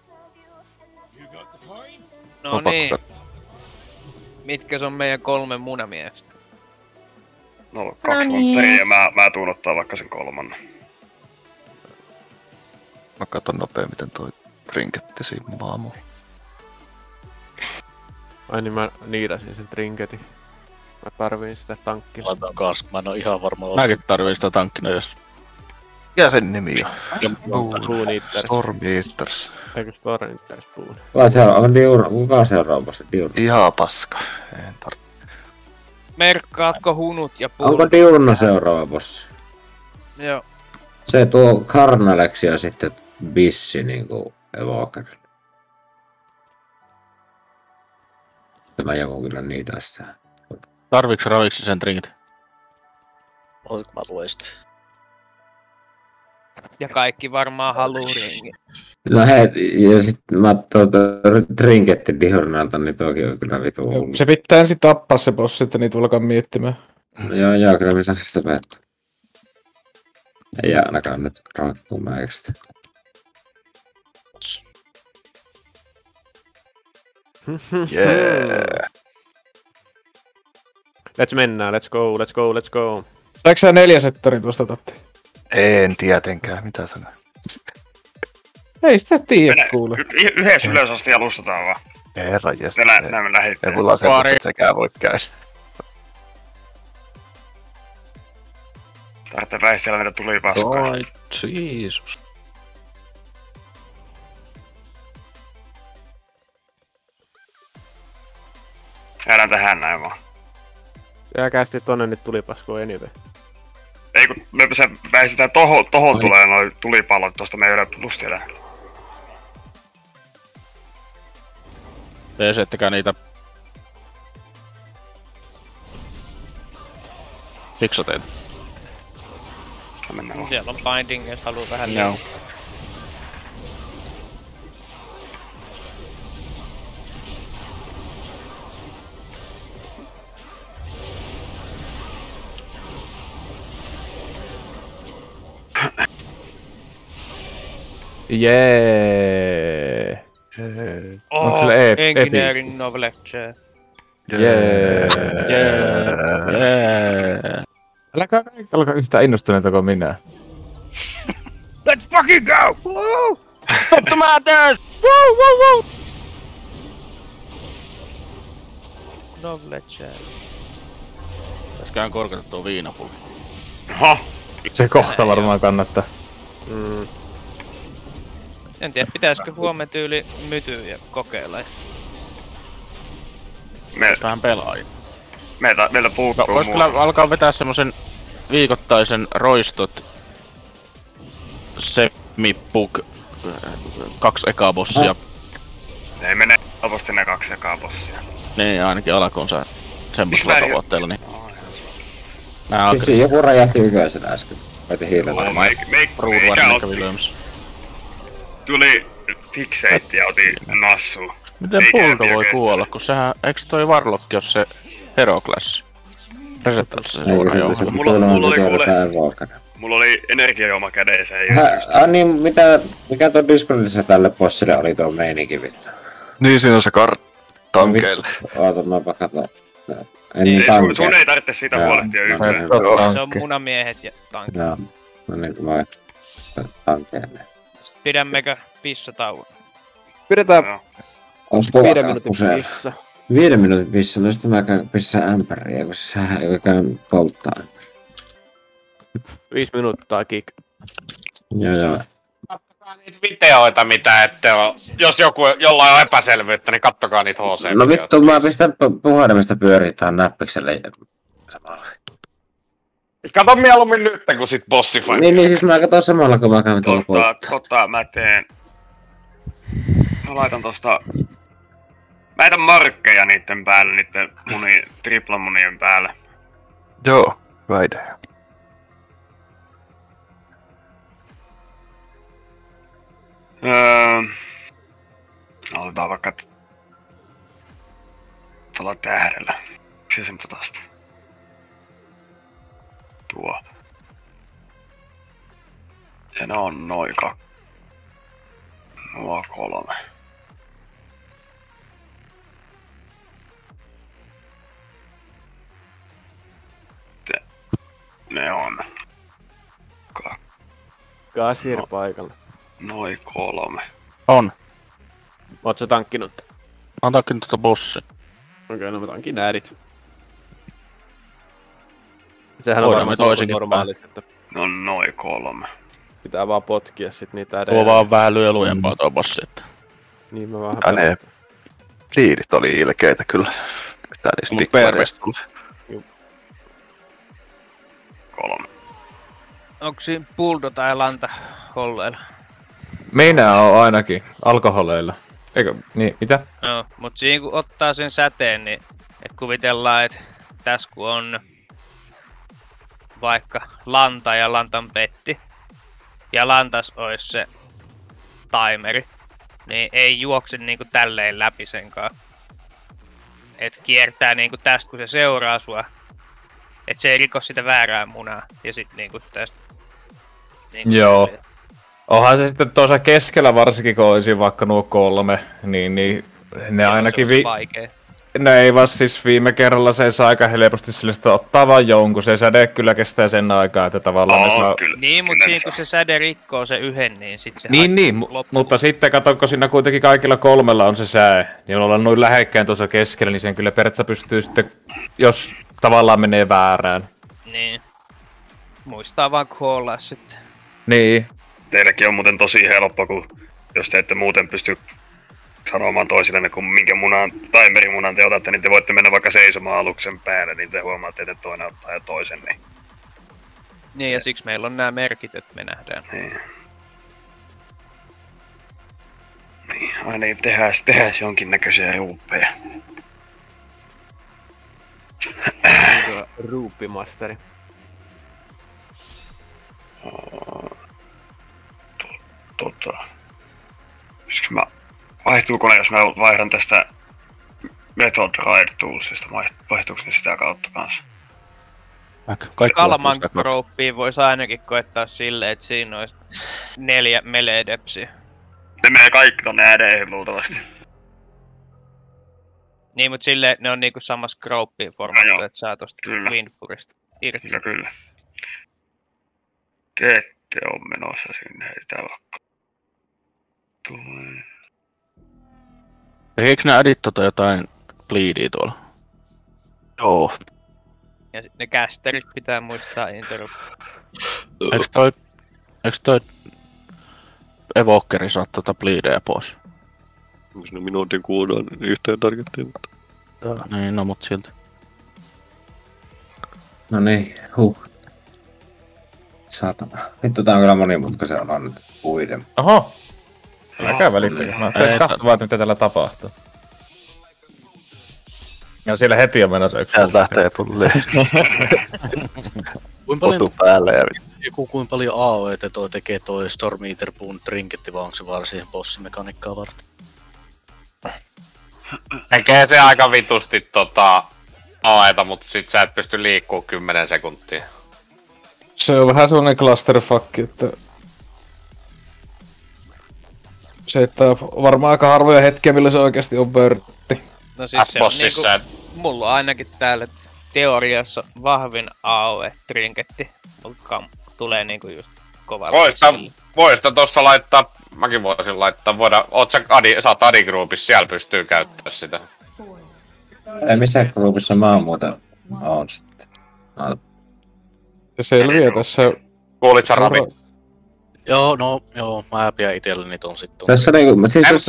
No niin. Mitkä on meidän 3 munamiestä? No 2 montteria ja mä tuun ottaa vaikka sen 3. Mä katon nopea miten toi trinketti simmaa mun. Ai niin mä niidasin sen trinketin. Mä tarviin sitä tankkina. Laitan kans, mä en oo ihan varma. Mäkin tarviin sitä tankkina jos. Mikä sen nimi on? Boon Eaters. Storm Eaters. Eikö Storm Eaters Boon? Kuka seuraavassa Diurno? Ihan paska. En Merkkaatko hunut ja puulut? Onko Diurno seuraava bossi? Joo. Se tuo Karnaleksi ja sitten Bissi niinku Evoker. Mä joku kyllä niitä sitä. Tarviiks raviksi sen trinket? Oletko mä luen sitä? Ja kaikki varmaan haluuriinkin. No hei, ja sit mä trinketti Diurnalta, niin toki on kyllä vitu hullu. Se pitää ensin tappaa se bossi, että niitä alkaa miettimään. Joo, kyllä me saa sitä päättää. Ei ainakaan nyt rakkuu mäikästä. Yeah. Let's go. Saiko sä 4 settorin tuosta Totti? En tietenkään, mitä sanoo. Ei sitä tiedä kuule. Yhdessä ylös asti alustetaan vaan. Herra jästä. Näin me lähdetään. Ei mulla on semmoista, että sekään voi käydä. Tarvitsee väistellä mitä tuli paskaa. Ai, Jeesus. Jäädään tähän näin vaan. Jääkäästi tonne nyt tulipaskoon anyway. Ei kun me se väistetään tohon tulee noi tulipallot tosta meidän ylöplustia. Peesettekää niitä fiksateita. Siellä on binding, jos haluu vähän Joo. Jee. Onko sillä Engineering knowledge. Jee. Älkää kaikki olkaa yhtä innostuneita kuin minä. Let's fucking go! Woo! Stop the madness! Woo, woo, woo! Knowledge. Pitäisköhän korkata tuo viinapullo. Oho! Se kohta varmaan kannattaa. En tiedä, pitäisikö huomenna tyyli mytyä ja kokeilla. Vähän pelaajia. Meiltä puuttuu vois kyllä alkaa vetää semmosen viikoittaisen roistot Semipuk 2 ekaa bossia. Ei mene helposti ne 2 ekaa bossia. Niin, ainakin alkuunsa semmosella tavoitteella, niin... Siis joku räjähti yköisellä äsken. Voitin hiilellä. Ruuduvarinen kävi lyömässä. Tuli fixate ja otin nassu. Miten Buldo voi kuolla, kun sehän... Eiks toi Warlock jos se Hero Class? Resettaat se suoraan johon. Mulla oli energiajuoma kädessä. Niin, mikä tuo Discordissa tälle bossille oli tuo meininki vittu? Niin, siinä on se tankeille. Oota, mäpä katon. Sun ei tarvitse siitä huolehtia yhtään. Se on munamiehet ja tankit. Joo, no niin kuin mä tankeille. Pidämmekö pissatauon? Pidetään. Olisiko 5 minuutin pissa? 5 minuutin pissa, no sitten mä käyn pissään ämpäriä, kun se käyn polttaa. 5 minuuttia kick. Joo. Kattokaa niitä videoita mitä ette oo. Jos jollain on epäselvyyttä, niin kattokaa niitä HC-videoita. No vittu, mä pistän puhelimesta pyörii tähän näppikselle samalla. Kato mieluummin nyt, kun sit bossifight. Niin siis mä katon samalla, kun mä käyn tuolla polttaa. Mä teen... Mä laitan tosta... Mä etän markkeja niitten päälle, niitten triplamunien päälle. Joo, hyvä idea. Otetaan vaikka tuolla tähdellä. Miksi se nyt tästä? Tuo. Ja ne on noin nuo 3. Ne on. Kasir paikalla. Noin 3. On. Oot sä tankkinut? Mä oon tankkinut tätä bossia. Okei, no mä tankin näädit. Sehän on Voidaan varmaan toisinkin normaalis, että No noin 3. pitää vaan potkia sit niitä Tuo edelleen. vaan vähän lyö lujempaa tuo bossi, että... Niin mä vähän Ja ne liidit oli ilkeitä kyllä. Mitä niistä pikkuareista tuli. 3. Onko siinä puldo tai lanta holleilla? Minä oon ainakin alkoholeilla. Eikö, niin, mitä? No, mut siinä kun ottaa sen säteen, niin et kuvitellaan, että tässä kun on vaikka lanta ja lantan petti, ja lantas ois se timeri, niin ei juokse niinku tälleen läpi senkaan. Et kiertää niinku tästä kun se seuraa sua, et se ei riko sitä väärää munaa, ja sit niinku tästä... Niinku Joo. Onhan se sitten tuossa keskellä varsinkin, kun olisi vaikka nuo 3, niin ne ainakin No ei vaan siis viime kerralla se saa aika helposti sille, että ottaa vaan jonkun. Se säde kyllä kestää sen aikaa, että tavallaan ne saa... Niin, mut siinä kun se säde rikkoo se yhden, niin sit se Niin, mutta sitten katsonko siinä kuitenkin kaikilla 3 on se sää, niin ollaan noin lähekkäin tuossa keskellä, niin sen kyllä periaatteessa pystyy sitten, jos tavallaan menee väärään. Niin. Muistaa vaan koollaa sitten. Niin. Teillekin on muuten tosi helppo, kun jos te ette muuten pysty sanomaan toisillenne, kun minkä timerimunan te otatte, niin te voitte mennä vaikka seisomaan aluksen päälle, niin te huomaatte, että toinen ottaa ja toisen. Niin, ja siksi meillä on nämä merkit, että me nähdään. Ai niin, tehäs jonkinnäköisiä ruuppeja. Ruuppimasteri. Vaihtuuko ne, jos mä vaihdan tästä Method Ride Toolsista, vaihtuuko ne sitä kautta kanssa? Kalman Grouppiin voisi ainakin koettaa silleen, että siinä olisi 4 melee-depsiä. Ne menee kaikki tonne ädeihin luultavasti. Niin, mut silleen ne on niinku samassa Grouppiin formattu, että saa tosta Windfurista irti. Kyllä. Te ette oo menossa sinne, ei tää vaikka. Eikö nää ädit jotain bleedia tuolla? Joo. Ja sit ne casterit pitää muistaa interrupt. Eiks toi Evokeri saa bleedeja pois? Onko ne minuutin kuudaan yhteen targettiin, mutta... Niin, no mut silti. No niin, Saatana. Vittu, tää on kyllä monimutkaisen alan nyt uiden. Oho! Älkää välittäkö. Mä teet katsomaan, mitä täällä tapahtuu. Ja siellä heti on menossa yksi. Täältä lähtee pulliin. Kuinka päälle ja kuinka paljon AOEtä toi tekee toi Storm Eater Boon trinketti, vai onko se vaan siihen bossimekaniikkaa varten? Tekee se aika vitusti AEta, mutta sit sä et pysty liikkuu 10 sekuntia. Se on vähän sellainen clusterfuck, että... Se, että varmaan aika harvoja hetkiä, millä se oikeesti on vörtti. No siis se on niinku, mulla on ainakin täällä teoriassa vahvin AOE-trinketti, mutta tulee niinku just kovalla. Voista tossa laittaa, mäkin voisin laittaa, saat Adi-groupissa, siellä pystyy käyttää sitä. Ei missään groupissa mä oon muuten oon sitten. Se selviää tässä... Kuulit sä Rami? Joo, mä pidän itelleni ton sitten. Tässä niinku,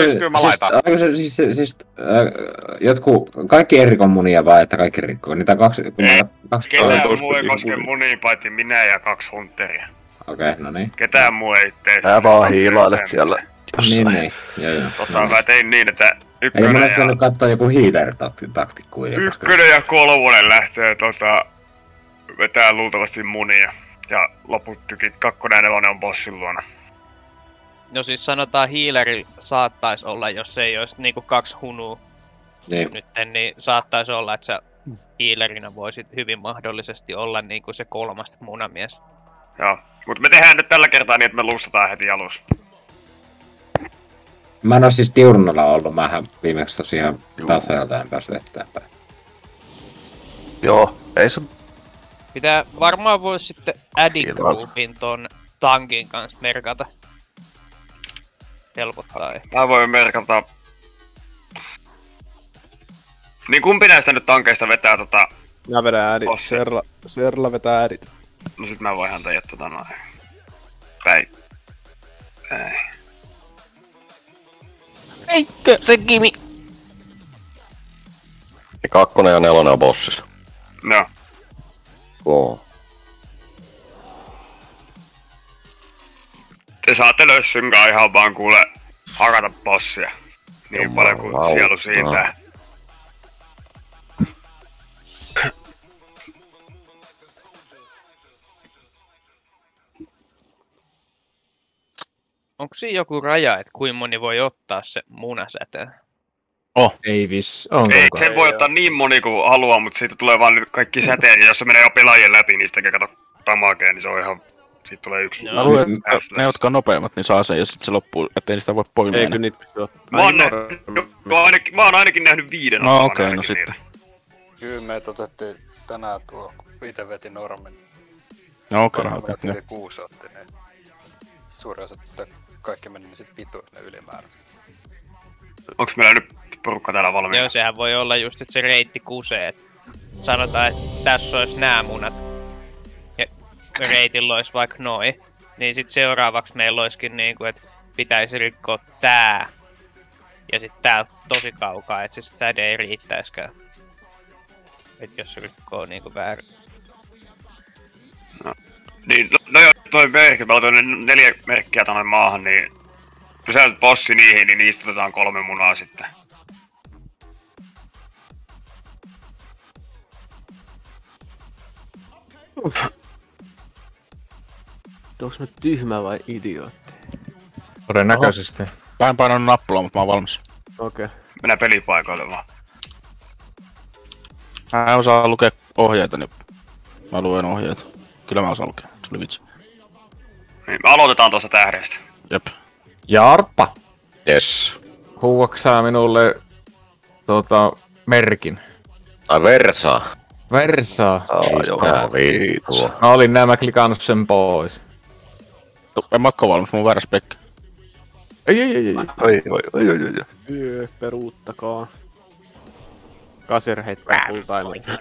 siis jotkut, kaikki Erikon munia vai että kaikki rikkoo? Niitä kaksi Ketään muu ei koske munia, paitsi minä ja 2 hunteria. Okei, no niin. Ketään muu ei tee. Tää vaan hiilailet siellä jossain. Niin, joo. Mä tein niin, että Ei mun olisi pitänyt katsoa joku healer-taktikkuja. 1 ja 3 lähtee vetää luultavasti munia. Ja loput tykit 2 ja 4 on bossin luona. No siis sanotaan healeri saattais olla, jos ei olisi niinku 2 hunua nytten, niin saattais olla, että sä healerinä voisit hyvin mahdollisesti olla niinku se 3. munamies. Joo, mut me tehdään nyt tällä kertaa niin, että me lustataan heti alussa. Mä en oo siis Diurnalla ollut, mähän viimeksi tosiaan Rathaelta en päässyt eteenpäin. Joo, ei se... Pitää varmaan vois sitten Addict-groupin ton tankin kanssa merkata. Helpottaa ehkä. Mä voin merkata... Niin kumpi näistä nyt tankeista vetää Mä vedän Adit. Serla vetää Adit. No sit mä voin teidät noin. Päin. Eikö se Kimi? Ja 2 ja 4 on bossissa. No. Oo. Te saatte lössynkaan ihan vaan kuule hakata bossia. Niin paljon kuin sielu siitä. Onko siinä joku raja, että kuinka moni voi ottaa se munasäteen? Ei onko? Ei, sen voi ottaa niin moni kuin haluaa, mutta siitä tulee vaan nyt kaikki säteen, ja jos se menee jo pelaajien läpi, niin sitten kato damakea, niin se on ihan... Siitä tulee yksi. Mä luulen, että ne, jotka on nopeammat, niin saa sen, ja sitten se loppuu, ettei niistä voi poimia. Eikö niitä pysty ottaa? Mä oon ainakin nähnyt 5. No okei, no sitten. Kyllä meitä otettiin tänään tuo, kun ite veti Normin. No okei. Yli 6 otti, niin suurin osa, että kaikki meni niin sit vituille ne ylimääräiset. Onks meillä nyt porukka täällä valmiina? Joo, sehän voi olla just, että se reitti kusee. Sanotaan, että tässä olisi nää munat. Ja reitillä olisi vaikka noi. Niin sit seuraavaksi meillä olisikin niinku, että pitäisi rikkoa tää. Ja sit tää tosi kaukaa, et siis tää ei riittäiskään. Et jos se rikkoo niinku väärin. Niin, no joo, toi merkki, mä laitoin 4 merkkiä tonne maahan, niin pysäytät bossi niihin, niin niistä otetaan 3 munaa sitten. Onks mä tyhmä vai idiootti? Todennäköisesti. Mä en painanut nappulaa, mutta mä oon valmis. Okei. Mennään pelipaikoille vaan. Mä en osaa lukea ohjeita, niin mä luen ohjeita. Kyllä mä osaan lukea, tuli vitsi. Niin, me aloitetaan tuosta tähdestä. Jep. Jarppa! Yes. Huuaksaa minulle merkin. Tai Versaa. Versaa. Tää vittua. Mä olin nämä klikannut sen pois. En mä oo valmis, mun väärä spekki. Ei. Peruuttakaa. Kasir heittää full timer.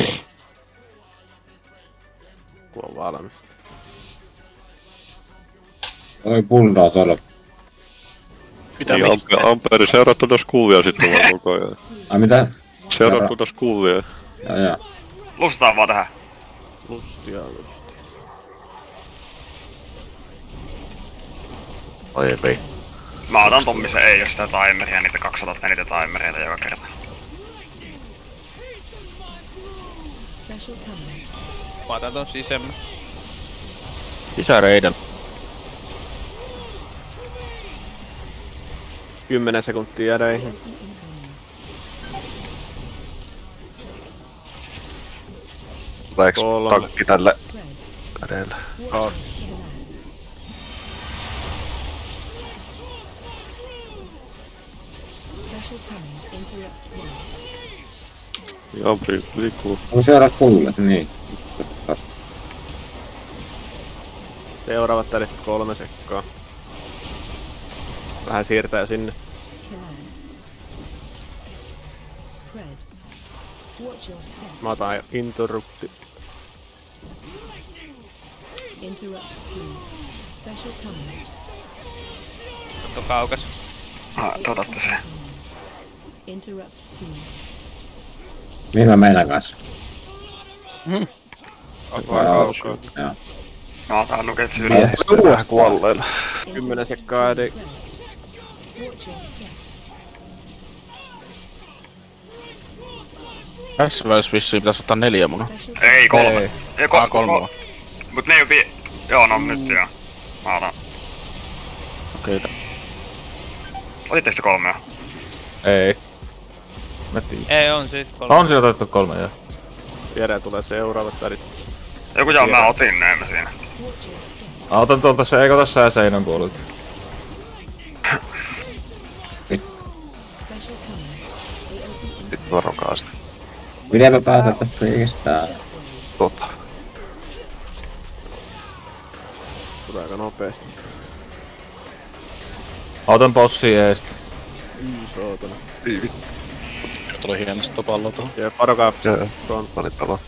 Kun on valmis. Oi puldaa tuolla. Niin, Amperi, seuraa tuota skuuvia sitten vaan koko ajan. Ai mitä? Seuraa tuota skuuvia. Jaa. Lustataan vaan tähän. Lustia. Oi vei. Mä otan Tommisen ei jos sitä timeria, niitä 200 niitä timereita joka kerta. Mä otan ton sisemmä. Lisää reiden. 10 sekuntia järeihin. Tuleeks tankki tälle edellä? Amperi liikkuu. On seuraa kuulle, niin. Seuraavat tälle 3 sekkaa. Vähän siirtää jo sinne. Mä otan interrupti. Otto kaukas. Otatte se. Mihin mä meinaan kanssa? Joo. Mä otan nuket syrjään. Vähän kuolleilla. 10 sekkaa eli... Tässä välissä vissiin pitäis ottaa 4 munaa. Ei 3. Ei 3. Mut ne ei oo joo, no nyt joo. Mä otan. Okei. Otitte sitä 3? Ei. Ei, on siis 3. On siinä otettu 3, joo. Jere tulee seuraavat värit. Joku joo, mä otin näin siinä. Otan tuolta se, eikö tossa ja seinän puolelta. Nyt varokaasti. Miten me päätän tästä liikestään? Tulee aika nopeesti. Otan bossi eestä. Saatana. Sitten tulee hienosti pallo tuohon. Jee, varokaa. Joo, frontmanit palaa.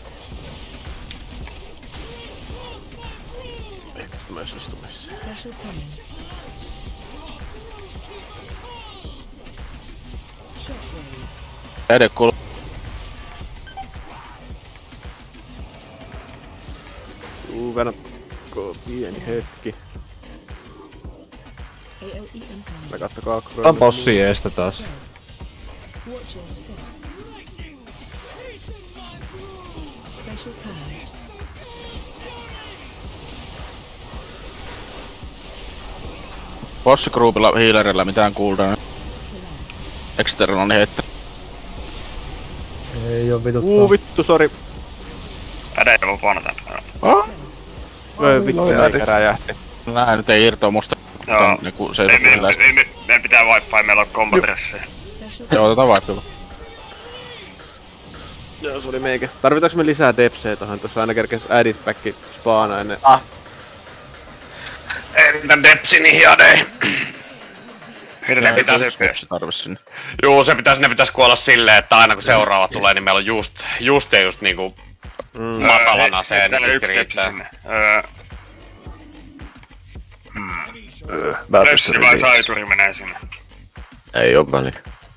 Ehkä tulee istumissa. Ede kuuluu. Venatko pieni hetki. Mä kattokaa Otan bossi eestä taas. Bossgruupilla healerilla mitään cooldown. External heittää. Ei oo vituttaa. Vittu, sori. Äde ei vapaana tän. Voi vittu, eikä räjähti. Nää nyt ei irtoa musta. Joo. Niinku se ei meidän pitää wifi, meillä on combat resseja. Joo, otetaan wipella. Joo, se oli meikä. Tarvitaanko me lisää depsejä tohon? Tossa aina kerkes editbacki spaana ennen. Entä depsi niihin jadei? Ne pitäis... Juu, ne pitäis kuolla silleen, että aina kun seuraava tulee, niin meillä on just niinku matalana se, niin sit riittää. Ressi vai saituri menee sinne? Ei oo väliä.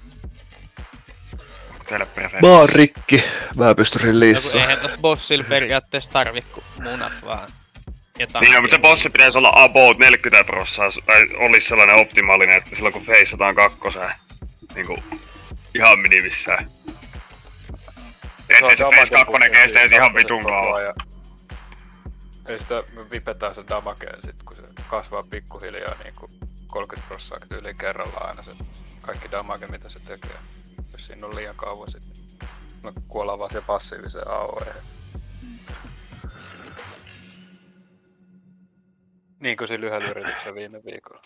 Mä oon rikki. Mä pystyn releaseen. Eihän tossa bossilla periaatteessa tarvi ku munat vaan. Niin, mutta se bossi pitäisi olla about 40%, tai olisi sellainen optimaalinen, että silloin kun faceataan kakkoseen, niinku ihan minimissään. Ettei se face 2 kestäisi ihan vitun kauan. Ei sitä, me vipetään se damageen sit, kun se kasvaa pikkuhiljaa niinku 30% tyyliin kerrallaan aina se kaikki damage mitä se tekee. Jos siinä on liian kauan sit, me kuollaan vaan siihen passiiviseen AOE:hen. Niin kuin siinä lyhyellä yrityksellä viime viikolla.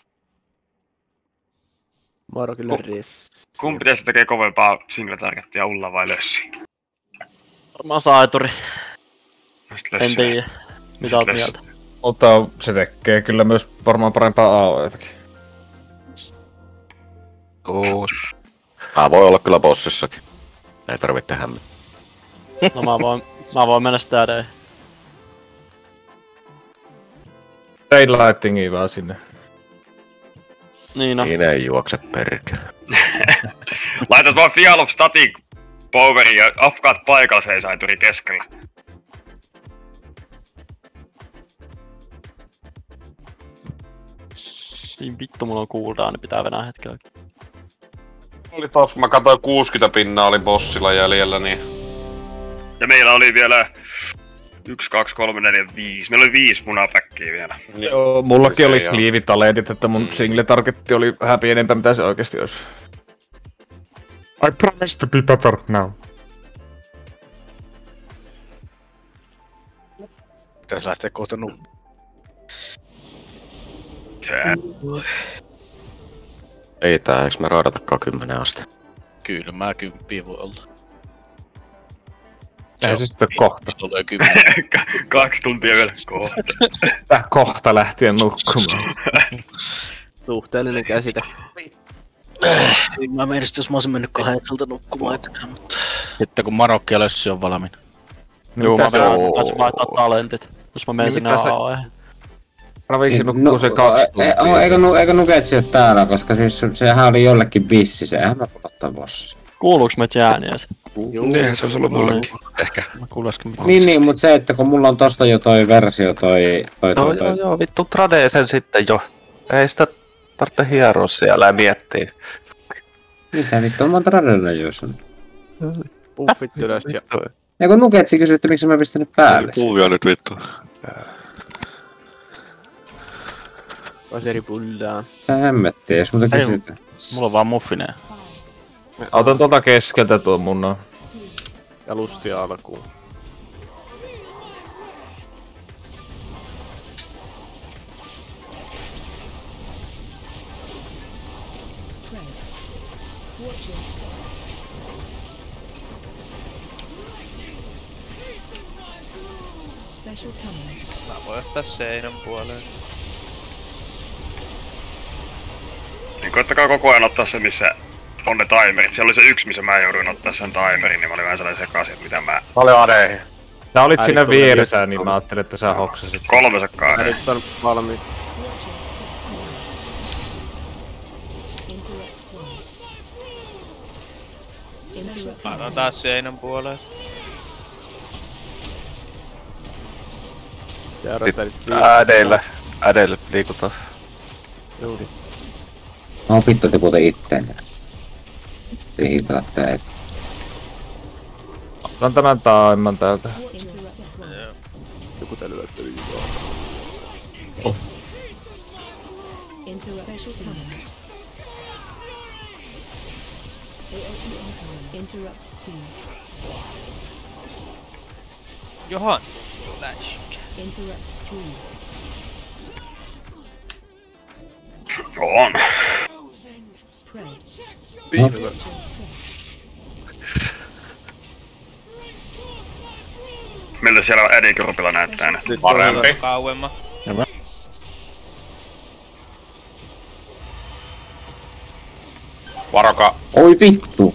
Moro kyllä res. Kumpi teistä tekee kovempaa single targettia, Ulla vai Lössi? Varmaan saituri. En tiedä. Mitä oot mieltä? Mutta se tekee kyllä myös varmaan parempaa AOEtakin. Voi olla kyllä bossissakin. Ei tarvitse tehdä mitään. No mä voin mennä sitä edeen. Daylightingia vaan sinne. Niin no. Niin ei juokse perkele. Laitat vaan Fial of Static Powerin ja afkaat paikalla seisaituri keskellä. Niin vittu mulla on cooldown, niin pitää venää hetkellä. Oli tos, mä katsoin 60 pinnaa oli bossilla jäljellä, niin... Ja meillä oli vielä 1, 2, 3, 4, 5. Meillä oli 5 munapäkkiä vielä. Joo, mullakin oli cleave-talentit, että mun single targetti oli vähän pienempää mitä se oikeesti olisi. I promise to be better now. Pitäis lähteä kohta Ei tää, eiks me raadatakaan 10 asti? Kyllä, mä 10 voi olla. Ei se sitten kohta. Tulee 10. 2 tuntia vielä kohta. Kohta lähtien nukkumaan. Suhteellinen käsite. Mä mielestä jos mä olisin mennyt 8 nukkumaan etenään, mutta... Sitten kun Marokki ja Lössi on valmiina. Joo, mä voin vaihtaa talentit, jos mä menen sinne AOE. Raviksi nukkuu se 2 tuntia. Eikö Nuketsi oo täällä, koska siis sehän oli jollekin bissi, sehän mä ottaa bossi. Kuuluuks meitä ääniä se? Niinhän se olisi ollut mullekin. Ehkä. Mä kuulaskin mitään. Niin, mut se, että kun mulla on tosta jo toi versio toi... Joo, vittu tradee sen sitten jo. Ei sitä tarvitse hieroa siellä ja miettiä. Mitä vittu, mä oon tradella jos on. Puffit ylös ja... Ja kun Nuketsi kysyi, että miksi mä pistänyt päälle. Puuvia nyt vittu. Vaseripullaa. Tää hemmettiä, jos muuta kysytään. Mulla on vaan muffineen. Otan tuolta keskeltä tuon mun. Ja lustia alkuun. Mä voin ottaa seinän puoleen. Niin koittakaa koko ajan ottaa se, missä on ne timerit. Siellä oli se yksi, missä mä jouduin ottaa sen timerin, niin mä olin vähän sellainen sekaisin, että mitä mä... Mä olin adeihin. Sä olit siinä vieressä, niin mä ajattelin, että sä hoksasit. 3 sekkaa. Nyt on valmiit. Mä otan taas seinän puoleen. Ädeille liikutaan. Juuri. No vittu tiputa itteen. Liikaa teet. Otan tämän taiman täältä. Joku tää lyötteli Johan. Flash. On. Viihdyllä. Miltä siellä Eddie-grupilla näyttää nyt? Parempi. Kauemma. Varokaa. Oi vittu!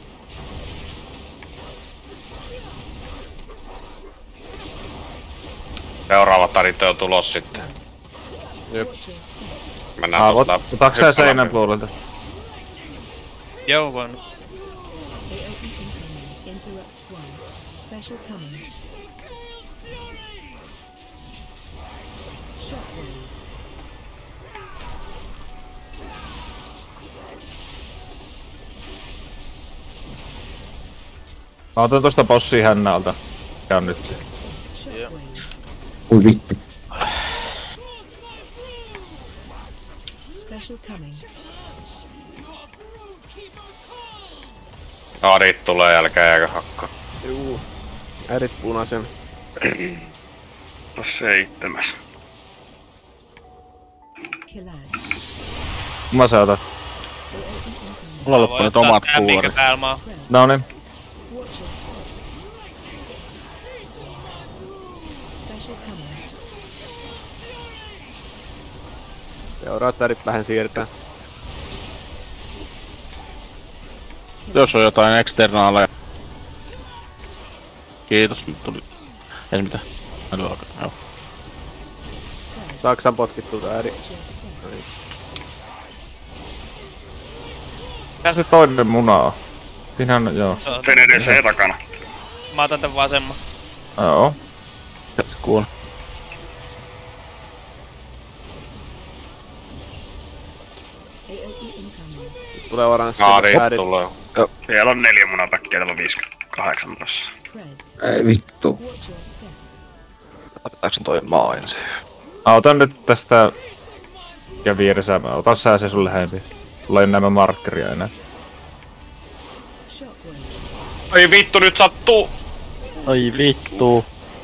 Seuraava tarito on tulos sitten. Jep. Mennään tuosta. Otatko sä seinän puolelta? Joo, voin. Mä otan tosta bossia hännältä. Käyn nyt. Oi vittu. Adit tulee jälkeen eikä hakkaa. Juu. Ärit punaisen. No 7. Mä saatan. Mulla loppuu nyt omat kuoret. Noniin. Seuraat värit vähän siirtää. Jos on jotain eksternaaleja. Kiitos, nyt tuli. Ei mitään. Mä lyön alkaa, joo. Saatko sä potkittua tää ääri? Mikä se toinen muna on? Siinähän joo. Sen edessä ja takana. Mä otan tän vasemman. Joo. Kuul. Tulee oranssi. tulee. Siellä on 4 munapäkkiä, täällä on 58 prosenttia. Ei vittu. Otetaanko toi maa ensin? Mä otan nyt tästä... Ja vieressä, mä otan sä se sulle lähempi. Sulla ei nämä markkeria enää. Ai vittu, nyt sattuu! Ai vittu.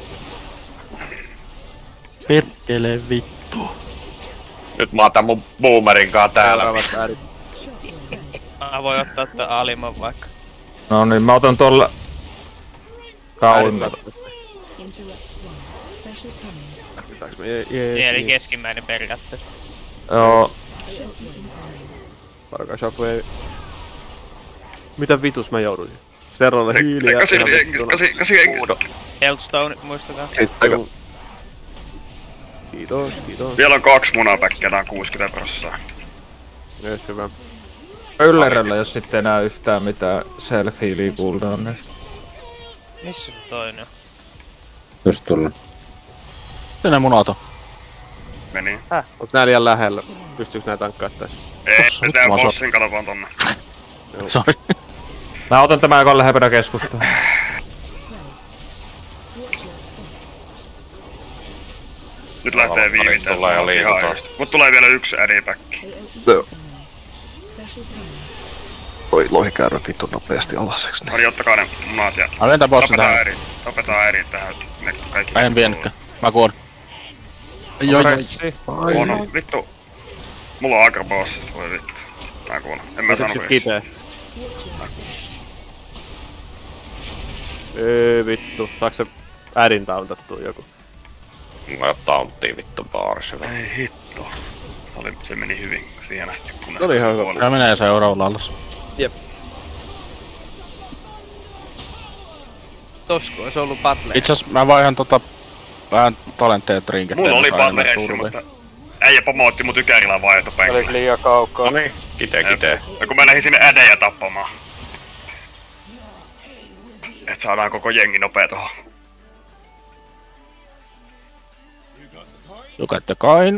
Perkele vittu. Nyt mä otan mun boomerin kaa täällä. Mä voin ottaa tän alimman vaikka. No niin, mä otan tuolla... Kauimmalta. Eli keskimmäinen periaatteessa. Joo. Parka Shockwave. Mitä vitus mä jouduin? Terrolle hiiliä. 8 henkistä. Healthstone, muistakaa. Kiitos, kiitos. Vielä on 2 munapäkkiä, tää on 60%. Yes, hyvä. Yllerellä, jos sitten enää yhtään mitään self-healia kuullaan, niin... Missä se toinen on? Just tulla. Tänne munato. Meni. Onks nää liian lähellä? Pystyykö nää tankkaa tässä? Ei, pitää bossin, kato vaan tonne. Sori. Mä otan tämän, joka on lähempänä keskustaa. Nyt lähtee tulee jo liikutaan. Mut tulee vielä yksi äripäkki. Joo. Voi lohikäärme vittu nopeasti alaseksi. Oli ottakaa ne munat ja tapetaan eri tähän. Ne kaikki. Mä en viennytkö. Mä kuon. Huono. Vittu. Mulla on agrabossista, voi vittu. Mä kuulen. En mä saanut kitee. Vittu. Saaks se äidin tauntattua joku? Mulla taunttiin vittu baarissa. Ei hitto. Se meni hyvin siihen asti kun oli ihan hyvä. Tää menee seuraavalla allas. Jep. Tosko ois ollu battle. Itseas mä vaihan vähän talentteet rinket. Mulla oli battleressi, mutta äijä pomootti mut ykärillä vaihtopenkillä. Oli liian kaukaa. Noniin. Kitee. Ja kun mä lähdin sinne ädejä tappamaan. Et saadaan koko jengi nopee tohon. Look at the coin.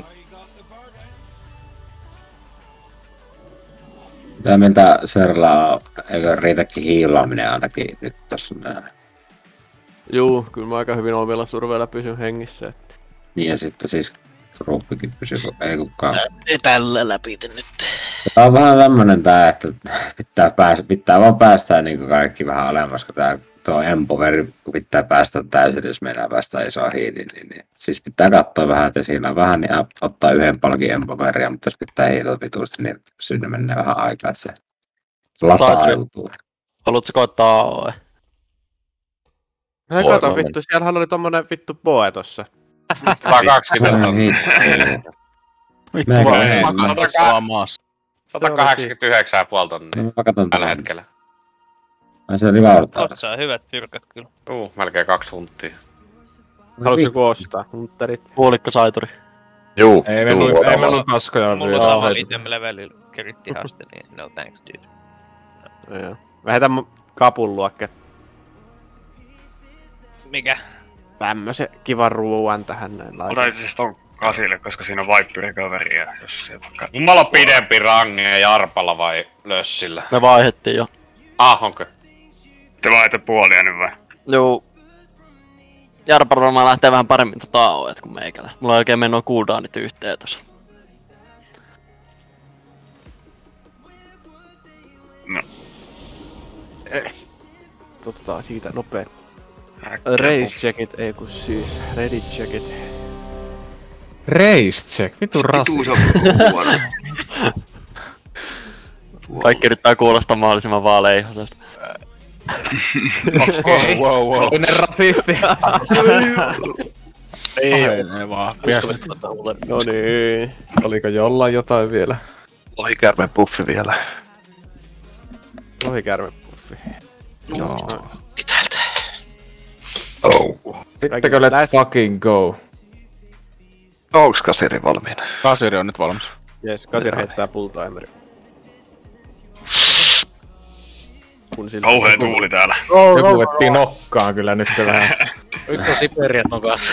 Tää mitä Serlaa, eikö riitäkin hiilaaminen ainakin nyt tossa näin? Juu, kyllä mä aika hyvin omilla surveilla pysyn hengissä. Että. Niin ja sitten siis Ruppikin pysyy, ei kukaan. Ei tällä läpi nyt. Tää on vähän tämmönen tää, että pitää vaan päästää niinku kaikki vähän alemmas, kun tuo empoveri, kun pitää päästä täysin, jos meinaa päästä isoa hiiliin, niin siis pitää katsoa vähän, että siinä on vähän, niin ottaa yhden palkin empoveria, mutta jos pitää hiilata vituusti, niin sinne menee vähän aikaa, että se latautuu. Haluatko koittaa AOE? Hei kato vittu, siellähän oli tommonen vittu boe tossa. 120 Vittu vaan maassa. 189,5 tonnia tällä hetkellä. Ai se rivauttaa. Tossa on hyvät fyrkat kyllä. Melkein 2 hunttia. Haluatko joku ostaa? Huntterit. Puolikko saituri. Juu. Ei mennyt taskoja. Mulla on sama item levelillä kerittihaaste, niin no thanks dude. Joo. Mä heitän mun kapun luokke. Mikä? Tämmösen kivan ruuan tähän näin laitan. Ota itse asiassa ton kasille, koska siinä on Viper recoveria, jos se vaikka... Kummalla on pidempi range, Jarpalla vai Lössillä? Me vaihettiin jo. Onko? Te vaihdette puolia nyt vai? Joo. Jarpalla varmaan lähtee vähän paremmin AOEt kuin meikällä. Mulla on oikein mennyt cooldownit yhteen tossa. No. Otetaan siitä nopee. Race checkit, ei kun siis ready checkit. Race check? Vitu rasisti. Kaikki yrittää kuulostaa mahdollisimman vaaleihoselta. Wow. Toinen rasisti. Ei vaan. No niin. Oliko jollain jotain vielä? Lohikäärmen puffi vielä. Lohikäärmen puffi. Joo. Täältä. Sittenkö let's fucking go? Onks Kasiri valmiina? Kasiri on nyt valmis. Jes, Kasir heittää pulltimeri. Kauheen tuuli täällä. Joku ettii nokkaan kyllä nyt vähän. Nyt on Siperiat on kanssa.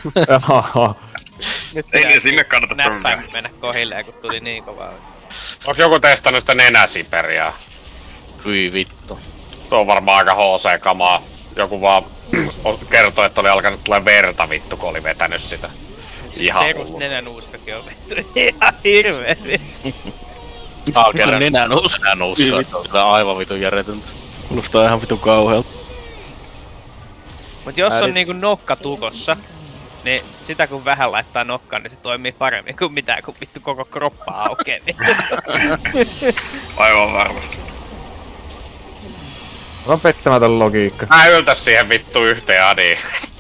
Ei niin sinne kannata näppäin mennä kohilleen, kun tuli niin kovaa. Onks joku testannut sitä nenäsiperiaa? Hyi vittu. Tuo on varmaan aika HC-kamaa. Joku vaan kertoi, että oli alkanut tulee verta vittu, kun oli vetänyt sitä. Ihan perus nenänuuskakin on vetty ihan hirveesti. Nenänuuska. Tää on aivan vitun järjetöntä. Kuulostaa ihan vitun kauhealta. Mut jos on niinku nokka tukossa, niin sitä kun vähän laittaa nokkaan, niin se toimii paremmin kuin mitään, kun vittu koko kroppa aukee. Aivan varmasti. On pettämätön logiikka. Mä yltäs siihen vittu yhteen adiin.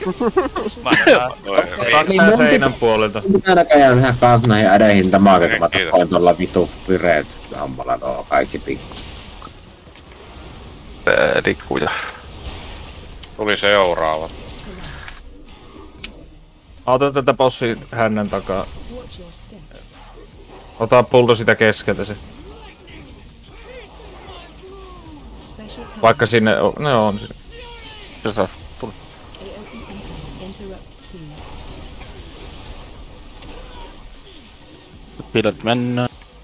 Kaksi seinän puolelta. Mitä näköjään ihan kans näihin ädeihin damage, kun mä tapoin tuolla vitu vireet hammalla nuo kaikki pikkus. Dikkuja. Tuli seuraava. Ota tätä bossi hännän takaa. Ota pulto sitä keskeltä se. Vaikka sinne on, ne on sinne. Se saa, tule. Pilot mennään.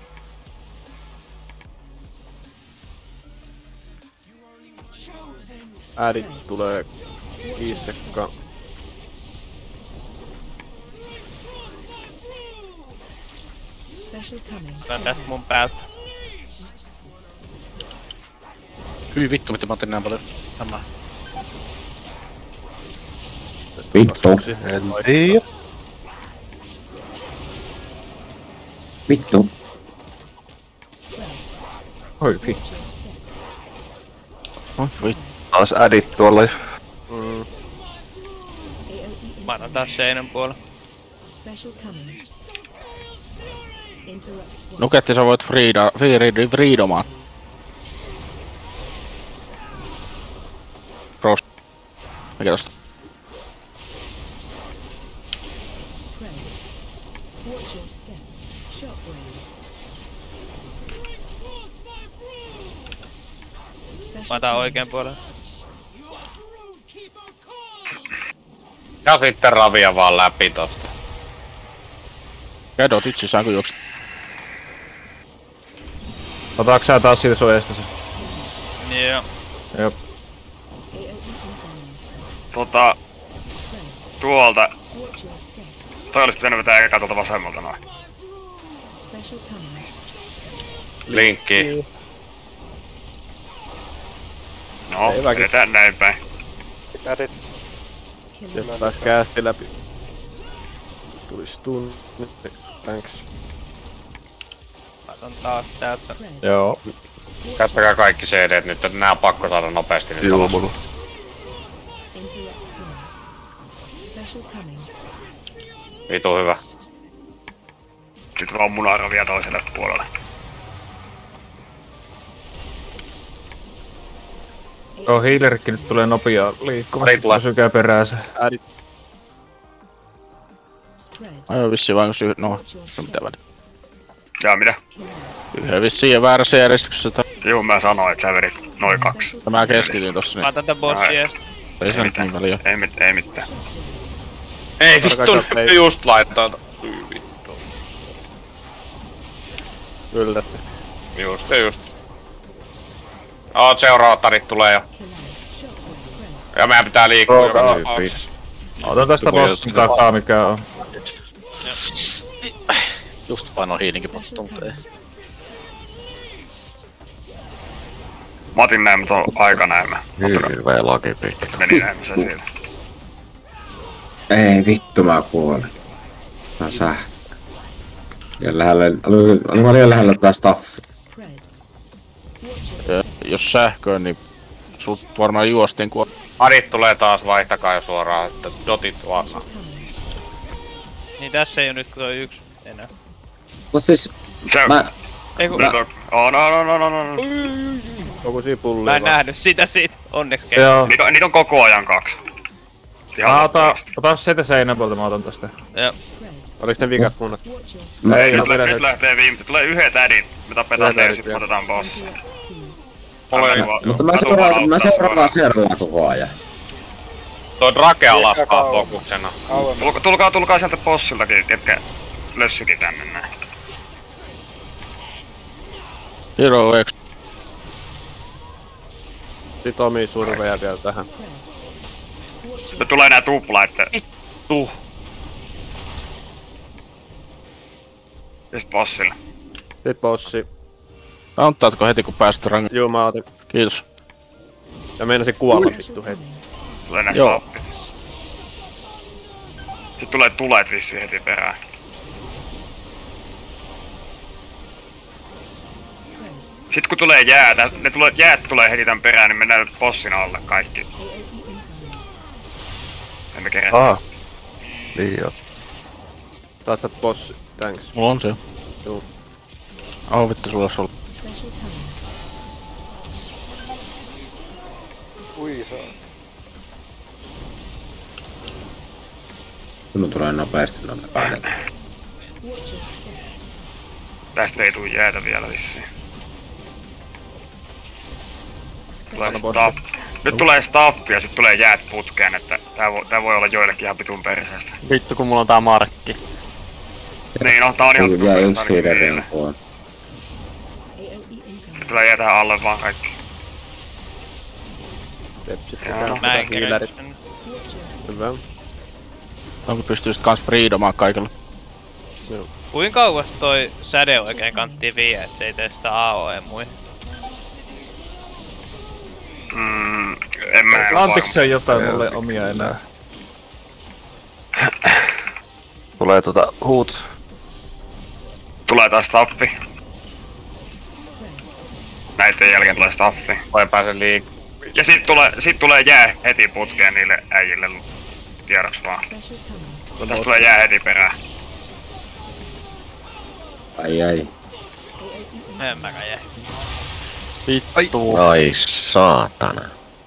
Äidit tulee kiisekka. Tää tästä mun päältä. Hyi vittu, mitä mä otin näin paljon. Sama. Vittu. En tiedä. Vittu. Oi vittu. Oi vittu. Taas ädit tuolla jo. Mä annan taas seinän puolella. Nuketti sä voit freedomaan. Frost. Mikä tosta? Mä otan oikeen puolella. Ja sitten ravia vaan läpi tosta. Kädot itse saanko juokset? Otaaks sä taas siitä sun eestäsi? Joo. Jop. Tuolta. Toi olis pitänyt vetää eka tuolta vasemmalta noin. Linkki. No, edetään näin päin. Kädet. Jos taas käästi läpi. Tulis tunni. Thanks. Mä otan taas täältä. Joo. Käyttäkää kaikki CDt nyt, että nää on pakko saada nopeasti nyt Joo, alas. mulla. Vitu hyvä. Sitten vaan munaravia toiselle puolelle. Joo, healerikki nyt tulee nopeaa liikkumaan. Ari tulee. Pysykää peräänsä. Aion vissiin vaan no mitä väliä. Jaa, mitä? Yhden vissiin ja väärässä järjestyksessä. Juu, mä sanoin, että sä vedit noin 2. Mä keskityin tossa Mä niin. otan tän bossin ees. Ei se nyt niin väliä. Ei mitään. Ei vittu, ne just laittaa. Vittu. Yltät se. Just. Seuraavat tarit tulee jo. Ja meidän pitää liikkua joka tapauksessa. Otan tästä bossin takaa mikä on. Just paino hiilinkin pottunteen. Mä otin näin, ton aika näin. Hirveä lakipikki. Meni näin, missä siellä. Ei vittu mä kuolen. Mä sähkö. Liian lähellä, oli liian lähellä tää staffi. Jos sähköön, niin sut varmaan juostiin kun... Arit tulee taas, vaihtakaa jo suoraan, että dotit vannaa. Niin tässä ei oo nyt, kun toi yksi enää. Mut siis... Mä... Eiku... No. Koko sipulli. Mä en nähnyt sitä siitä, onneksi Joo. Niitä on koko ajan 2. Mä otan sitä seinän puolta, mä otan tästä. Joo. Oliks ne vikat munat? Nyt lähtee viimeiset. Tulee yhdet ädit. Me tapetaan ne ja sit otetaan bossi. Mutta mä seuraan koko ajan. Toi Drake alastaa fokuksena. Tulkaa sieltä bossiltakin, ketkä lössikin tänne näin. Hero X. Sit omii surveja vielä tähän. Sitten tulee nää tuplaitte. Vittu. Ja sit bossille. Sit bossi. Antaatko heti kun pääset rangin? Juu, mä otin. Kiitos. Ja meinasin kuolla vittu heti. Tulee nää Joo. stappit. Sit tulee tulet vissiin heti perään. Sit kun tulee jäätä, jäät tulee heti tän perään, niin mennään bossin alle kaikki. Emme kerätä. Aha. Niin joo. Taat sä bossi, thanks. Mulla on se. Juu. Vittu sulla olisi ollut. Ui saa. Minun tulee nopeasti noin päälle. Tästä ei tuu jäätä vielä vissiin. Nyt tulee staffi ja sit tulee jäät putkeen, että tää voi olla joillekin ihan pitun perseestä. Vittu kun mulla on tää markki. Niin no, tää on ihan pitun Vielä perseestä yksi ainakin healeri niille. on. Nyt tulee jäätä alle vaan kaikki. Mä en kerätä. Hyvä. Onko pystyisit kans freedomaan kaikille? Joo. Kuinka kauas toi säde oikein kanttiin vie, et se ei tee sitä AOE muihin? En mä Antikseen jotain mulle omia enää. Tulee huut. Tulee taas staffi. Näiden jälkeen tulee staffi. Vai pääse Ja sit tulee jää heti putkeen niille äijille. Tiedoks vaan. Tästä tulee jää heti perään. Ai. En mäkään jää. Vittu. Ai saatana.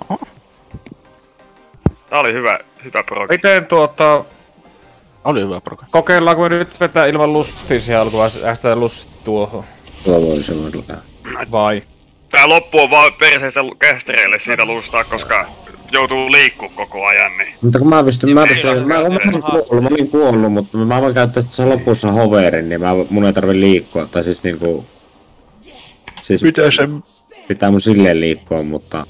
Tää oli hyvä progi. Miten Oli hyvä progi. Kokeillaanko me nyt vetää ilman lustisia alkua ästä lust tuohon? Tuo voisi olla. Vai? Tää loppu on vaan perseistä kästereille siitä lustaa, koska joutuu liikkuu koko ajan, niin... Mutta kun mä olin kuollut, mutta mä voin käyttää tässä lopussa hoverin, niin mun ei tarvi liikkua, tai siis niinku... Siis mitä se... Pitää mun silleen liikkua, mutta...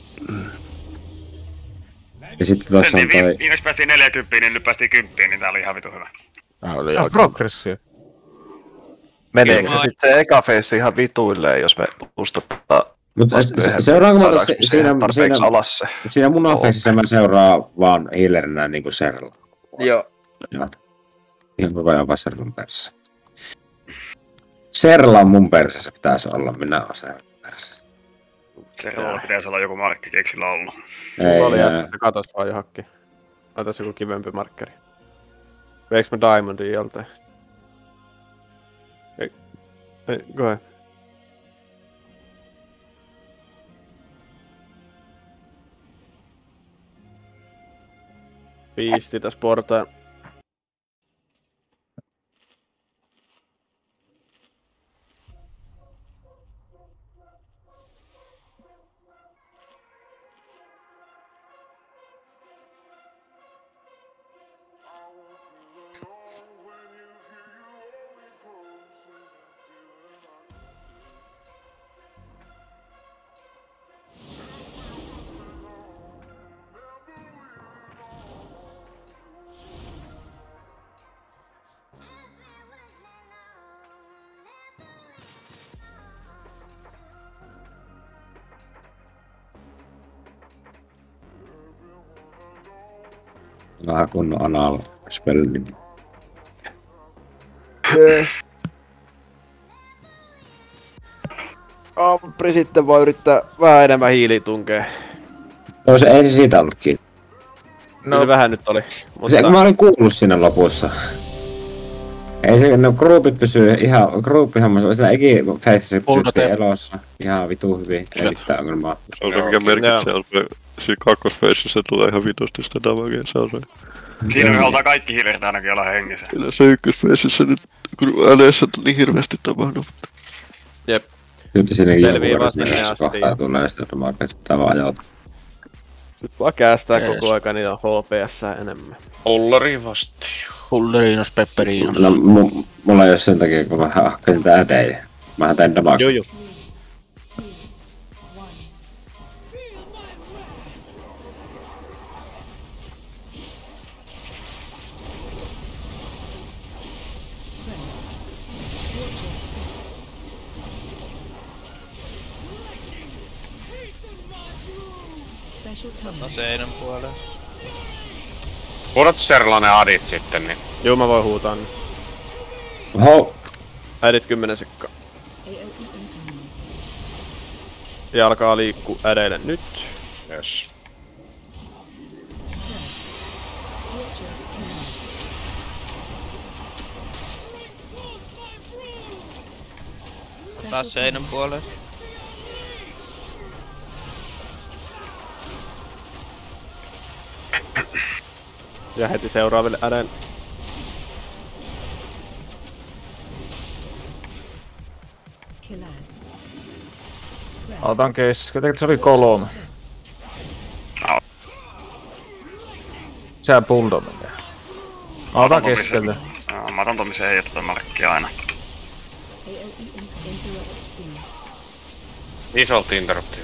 Ja sitten tossa on toi... Viimeksi päästiin 40, niin nyt päästiin 10, niin tää oli ihan vitu hyvä. Tää oli progressio. Meneekö se sitten eka feissi ihan vituilleen, jos me lustataan? Mutta seuraanko mä siinä mun offensissä mä seuraan vaan healerinä niinku Serla. Joo. Ihan koko ajan vaan Serlan perssä. Serla on mun persässä pitäisi olla, minä oon Serlan perssä. Serlalla pitäisi olla joku markki, eikö sillä ollut? Ei, katos vaan johonkin. Laitais joku kivempi markkeri. Veiks mä Diamondin joltain? Ei, koe. Piisti tässä portaan. Vähän kunnon anal spelli. Yes. Ampri sitten voi yrittää vähän enemmän hiilitunkea. No se ei siitä ollut kiinni. No vähän nyt oli. Mutta... Se, mä olin kuullut siinä lopussa. Ei se, no groupit pysyy ihan, groupihommassa, siinä Egi-faceissa pysyttiin elossa ihan vitu hyvin, ei mitään ongelmaa. Se on se mikä merkitsee, on se, siinä kakkosfaceissa tulee ihan vitusti sitä damagea, se on se. Siinä me halutaan kaikki hiilerit ainakin olla hengissä. Siinä se ykkösfaceissa nyt, kun äleessä on niin hirveästi tapahtunut. Jep. Kyllä siinäkin joku vuodessa kohtaa tulee sitä damagea, pitää vaan ajautua. Nyt vaan käästää koko aika niitä HPS enemmän. Hulleri vasti. Hullerinos, pepperinos. No mulla ei oo sen takia, kun mä hakkasin tää ädejä. Mähän tein damagea. Joo. No seinän puolella. Huudat Serlanen adit sitten, niin... Joo, mä voin huutaa niin. Oho! Ädit 10 sekkaa. Ja alkaa liikkuu ädeille nyt. Yes. Taas seinän puolella. Ja heti seuraaville ädeille. Otan keskellä, se oli 3. Sehän bulldog menee. Otan keskellä. Mä otan Tomisen ei tota markkia aina. Isolta interruptia.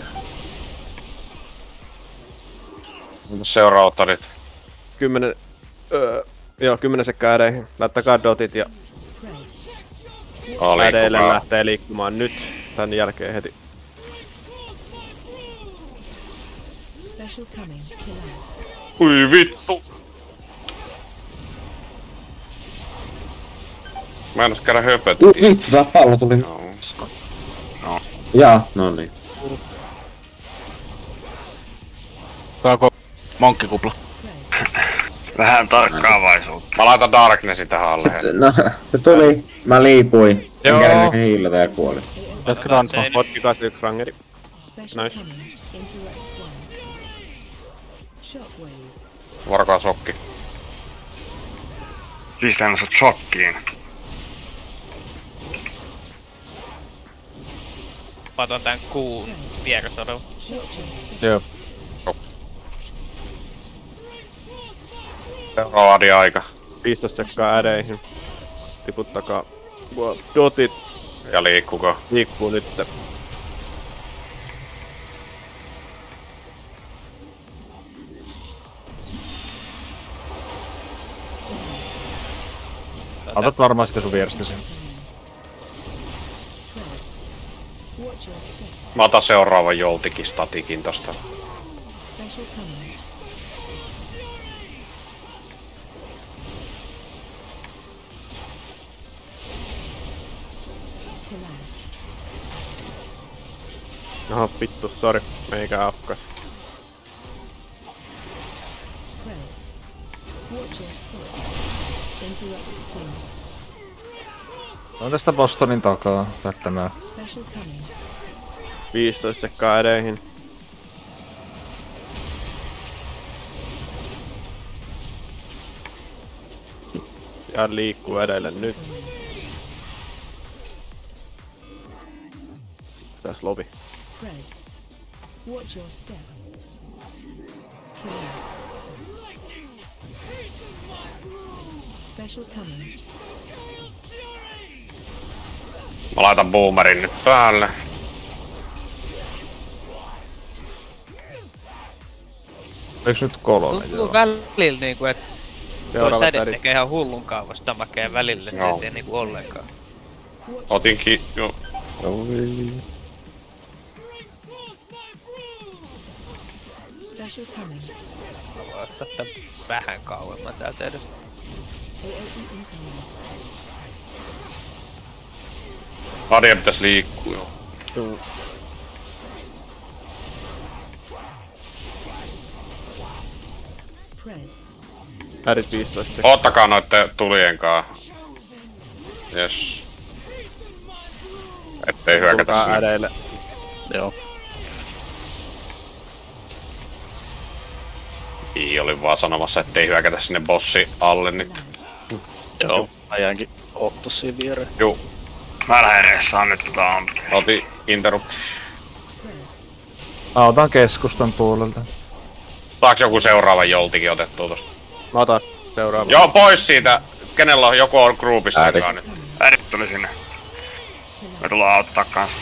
Seuraavat adit. 10 sekkaa ädeihin. Laittakaa dotit ja... Ädeille lähtee liikkumaan nyt. Tän jälkeen heti. Ui vittu! Mä en ois käydä höpötä. Vittu, tää pallo tuli. No. Jaa, no niin. Saako monkkikupla? Vähän tarkkaavaisuutta. Mä laitan Darknessin tähän alle. No, se tuli. Mä liipuin. En kerinyt hiilata ja kuoli. Jatketaan. Potkikas yksi rangeri. Nice. Varkaa sokki. Pistään sut shokkiin. Paton tän kuun vierasodella. Joo. Seuraava aika. 15 sekkaa ädeihin. Tiputtakaa dotit. Ja liikkuko? Liikkuu nytte. Otat varmaan sitä sun vierestä sen. Mä otan seuraavan joltikin statikin tosta. Aha, vittu, sori. Meikä afkas. On tästä Bostonin takaa lähtemään. 15 sekkaa ädeihin. Ja liikkuu edelle nyt. Tässä lobi. Watch your step. Special coming. Mä laitan boomerin nyt päälle. Eiks nyt 3? Tuntuu välillä niinku, et toi säde tekee ihan hullun kaavasta makeen välillä, et ei tee niinku ollenkaan. Otinkin jo. Special coming. Mä voin ottaa tän vähän kauemman täältä edestä. Adia pitäis liikkuu jo. Joo. Ärit 15. Ottakaa noitte tulienkaa. Jes. Ettei hyökätä sinne. Ädeille. Joo. Ii oli vaan sanomassa, ettei hyökätä sinne bossi alle nyt. Joo, mä jäänkin Otto siinä viereen. Juu. Mä lähden reessaan nyt ampia. Oti interrupt. Mä otan keskustan puolelta. Saaks joku seuraavan joltikin otettua tosta? Mä otan seuraavan. Joo, pois siitä! Kenellä on joku on groupissa nyt? Äidit tuli sinne. Me tullaan auttaa kanssa.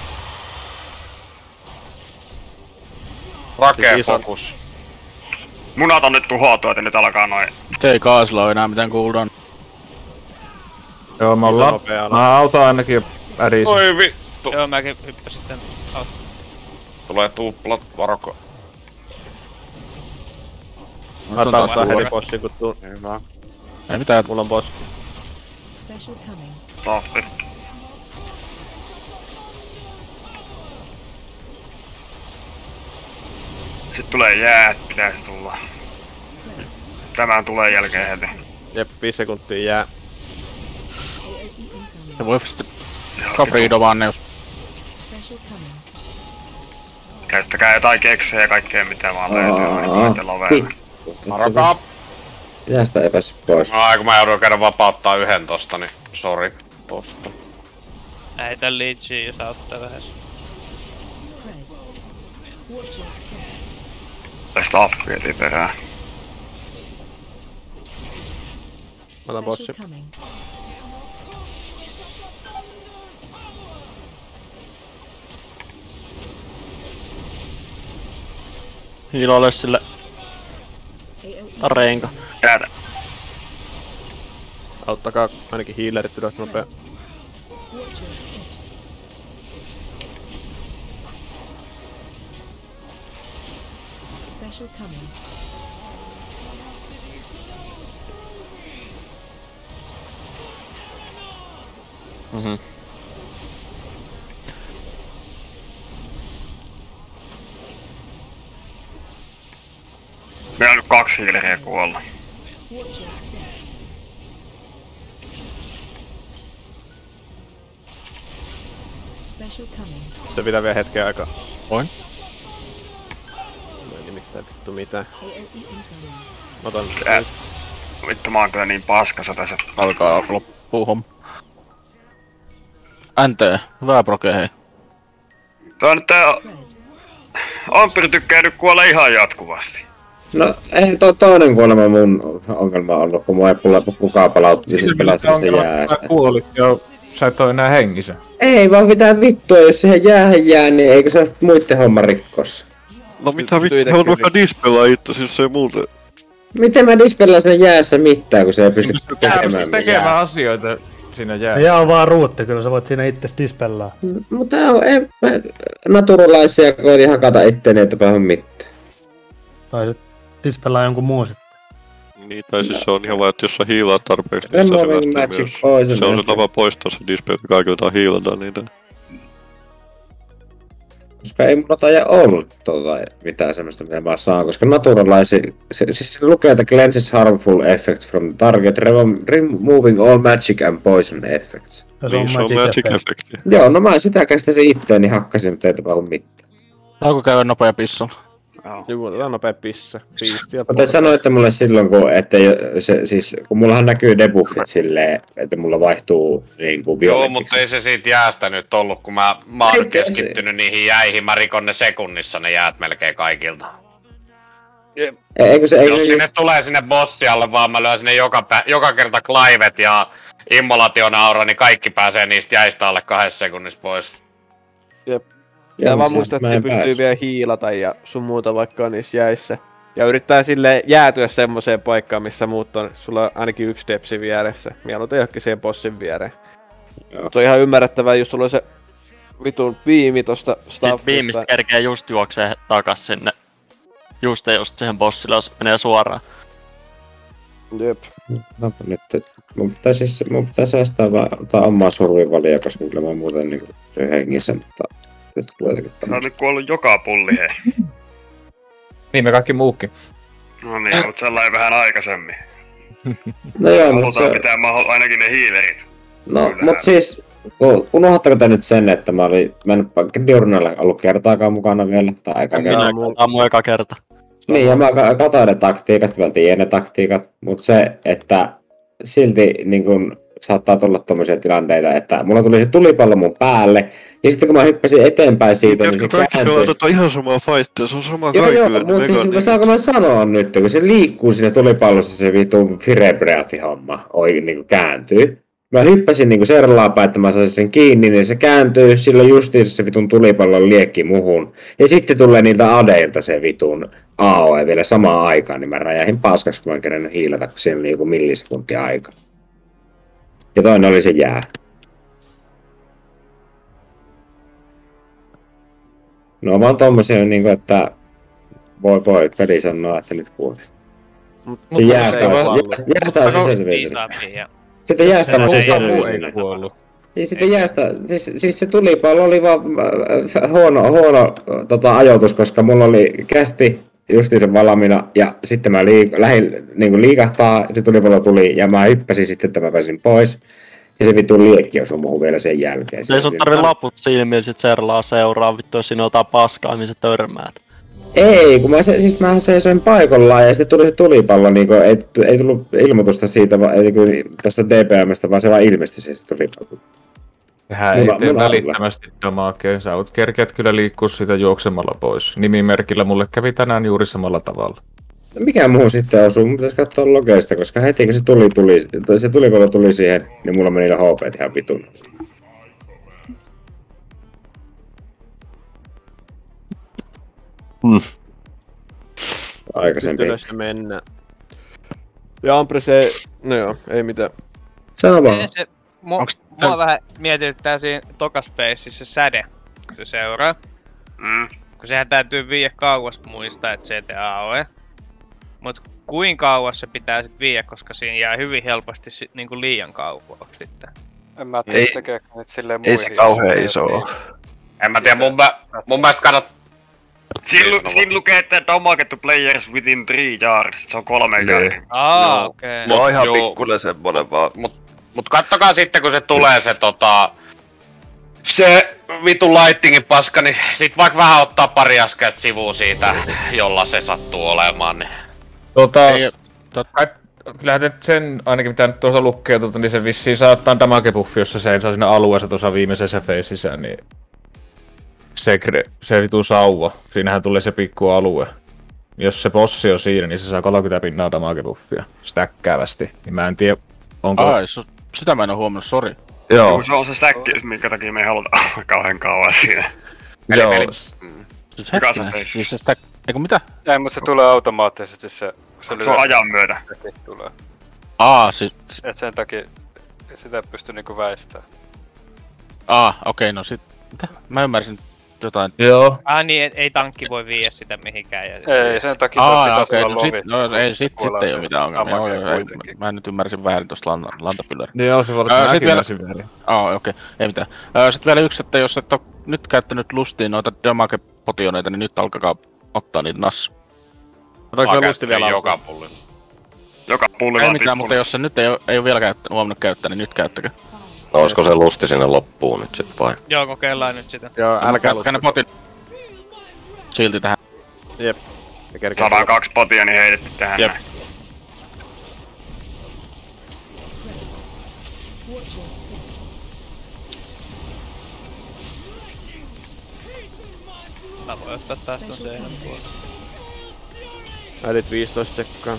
Rakee fokus. Munat on nyt tuhoutua, että nyt alkaa noin. Ei Kaasilla oo enää mitään cooldown. Joo, me ollaan. Mä autan ainakin ärisin. Oi vittu. Joo, mäkin hyppäsin tän auttaa. Tulee tuplat, varoko. Mä otan heti bossin kun tuu. Hyvä. Ei mitään. Mulla on boss. Special coming. Tohti. Sitten tulee jäät, pitäisi tulla. Tämän tulee jälkeen heti. Jep, 5 sekuntia jää. Se voi sitten Caprido vaan ne jos... Käyttäkää jotain keksejä ja kaikkea mitä vaan löytyy noiden loveilla. Varokaa! Pitää sitä epäs pois. Ai kun mä joudun käydä vapauttaa yhden tosta, niin sori tosta. Lähetän leechiin jos auttaa vähän. Tästä affietii perään. Mä otan bossi. Hiiloille sille tareenka. Jäätä. Auttakaa ainakin healerit ylös nopea. Special coming. Mhm. Meillä on nyt 2 hiileriä kuolla. Special coming. Se pitää vielä hetken aikaa. Voin. Ei nimittäin vittu mitään. Mä otan... Vittu mä oon kyllä niin paskassa tässä. Alkaa loppuu homma. NT, hyvää proke hei. Tää nyt Amperi tykkää nyt kuolla ihan jatkuvasti. No, ei toinen kuolema mun ongelma ollut, kun mua ei kukaan palautti siis pelastamista jäästä. Sä kuolit jo, sä et oo enää hengissä. Ei vaan mitään vittua, jos siihen jäähän jää, niin eikö se ole muitten homma rikkos? No mitä vittua, haluat vaikka dispelaa itse, siis se ei muuten. Miten mä dispellaan sen jäässä mitään, kun se ei pysty tekemään asioita siinä jäässä. Jää on vaan ruutti, kyllä sä voit siinä itse dispellaa. Mutta naturalaisia koitin hakata itteeni, että päähän mitään. Tai sit dispellaa jonkun muun sitten. Niin, tai siis se on ihan vaan, että jos sä hiilaat tarpeeksi, niin se on se tapa poistaa se dispel, että kaikilta hiilata niitä. Koska ei mulla taida ollut mitään semmoista, mitä mä saan, koska naturalaisi... Siis lukee, että cleanses harmful effects from the target, removing all magic and poison effects. Niin, se on magic effecti. Joo, no mä sitä käsittäisin itteeni hakkasin, mutta ei tapahdu mitään. Saako käydä nopea pissalla? Joku otetaan nopea pissa. Mutta sanoitte mulle silloin, kun mullahan näkyy debuffit silleen, että mulla vaihtuu niinku Joo, mutta ei se siitä jäästä nyt ollut, kun mä oon keskittynyt niihin jäihin, mä rikon ne sekunnissa ne jäät melkein kaikilta. Jos sinne tulee sinne bossialle vaan mä lyön sinne joka kerta Clivet ja Immolationaura, niin kaikki pääsee niistä jäistä alle 2 sekunnissa pois. Jep. Ja vaan muista, että pystyy vielä hiilata ja sun muuta vaikka on niissä jäissä. Ja yrittää sille jäätyä semmoseen paikkaan, missä muut on. Sulla on ainakin 1 depsi vieressä. Mieluiten johonkin siihen bossin viereen. Se on ihan ymmärrettävää, jos sulla on se vitun viimi tosta staffista. Viimistä kerkee just juoksee takas sinne. Just siihen bossille, jos menee suoraan. Jep. No nyt, mun pitää säästää vaan omaa survivalia, koska kyllä mä muuten niinku hengissä, mutta... Sä oot nyt kuollut joka pulli, hei. Niin me kaikki muukin. No niin, oot sellainen vähän aikaisemmin. No joo, mutta halutaan pitää ainakin ne hiilerit. No, mut siis, unohdattako te nyt sen, että mä en Diurnalla ollut kertaakaan mukana vielä, tai aika kertaa. Tämä on mun eka kerta. Niin, ja mä katsoin ne taktiikat, mä tiedän ne taktiikat, mutta se, että silti niin kun saattaa tulla tommosia tilanteita, että mulla tuli se tulipallo mun päälle, ja sitten kun mä hyppäsin eteenpäin siitä, niin se kääntyi. Kaikki pelaa ihan samaa fightia, se on sama kaikille. Joo, mutta siis saanko mä sanoa nyt, kun se liikkuu siinä tulipallossa se vitun Firebreathi-homma niinku kääntyy. Mä hyppäsin niinku serlaapaan, että mä saisin sen kiinni, niin se kääntyy, silloin justiinsa se vitun tulipallon liekki muhun. Ja sitten tulee niiltä adeilta se vitun AOE vielä samaan aikaan, niin mä räjähin paskaksi, kun mä en kerennyt hiilata, kun siinä oli joku millisekuntia aika. Ja toinen oli se jää. No vaan tommosia niinku, että voi peli sanoa, että nyt kuolit. Se jäästä on se selviytynyt. Sitten jäästä on se selviytynyt. Niin sitten jäästä, siis se tulipallo oli vaan huono ajoitus, koska mulla oli kästi justiinsa valmiina ja sitten mä lähdin niinku liikahtaa, se tulipallo tuli ja mä hyppäsin sitten, että mä pääsin pois. Ja se vittu liekki osui muuhun vielä sen jälkeen. Se ei sun tarvi laput silmiin sit serlaa seuraa, vittu jos siinä on jotain paskaa, mihin sä törmäät. Ei, kun mä seisoin paikallaan ja sitten tuli se tulipallo, niinku ei tullut ilmoitusta siitä, tästä DPMstä, vaan se vaan ilmestyi se tulipallo. Sehän ei tee välittömästi damakea, sä kerkeät kyllä liikkua siitä juoksemalla pois. Nimimerkillä mulle kävi tänään juuri samalla tavalla. Mikä muu sitten osuu? Mun pitäis katsoa logeista, koska heti kun se tulipallo tuli siihen, niin mulla meni niillä HP ihan vitun. Aikaisempi. Pitäis mennä. Ja Ampre se... No joo, ei mitään. Sano vaan. Se Mua vähän mietityttää siinä tokaspacessa se säde, kun se seuraa. Kun sehän täytyy viiä kauas muistaa, että se ei tee AOE. Mut kuinka kauas se pitää sit viiä, koska siinä jää hyvin helposti niinku liian kauaksi sitten. En mä tiedä tekeekö nyt silleen muihin. Ei se kauhean iso. En mä tiedä, mun mielestä Siinä lukee, että damage to players within 3 yards. Se on 3 yards. Okei. Se on ihan pikkuinen semmonen vaan. Mut kattokaa sitten, kun se tulee se vitun lightningin paska, niin sit vaikka vähän ottaa pari askelta sivuun siitä, jolla se sattuu olemaan, niin... Kyllähän nyt sen, ainakin mitä nyt tuossa lukee, niin se vissiin saattaa damage buffi, jos se seisaa siinä alueessa tuossa viimeisessä feisissä, niin... Se vitu sauva. Siinähän tulee se pikku alue. Jos se bossi on siinä, niin se saa 30 pinnaa damage buffia. Stäkkäävästi. Niin mä en tiedä, onko... Sitä mä en oo huomannut, sori. Joo. Se on se stäkki, minkä takia me ei haluta kauhean kauan siinä. Joo. Mikä se face? Eiku mitä? Ei, mut se tulee automaattisesti se on ajan myötä. Tulee. Siis... Et sen takia sitä ei pysty niinku väistämään. Okei, no sit... Mitä? Mä ymmärsin jotain. Joo. Niin ei tankki voi viiä sitä mihinkään. Ei, sen takia pitäisi olla lovi. Ei, sit ei oo mitään ongelmia. Mä nyt ymmärsin väärin tosta lantapylläri. Joo, se voi olla mäkin ymmärsin väärin. Okei, ei mitään. Sit vielä yksi, että jos et oo nyt käyttänyt lustiin noita damage-potioneita, niin nyt alkakaa ottaa niitä nassu. Otetaanko lusti vielä joka pulli? Joka pulli ei mitään, mutta jos se nyt ei oo vielä huomannut käyttää, niin nyt käyttäkö. No, olisiko se lusti sinne loppuun nyt sit vai? Joo, kokeillaan nyt sitä. Joo, älkää lusti. Ne potin. Silti tähän. Jep. Saadaan 2 potia, niin heitetty tähän. Jep. Mä voin ottaa taas ton seinän puolesta. Äidit 15 sekkaa.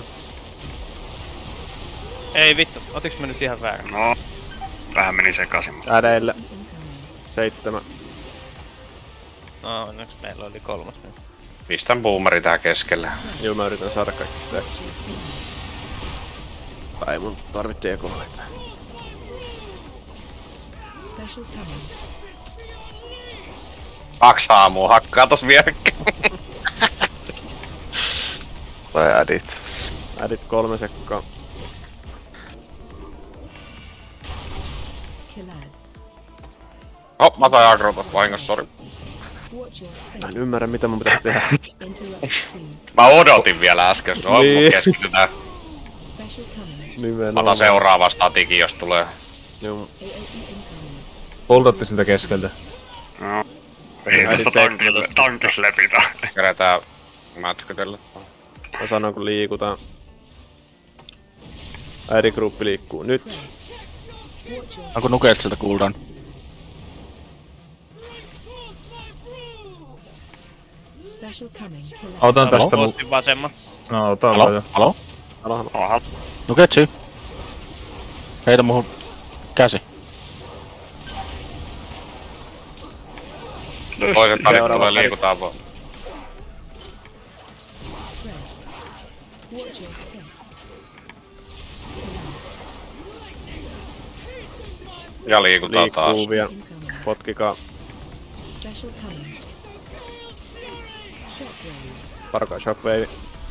Ei vittu, otiks mä nyt ihan väärin? No. Vähän meni sekaisin. Ädeille. 7. No, onneksi meillä oli 3 nyt. Pistän boomeri tää keskelle. Joo, mä yritän saada kaikki stacks. Tai mun tarvitsee ekonoita. Special coming. 2 aamua hakkaa tos vierekkäin. Tai ädit. Ädit 3 sekkaa. Mä otan agrota vahingossa, sori. Mä en ymmärrä mitä mun pitäisi tehdä. Mä odotin vielä äsken, no niin. Keskitytään. Mä otan seuraava statikin, jos tulee. Joo. Poltatte sitä keskeltä. No. Ei tästä tankis lepitä. Kerätään mätkytellä. Mä sanon kun liikutaan. Äidigruppi liikkuu nyt. Onko nukeet sieltä cooldown? Otan tästä mun... vasemma. No, otan vaan jo. Halo? Halo. Nuketsi. Heitä muhun käsi. Toiset parit tulee liikutaan vaan. Ja liikutaan taas. Liikkuu vielä. Potkikaa. Parkaa shockwave.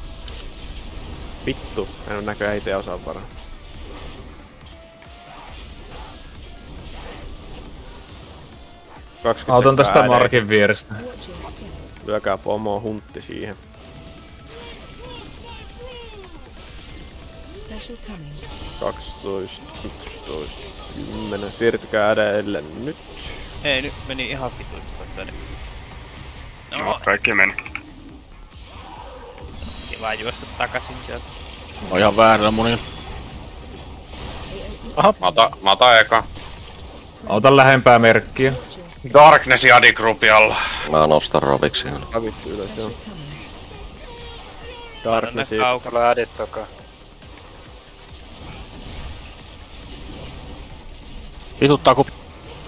Vittu, en oo näköjään ite osaa varaa. Autan tästä Markin vierestä. Lyökää pomoa huntti siihen. Special coming. 12, 11, 10. Siirtykää ädelle nyt. Ei, nyt meni ihan vituiksi. No, kaikki meni. Kiva juosta takasin sieltä. On ihan väärillä munilla. Aha, mä otan eka. Autan lähempää merkkiä. Darkness ja Adigrupi alla. Mä nostan roviksi. Ravittu ylös, joo. Darknessi. Tulee ädit takaa. Vituttaa ku...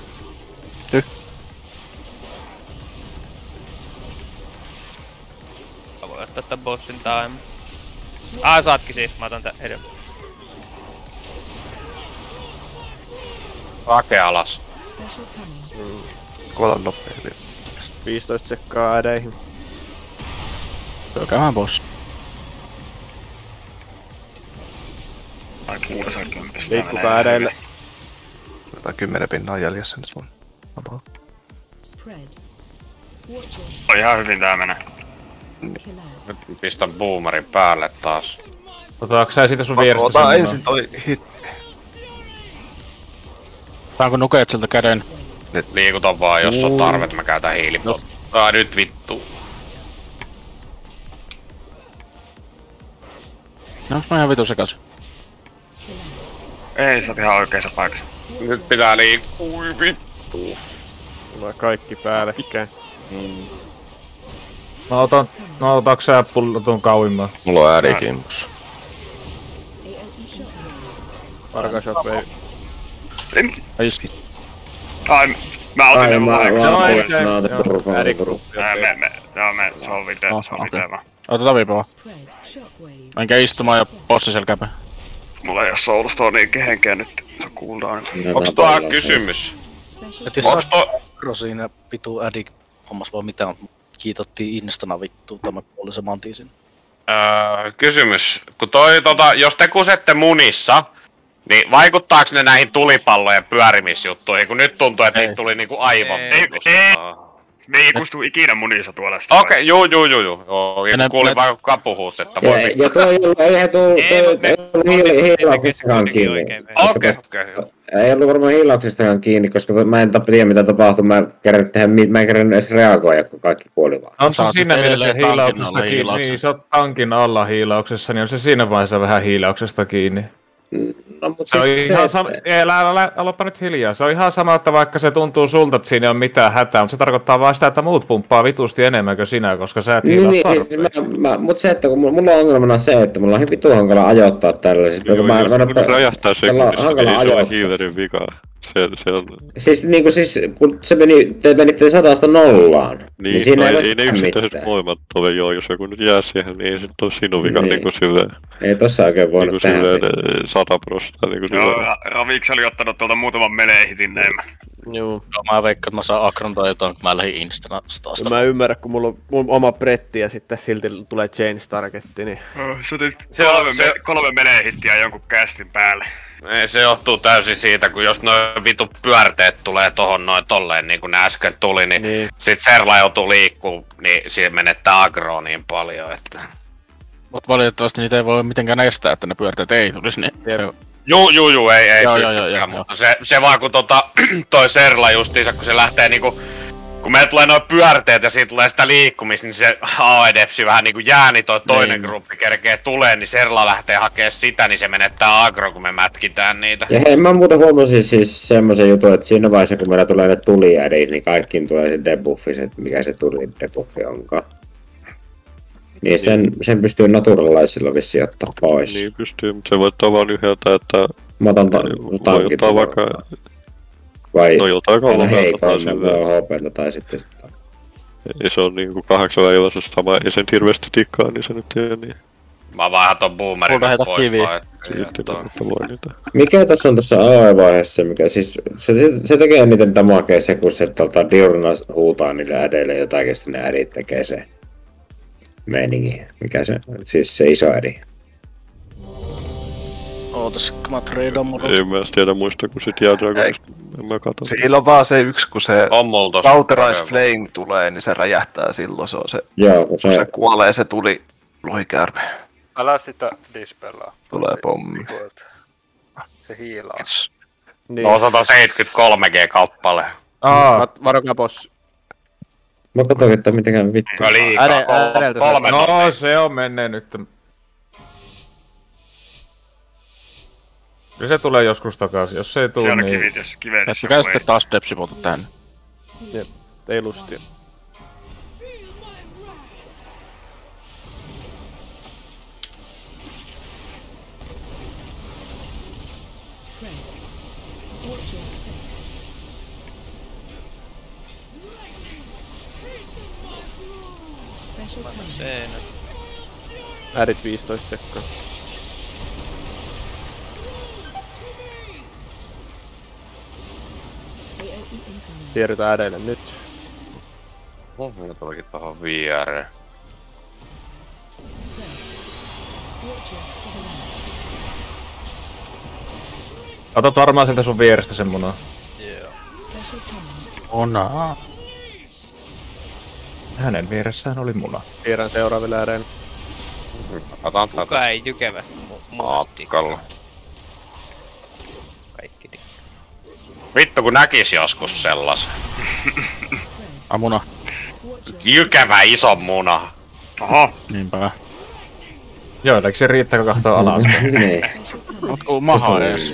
Mä voin ottaa tän bossin time. Saatkin siitä, mä otan tän edellä. Rake alas. Kuolla nopeasti. 15 sekkaa ädeihin. Käymään boss. Liikkukaa ädeille. Jotain 10 pinnaa jäljessä nyt mun. On ihan hyvin tää menee. Nyt pistän boomerin päälle taas. Otaanko sä siitä sun vierestä Ota ensin toi hit. Saanko nukeet siltä käden? Nyt liikuta vaan, jos on tarvet, mä käytän hiilipottia. Nyt vittu. No onks mä ihan vitu sekas? Ei, sä oot ihan oikeassa paikassa. Nyt pitää liikkuu, vittu. Tulee kaikki päällekkäin. No otaks sä pullotun kauimman? Mulla on äärikimpus. Parkashot vei. Ai, mä otin ne mun äärigruppi. Me sovitaan vaan. Otetaan viipaa. Menkää istumaan ja bossi selkäpä. Mulla ei oo soulstoneia kehenkään nyt. Se on cooldown. Onks tuo kysymys? Onks tuo siinä vitu ädik hommas vaan mitään, kiitottiin instana vittuun tämä puoli se mantiisin. Kysymys. Kun jos te kusette munissa, niin vaikuttaaks ne näihin tulipallojen pyörimisjuttuihin? Kun nyt tuntuu, että niitä tuli niinku aivan vitusta. Me ei kustu ikinä munissa tuolla sitä. Okei, juu. Kuulin vaan kukaan puhuu, että voi ja toi eihän hiilauksestakaan kiinni. Okei. Ei ollut varmaan hiilauksestakaan kiinni, koska mä en tiedä mitä tapahtui. Mä en kerännyt edes reagoida, kun kaikki kuoli vaan. On se siinä mielessä hiilauksesta kiinni, niin sä oot tankin alla hiilauksessa, niin on se siinä vaiheessa vähän hiilauksesta kiinni. No, mut se on ihan sama, älä nyt hiljaa. Se on ihan sama, että vaikka se tuntuu sulta, että siinä ei ole mitään hätää, mutta se tarkoittaa vaan sitä, että muut pumppaa vitusti enemmän kuin sinä, koska sä et hiilaa tarpeeksi. Mutta se, että kun mulla on ongelmana se, että mulla on vitu hankala ajoittaa tällaisista. Joo, jos räjähtää sekunnissa, niin ei se ole hiilerin vikaa. Se on... Siis kun te menitte 100–0. Niin siinä ei ne yksittäiset molemmat ole joo, jos joku nyt jää siihen, niin ei se ole sinun vika niinku silleen. Ei tossa oikein voinut tehdä. Niinku 100% niinku silleen. Joo, Raviksi oli ottanut tuolta muutaman melee-hitin näin. Joo, mä veikkaan, että mä saan Akron tai jotain, kun mä lähdin instana taas. Mä ymmärrän, kun mulla on mun oma bretti ja sitten silti tulee change targetti, niin... Sä teit 3 melee-hittiä jonkun castin päälle. Ei, se johtuu täysin siitä, kun jos noin vitu pyörteet tulee tohon noin tolleen niin kuin ne äsken tuli, niin sit Serla joutuu liikkuu, niin siihen menettää agroa niin paljon, että... Mut valitettavasti niitä ei voi mitenkään estää, että ne pyörteet ei tulisi, niin se... Juu, ei pystykään, mutta se vaan kun toi Serla justiinsa, kun se lähtee niinku... Kun meillä tulee noin pyörteet ja siitä tulee sitä liikkumista, niin se AEDEPSi vähän niinku jää, niin toi toinen gruppi kerkee tulee, niin Serla lähtee hakee sitä, niin se menettää agro, kun me mätkitään niitä. Ja hei, mä muuten huomasin siis semmosen jutun, että siinä vaiheessa kun meillä tulee ne tulijäädit, niin kaikkiin tulee se debuffi, se mikä se tuli debuffi onkaan. Niin sen pystyy naturalaisilla vissiin ottaa pois. Niin pystyy, mutta se voittaa vaan yhdeltä, että... Mä otan tankit. Voi vaikka... Vai no jotain aina heikoilla HP:lta tai sitten... Ei se on niinku 8 väiväisessä sama, ei sen hirveästi tikkaa, niin se nyt ei niin... Mä vaihan ton boomerin pois vaan, mikä tossa on tossa AE-vaiheessa, mikä siis... Se tekee eniten damakea se, kun se Diurna huutaa niille ädeille jotakin, sitten ne ädit tekee se... meininki. Mikä se? Siis se iso ädi. Ootas, kun mä treidaan mun... Ei mä tiedä muista, kun sit jää Dragonista. En mä katso. Siellä on vaan se yksi, kun se Cauterize Flame tulee, niin se räjähtää silloin. Se on se, kun se kuolee, se tuli lohikäärme. Älä sitä dispellaa. Tulee pommi. Se hiilaa. Niin. No 173G kappale. Varokaa boss. Mä katsoin, että mitenkään vittu. No se on menee nyt. Kyllä se tulee joskus takaisin, jos se ei tuu siellä niin... kivet, mikä sitten taas depsipotu tänne? Jep, ei lustia. Ärit 15 sekkaa. Siirrytään edelleen nyt. Minä tulikin tohon viereen. Otat varmaan sieltä sun vierestä sen munaa. Onaa. Hänen vieressään oli muna. Siirrän seuraaville ääreen. Kuka ei jykevästä Maatkalla. Kaikki vittu kun näkis joskus sellas. Muna. Jykevä iso muna. Aha. Niinpä. Joillekin se riittääkö kahtoo alaspäin? Niin. Ootko maha edes?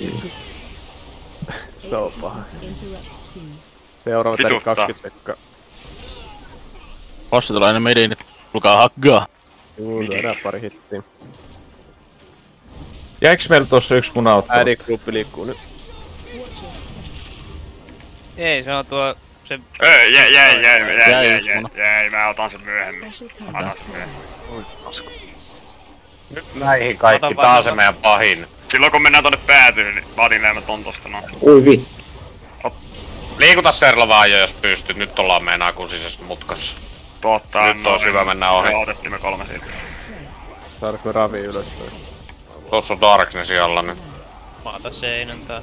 Se on paha. Seuraavat eri 20 sekkaa. Bossi tulee aina mediin, että tulkaa hakkaa. Juu, lyödään pari hittiä. Jäiks meillä tossa yks muna ottaa? Äidingruppi liikkuu nyt. Ei, se on tuo... Se... Jäi, mä otan sen myöhemmin. Nyt näihin kaikki, tää on se meidän pahin. Silloin kun mennään tonne päätyyn, niin vaatineemät on tosta noin. Ui vittu. Liikuta Serla vaan jo jos pystyt, nyt ollaan meidän akusisessa mutkassa. Totta, nyt on hyvä mennä ohi. Me otettiin me 3 siitä. Saadaanko ravi ylös? Tossa on Darknessi alla nyt. Mä otan seinän taas.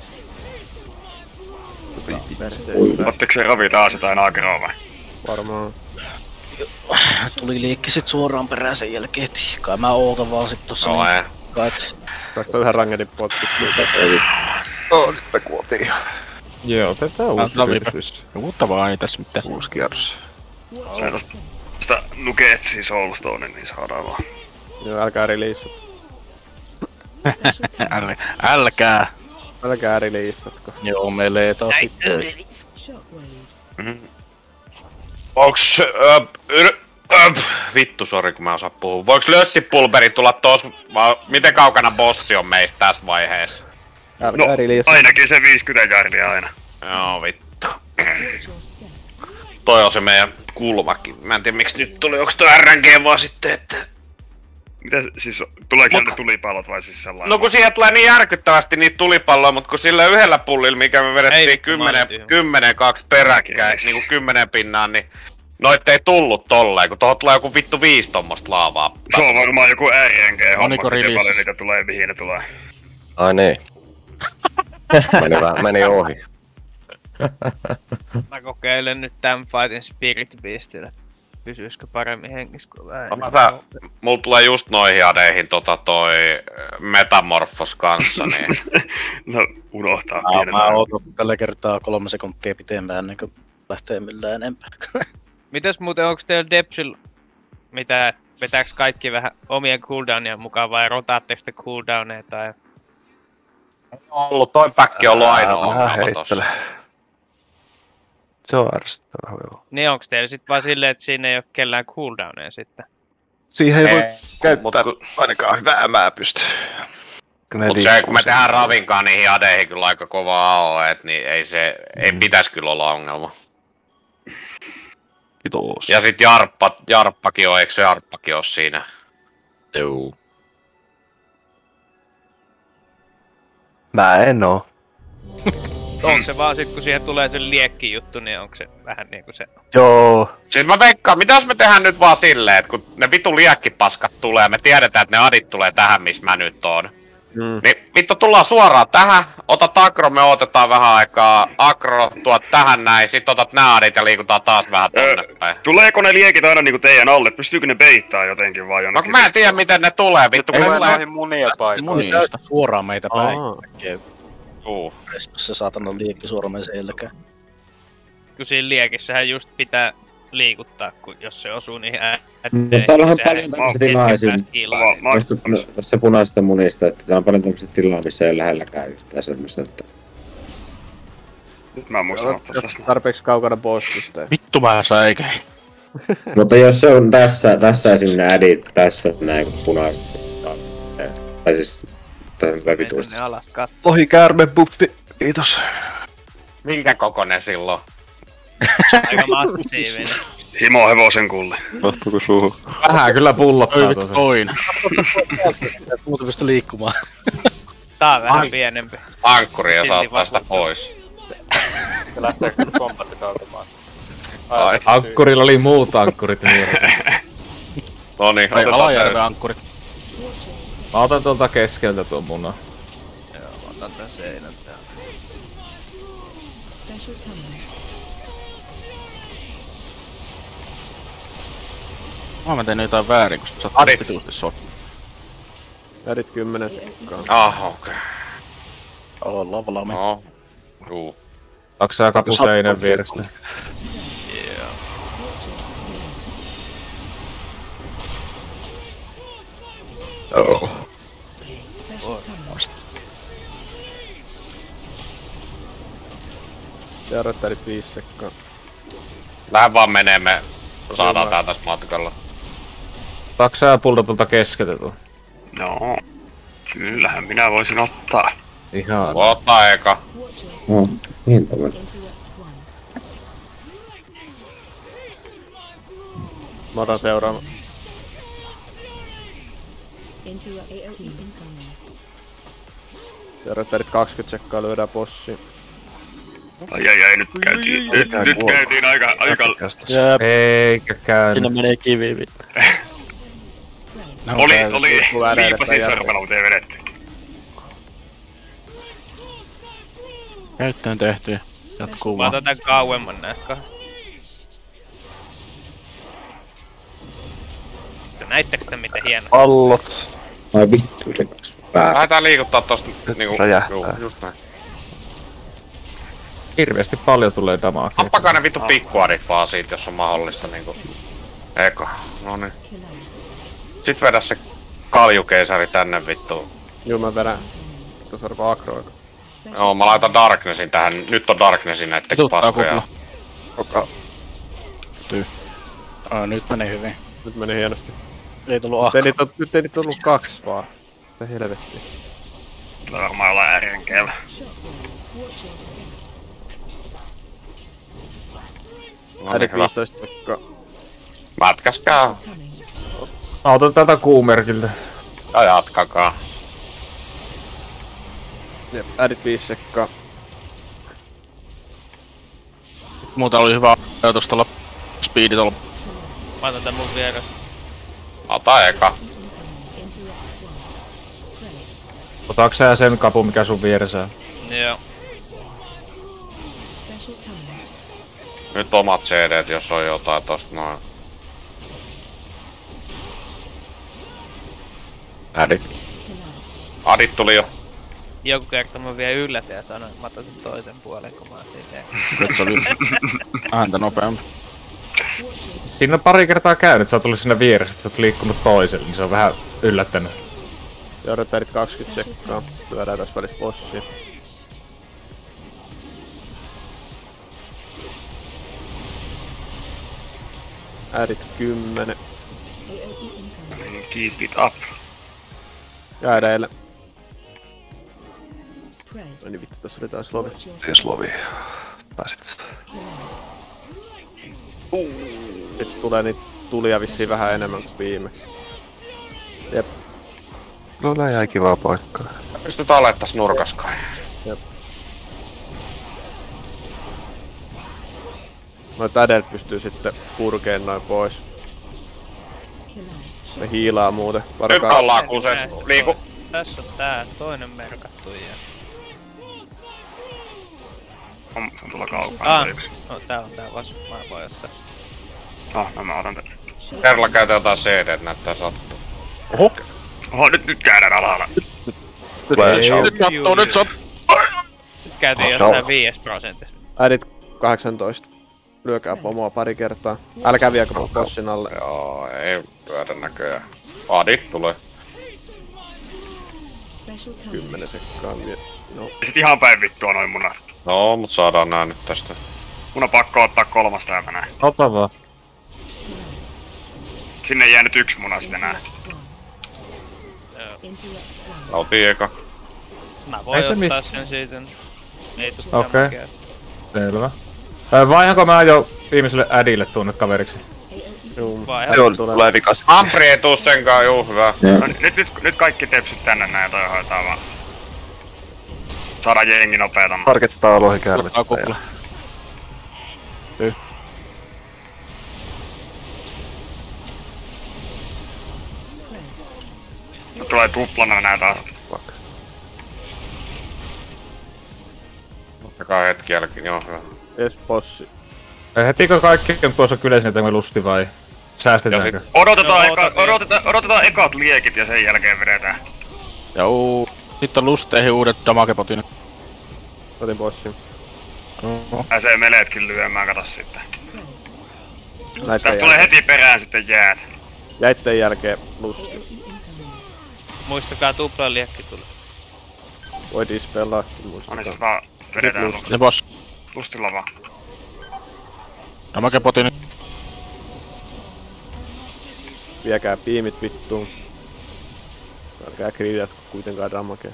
Ottiko se ravi taas jotain akeroa vai? Varmaan. Tuli liikki sit suoraan perään sen jälkeen, et kai mä ootan vaan sit tossa no niin. Kait. Saatko yhden rangetin potkut? No nyt me kuotiin. Joo, otetaan uusi kierros. Uutta vaan ei tässä mitään. Uusi kierros. Sitä Nugetsi Soulstone, niin saadaan vaan. Joo, älkää release. Älkää. Älkää releasatko. Joo, melee taas. Onks... vittu, sori kun mä osaan puhua. Voiks lössipulveri tulla tos... Miten kaukana bossi on meistä tässä vaiheessa? No, ainakin se 50 jardia aina. Joo, vittu. Toi on se meidän kulmakin. Mä en tiedä miksi nyt tuli, onks toi RNG vaan sitten, että... Mitä siis, tuleeko sieltä tulipallot vai siis sellainen? No kun siihen tulee niin järkyttävästi niitä tulipalloja, mut kun sillä yhdellä pullilla, mikä me vedettiin 10-2 peräkkäin, niinku 10 pinnaan, niin noit ei tullut tolleen, kun tohon tulee joku vittu 5 tommosta laavaa. Se on varmaan joku RNG-homma, miten paljon niitä tulee, mihin ne tulee. Ai niin. Meni ohi. Mä kokeilen nyt tän fightin Spirit Beastillä. Pysyisikö paremmin hengissä kuin vähän? Mulla tulee just noihin adeihin toi Metamorphos kanssa, niin... No, unohtaa mä ootan tällä kertaa 3 sekuntia pitempään ennen kuin lähtee millään enempää. Mitäs muuten, onks teillä Depsil... Mitä, vetääks kaikki vähän omien cooldownien mukaan vai rotaatteko te cooldowneja tai... Toi päkki on ollut ainoa ongelma tossa. Se on ärsyttävää, joo. Niin onks teillä sit vaan silleen, että siinä ei oo kellään cooldowneja sitten? Siihen ei voi käyttää ainakaan hyvää mä pysty. Mut se, kun me tehdään Ravinkaan niihin adeihin kyllä aika kovaa AOE, et niin ei se, ei pitäis kyllä olla ongelma. Kiitos. Ja sit Jarppakin on, eikö se Jarppakin oo siinä? Juu. Mä en oo. Onko se vaan sit kun siihen tulee se liekki juttu, niin onko se vähän niinku se... Joo. Siis mä veikkaan, mitä jos me tehdään nyt vaan silleen, että kun ne vitu liekkipaskat tulee, me tiedetään, että ne adit tulee tähän, missä mä nyt oon. Niin vittu tullaan suoraan tähän, otat agro, me otetaan vähän aikaa, agro, tuot tähän näin, sit otat nää adit ja liikutaan taas vähän tonne päin. Tuleeko ne liekit aina niinku teidän alle? Pystyykö ne peittää jotenkin vai jonnekin? No mä en tiedä miten ne tulee, vittu kun ne tulee... Munia paikoille. Suoraan meitä päin. Se saatana liekki suoraan meidän selkään. Kun siinä liekissähän just pitää liikuttaa, kun jos se osuu niihin Mutta täällä on paljon tämmöisiä tilaa se punaisesta munista, että täällä on paljon tämmöisiä tilaa, missä ei lähelläkään yhtään semmoista, että... Nyt mä en muista ottaa tästä. Tarpeeksi kaukana bossista. Vittu mä säikäin. Mutta jos se on tässä esim. Ne ädit, tässä näin punaiset. Tai siis... Tässä vituista. Lohikäärme buffi, kiitos. Minkä kokonen silloin? Aika massiivinen. Himo hevosen kulli. Mahtuuko suuhun? Vähän kyllä pullottaa tosi. Oin. Muuta pysty liikkumaan. Tää on vähän pienempi. Ankkuri jos ottaa sitä pois. Se lähtee kombatit automaan. Ankkurilla oli muut ankkurit vieressä. Noniin, otetaan Alajärven ankkurit. Mä otan tuolta keskeltä tuon munan. Joo, mä otan tän seinän täältä. Mä tein jotain väärin, kun sä oot pituusti sot. Värit 10 sekkaa. Okei. Ollaan valmiin. No. Juu. Saaks sä kapu seinän vierestä? Joo. Jarrettarit 5 sekkaa. Lähde vaan menee, me saadaan tää tässä matkalla. Saaks sä pulta tuolta keskeltä tuon? No, kyllähän minä voisin ottaa. Ihan. Ota eka. Niin tommoinen. Mä otan seuraava. Jarrettarit 20 sekkaa lyödään bossiin. Ai, nyt käytiin aika... Eikä käynyt. Siinä menee kivi vittu. Oli viipasin sormella, mutta ei vedetty. Käyttöön tehty. Jatkuu vaan. Mä otan tän kauemman näistä kahdesta. Näittekö te miten hieno? Pallot. Ai vittu se kaksi päätä. Lähdetään liikuttaa tosta niinku... Räjähtää. Just näin. Hirveesti paljon tulee damagea. Tappakaa ne vittu pikkuarit vaan siitä, jos on mahdollista niinku... Eka, noniin. Sit vedä se kaljukeisari tänne vittuun. Juu, mä vedän. Tuossa arvo agroika. Joo, mä laitan Darknessin tähän. Nyt on Darknessin näittekö paskoja. Nyt meni hyvin. Nyt meni hienosti. Ei tullu akka. Nyt ei niitä tullu 2 vaan. Mitä helvettiä. Tulee varmaan olla äärienkeellä. Äidit 15 sekkaa. Mätkäskää. Mä otan tätä kuumerkiltä. Ja jatkakaa. Jep, äidit 5 sekkaa. Muuta oli hyvä ajatus tuolla speedi tuolla. Mä otan tän mun vieressä. Ota eka. Otaaks sä sen kapun mikä sun vieressä on? Joo. Nyt omat CDt, jos on jotain tosta noin. Adit tuli jo. Joku kerta mä vielä yllätin ja sanoin, että mä otan sen toisen puolen, kun mä ajattelin tehdä. Se oli ääntä nopeampi. Siinä on pari kertaa käynyt, sä oot tullut sinne vieressä, että sä oot liikkunut toiselle, niin se on vähän yllättänyt. Jarrettarit 20 sekkaa. Lyödään tässä välissä bossia. Äidit 10. Keep it up. Ja edellä. No niin vittu, tässä oli taas lovi. Ties lovi. Pääsit. Nyt tulee niitä tulia vissiin vähän enemmän kuin viimeksi. Jep. No nää jäi kivaa paikkaa. Pystytään olemaan tässä nurkaskaan. Jep. Noit ädet pystyy sitten purkeen noin pois. Ne hiilaa muuten. Nyt ollaan kuses. Liiku. Tässä on tää toinen merkattu ja... On tuolla kaukaa yksi. No tää on tää vasen, mä voin ottaa. No mä otan tän. Kerralla käytä jotain CD, näyttää sattuu. Oho, nyt käydään alhaalla. Nyt sattuu, nyt sattuu. Nyt käytiin jossain 5%. Äidit 18. Lyökää pomoa pari kertaa. Älkää viekö bossin alle. Joo, ei pyödä näköjään. Adit tulee. 10 sekkaa vielä. No. Sit ihan päin vittua noin munat. No, mut saadaan nää nyt tästä. Mun on pakko ottaa 3 täältä näin. Ota vaan. Sinne jää nyt 1 muna sitten nää. Lautiin eka. Mä voin ottaa sen siitä. Ei tuu Okei. Selvä. Vaihanko mä jo viimeiselle ädille tuonne kaveriksi? Juu, tulee vikas. Ampri ei tuu senkaan, juu hyvä. No, nyt kaikki tepsit tänne näin ja toi hoitaa vaan. Saadaan jengi nopeetamman. Targettaa lohikäärmettä. Tulee tuplana nää taas. Ottakaa hetki jälkeen, joo hyvä. Yes, bossi. Hetikö kaikki on tuossa kyläisin, että me lusti vai säästetäänkö? Odotetaan ekat liekit ja sen jälkeen vedetään. Joo. Sitten lusteihin uudet damagepotin. Otin bossin. Pääsee meleetkin lyömään, kato sitten. Tästä tulee heti perään sitten jäät. Jäitten jälkeen lusti. Muistakaa tuplaliekki tulee. Voi dispellaa, muistakaa. Anna siis vaan vedetään lusti. Ja boss. Lustilla vaan. Damagepotin. Viekää piimit vittuun. Älkää kriidät kuitenkaan damagea.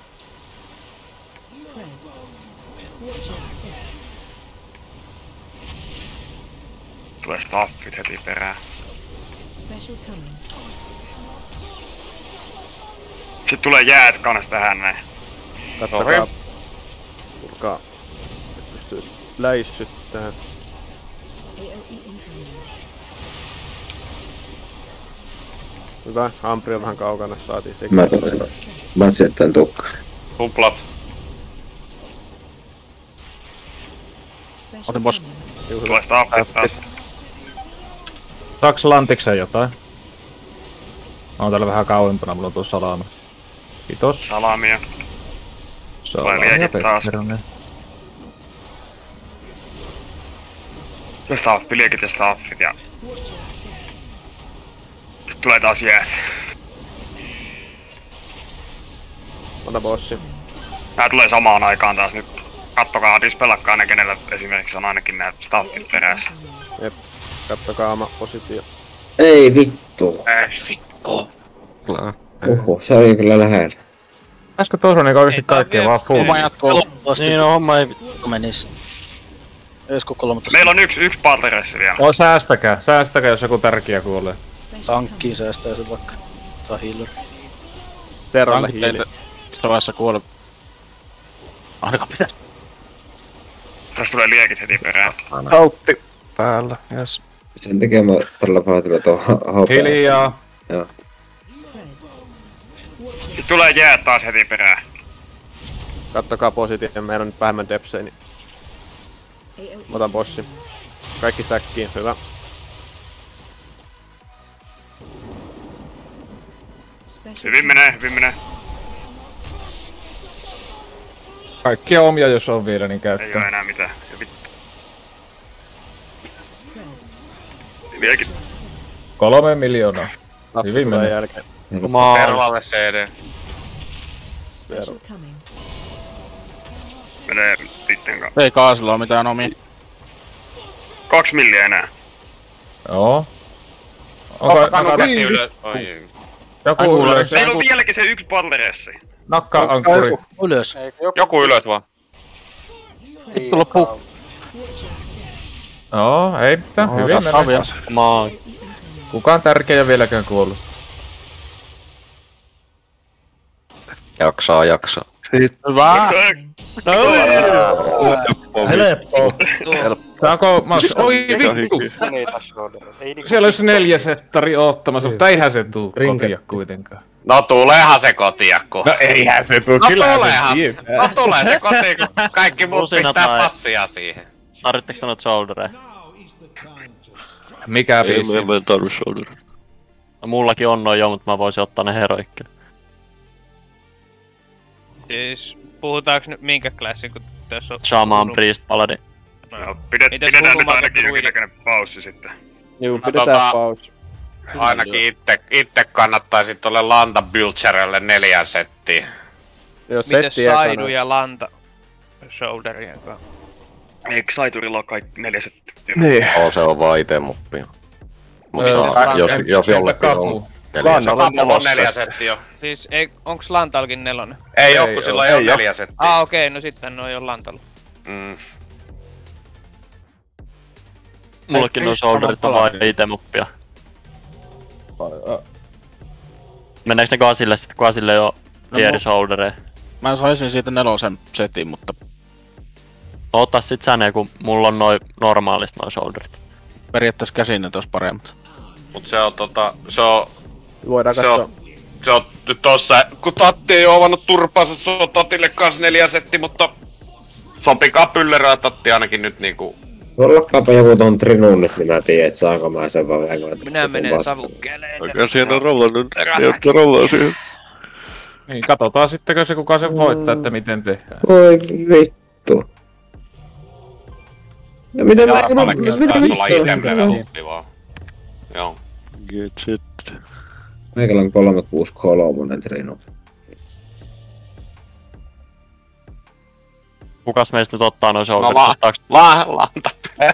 Tulee staffit heti perään. Sitten tulee jäät kans tähän näin. Kattokaa. Tulkaa. Et pystyy läissyttämään. Hyvä, Ampri on vähän kaukana, saatiin sekin. Mä sieltään tukkaan. Tuplat. Otin boss. Tulee staffit taas. Saaks Lantiksen jotain? Mä oon täällä vähän kauempana, mulla on tuossa salama. Kiitos. Salamia. Tulee liekit taas. Ja staffi, liekit ja staffit ja... Nyt tulee taas jäät. Ota bossi. Nää tulee samaan aikaan taas nyt. Kattokaa, dispelakkaa ne, kenellä esimerkiksi on ainakin nää staffit perässä. Jep. Kattokaa oma positio. Ei vittu. Ei vittu. Oho, se oli kyllä lähellä. Äskö tuossa on niinku oikeesti kaikkea vaan full? Homma jatkuu. Niin no, homma ei vittu menis. Esko 13. Meillä on yksi palteressi vielä. Oo, säästäkää jos joku tärkeä kuolee. Tankkiin säästää se vaikka. Tai healer. Terralle hiili. Sitä vaiheessa kuole. Ainakaan pitäis. Tässä tulee liekit heti perään. Hautti päällä, jes. Sen takia mä tällä faatilla tuohon HPS. Hiljaa. Joo. Nyt tulee jäät taas heti perään. Kattokaa positio, meillä on nyt vähemmän depsejä, niin... Mä otan bossin. Kaikki stackiin, hyvä. Hyvin menee. Kaikkia omia jos on vielä, niin käyttää. Ei oo enää mitään. Ja vittu. Vieläkin. 3 miljoonaa. Hyvin menee. Jälkeen. Pervalle CD. Menee sitten kanssa. Ei Kaasilla oo mitään omia. 2 milliä enää. Joo. Onko käsi ylös? Oi. Joku ylös. Meillä on vieläkin se yksi palteressi. Nakkaa ankkuri. Ylös. Joku ylös vaan. Vittu loppuu. Joo, ei mitään. Hyvin menee. Kukaan tärkeä vieläkään kuollut. Jaksaa. Hyvä! Helppo. Saanko oi vittu! Siellä olisi 4 settari oottamassa, mutta eihän se tuu kotia kuitenkaan. No tuleehan se kotiakku. No eihän se tuu, kyllähän se tietää. No tulee se kotiin, kun kaikki muut pistää passia siihen. Tarvitteks noita shouldereja? Mikä ei biisi? me tarvi shouldereja. No mullakin on noin jo, mutta mä voisin ottaa ne heroikkeja. Siis puhutaanko nyt minkä klassin, kun tässä on... Shaman, Priest, Paladin. No, pidetään nyt ainakin jonkinnäköinen paussi sitten. Juu, pidetään paussi. Ainakin itte kannattaisi tolle Lanta Butcherelle 4 settiä. Mites Saidu ja Lanta shoulderien kanssa? Eikö Saiturilla oo kaikki 4 settiä? Niin. Oo, se on vaan ite muppi. Mut saa, jos jollekin on 4 settiä jo. Siis onks Lantalkin 4? Ei oo, kun sillä ei oo 4 settiä. Okei, no sitten ei oo Lantalla. Mullekin nuo shoulderit on vain ite-muppia. Mennäänkö ne Gasille sit, kun Gasille on tieri shouldereja? Mä saisin siitä 4 setin, mutta... Ota sit sä ne, kun mulla on noin normaalista noin shoulderit. Periaatteessa käsin ne tos paremmat. Mut se on se on... Voidaan katsoa. Se on nyt tossa, kun Tatti ei oo avannut turpaansa, se on Tatille kans 4 setti, mutta... Sopikaa pyllerää Tatti ainakin nyt niinku... Rollakkaapa joku ton Trinuun nyt, niin mä tiedän, et saanko mä sen vaan vähän. Minä menen savukkeelle. Oikein siinä on rollannut, jotta rollaa siihen. Niin, katsotaan sittenkö se kuka sen voittaa, että miten tehdään. Voi vittu. Ja mitä mä en taisi olla item level uppi vaan. Joo. Get shit. Meikällä on 363 Trinu. Kukas meistä nyt ottaa noin shoulderit? Lanta.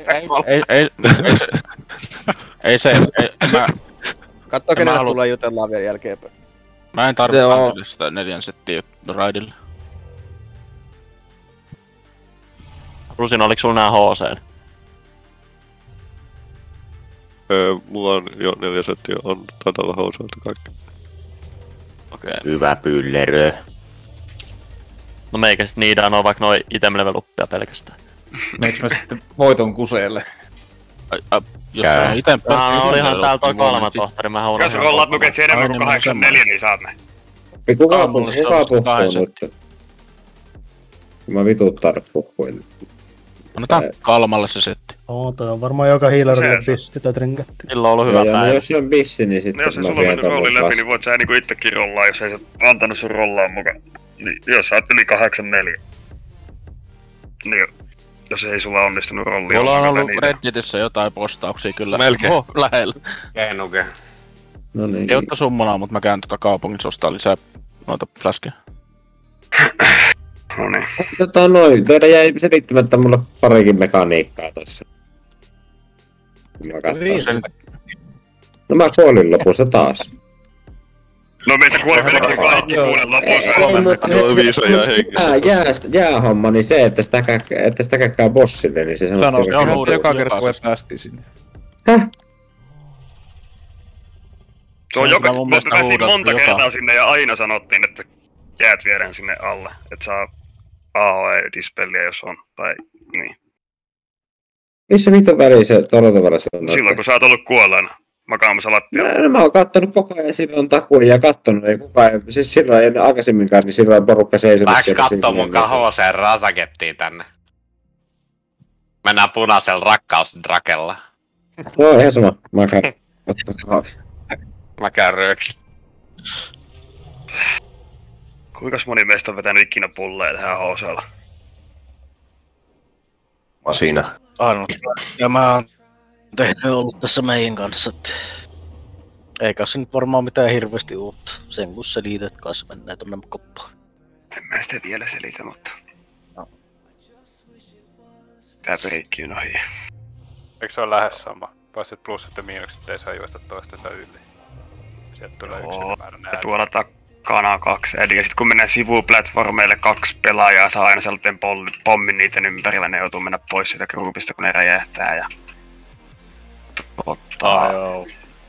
Ei se, Katso kenelle tulee jutellaan vielä jälkeenpäin. Mä en tarvitse sitä 4 settiä raidille. Rusin, oliks sulla nää HC? Mulla on jo 4 settiä, taitaa olla HC kaikki. Okei. Hyvä pyllerö. No meikä sit niidään on vaikka noi item level uppia pelkästään. Meiks mä sitten voiton kuseelle? Jos mä ite olihan täällä toi 3 tohtori, mä haluan... Jos rollaat nuketsi enemmän kuin 84, niin saat ne. Kuka puhuu nyt? Mä vituttaan puhuin. Annetaan Kalmalle se setti. Toi on varmaan joka healerille bissi tai trinkatti. Sillä on ollut hyvä päivä. Jos on bissi, niin sitten jos ei sulla mennyt rooli läpi, niin voit sä niinku ittekin rollaa, jos ei se antanut sun rollaa mukaan. Niin, jos sä oot yli 84. Niin, jos ei sulla onnistunut rollia. Mulla on ollut Redditissä jotain postauksia kyllä. Melkein. Lähellä. Kenuke. No niin. Ei otta summonaa, mut mä käyn kaupungissa ostaa lisää noita flaskeja. Noniin. Noin, teillä jäi selittämättä mulle parikin mekaniikkaa tossa. No mä kuolin lopussa taas. No meistä kuoli melkein kaikki kuolen lopussa. Jäähomma, niin se, että sitä käkkää bossille, niin se sanottiin... Sanotaan joka kerta, kun päästiin sinne. Häh? Se on me päästiin monta kertaa sinne ja aina sanottiin, että jäät viedään sinne alle. Et saa AOE-dispelliä, jos on, tai niin. Missä vitun väliin se todella se on? Silloin, kun sä oot ollut kuolleena. Makaamassa lattialla. Mä oon kattonut koko ajan silloin takuun ja kattonut, ei kukaan, siis silloin aikaisemminkaan, niin silloin porukka seisonut siellä. Läks kattoo mun HC Rasakettiin tänne. Mennään punaisella rakkausdrakella. No ihan sama, mä käyn ottaa kahvi. Mä käyn röökin. Kuinkas moni meistä on vetänyt ikinä pulleja tähän HC:lla? Masina. Ainut. Ja mä oon tehnyt ollut tässä meidän kanssa, että eikä se nyt varmaan mitään hirveästi uutta. Sen kun selität kanssa mennään tonne koppaan. En mä sitä vielä selitä, mutta... No. Tää perikki on ohi. Eikö se ole lähes sama? Paitsi plussit ja miinukset ei saa juosta toistensa yli. Sieltä tulee yksi ylimääräinen ääni. Ja tuolla takana 2 eli sit kun mennään sivuplatformeille 2 pelaajaa saa aina sellainen pommin niiden ympärillä, ne joutuu mennä pois siitä groupista kun ne räjähtää ja... Joo.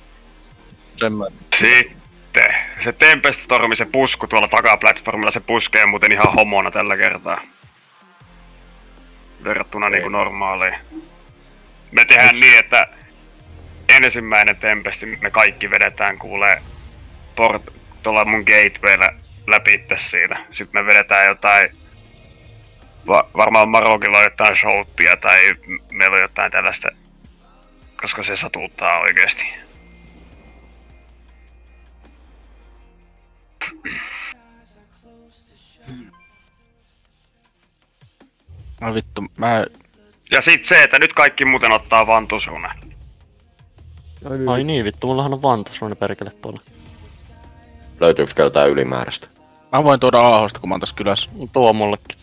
Sitten se Tempest Stormi, se pusku tuolla takaplatformilla, se puskee muuten ihan homona tällä kertaa. Verrattuna niinku normaaliin. Me tehdään niin, että ensimmäinen Tempesti me kaikki vedetään kuulee tuolla mun gatewayllä läpi itse siitä. Sitten me vedetään jotain, varmaan Marokilla on jotain shoutia tai meillä on jotain tällaista, koska se satuttaa oikeesti. Vittu, Ja sit se, että nyt kaikki muuten ottaa vantusrunen. Ai niin, vittu, mullahan on vantusrune perkele tuolla. Löytyykö keltään ylimääräistä? Mä voin tuoda Aahosta, kun mä oon tässä kylässä. Tuo mullekin.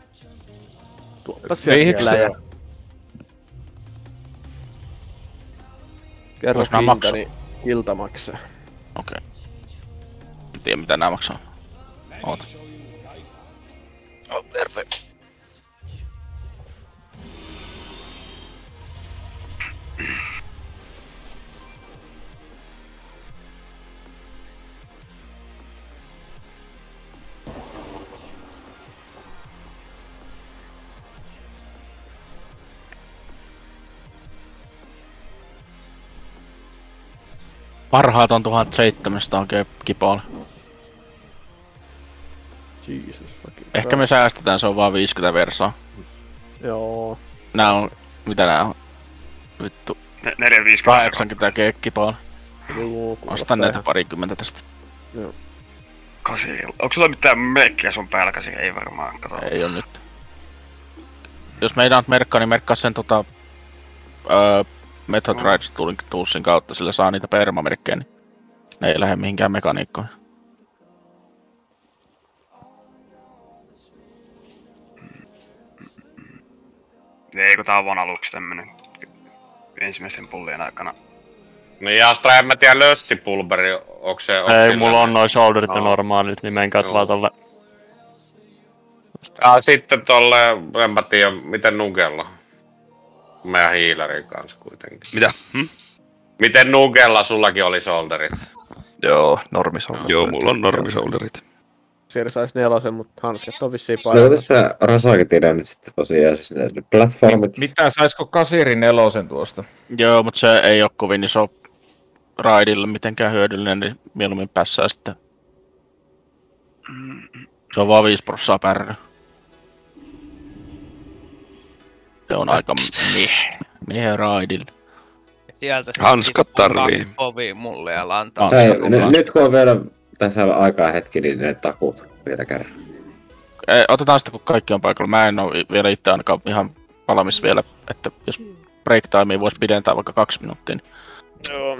Vihksää. Kerro hinta, niin ilta maksaa. Okei. En tiedä mitä nää maksaa. Oota. Terve. Parhaat on 1700 kipoilla. Jesus fucking. Ehkä me säästetään, se on vaan 50 versaa. Joo. Nää on, mitä nää on? Vittu. 450. 80 kipoilla. Joo. Ostan näitä parikymmentä tästä. Joo. Kasirilla. Onko sulla mitään merkkiä sun päällä, Kasirilla? Ei varmaan. Kato. Ei oo nyt. Jos meidän on merkkaa, niin merkkaa sen Method Rides Toolsin kautta, sillä saa niitä permamerkkejä, niin ne ei lähde mihinkään mekaniikkoihin. Ei, kun tää on vaan aluksi tämmönen ensimmäisen pullien aikana. Niin Astra, en mä tiedä lössipulveri, onks se... Ei, mulla on noin shoulderit ja normaalit, niin menkää vaan tolle. Ja sitten tolle, en mä tiedä, miten Nugella? Meidän healerin kanssa kuitenkin. Mitä? Miten Nugella sullakin oli solderit? Joo, normisolderit. Joo, mulla on normisolderit. Siellä sais 4, mutta hanskat on vissiin paljon. No tässä Rasaketillä nyt sitten tosiaan siis ne platformit. Mitä saisiko Kasiri 4 tuosta? Joo, mutta se ei oo kovin iso raidille mitenkään hyödyllinen, niin mieluummin päässää sitten. Se on vaan 5% pärry. Se on aika mihin raidille. Sieltä hanskat tarvii. 2 povia mulle ja lantaa. Nyt kun on vielä tässä aikaa hetki, niin ne takuut vielä kerran. Otetaan sitä, kun kaikki on paikalla. Mä en oo vielä itse ainakaan ihan valmis vielä, että jos break timea voisi pidentää vaikka 2 minuuttia. Niin joo.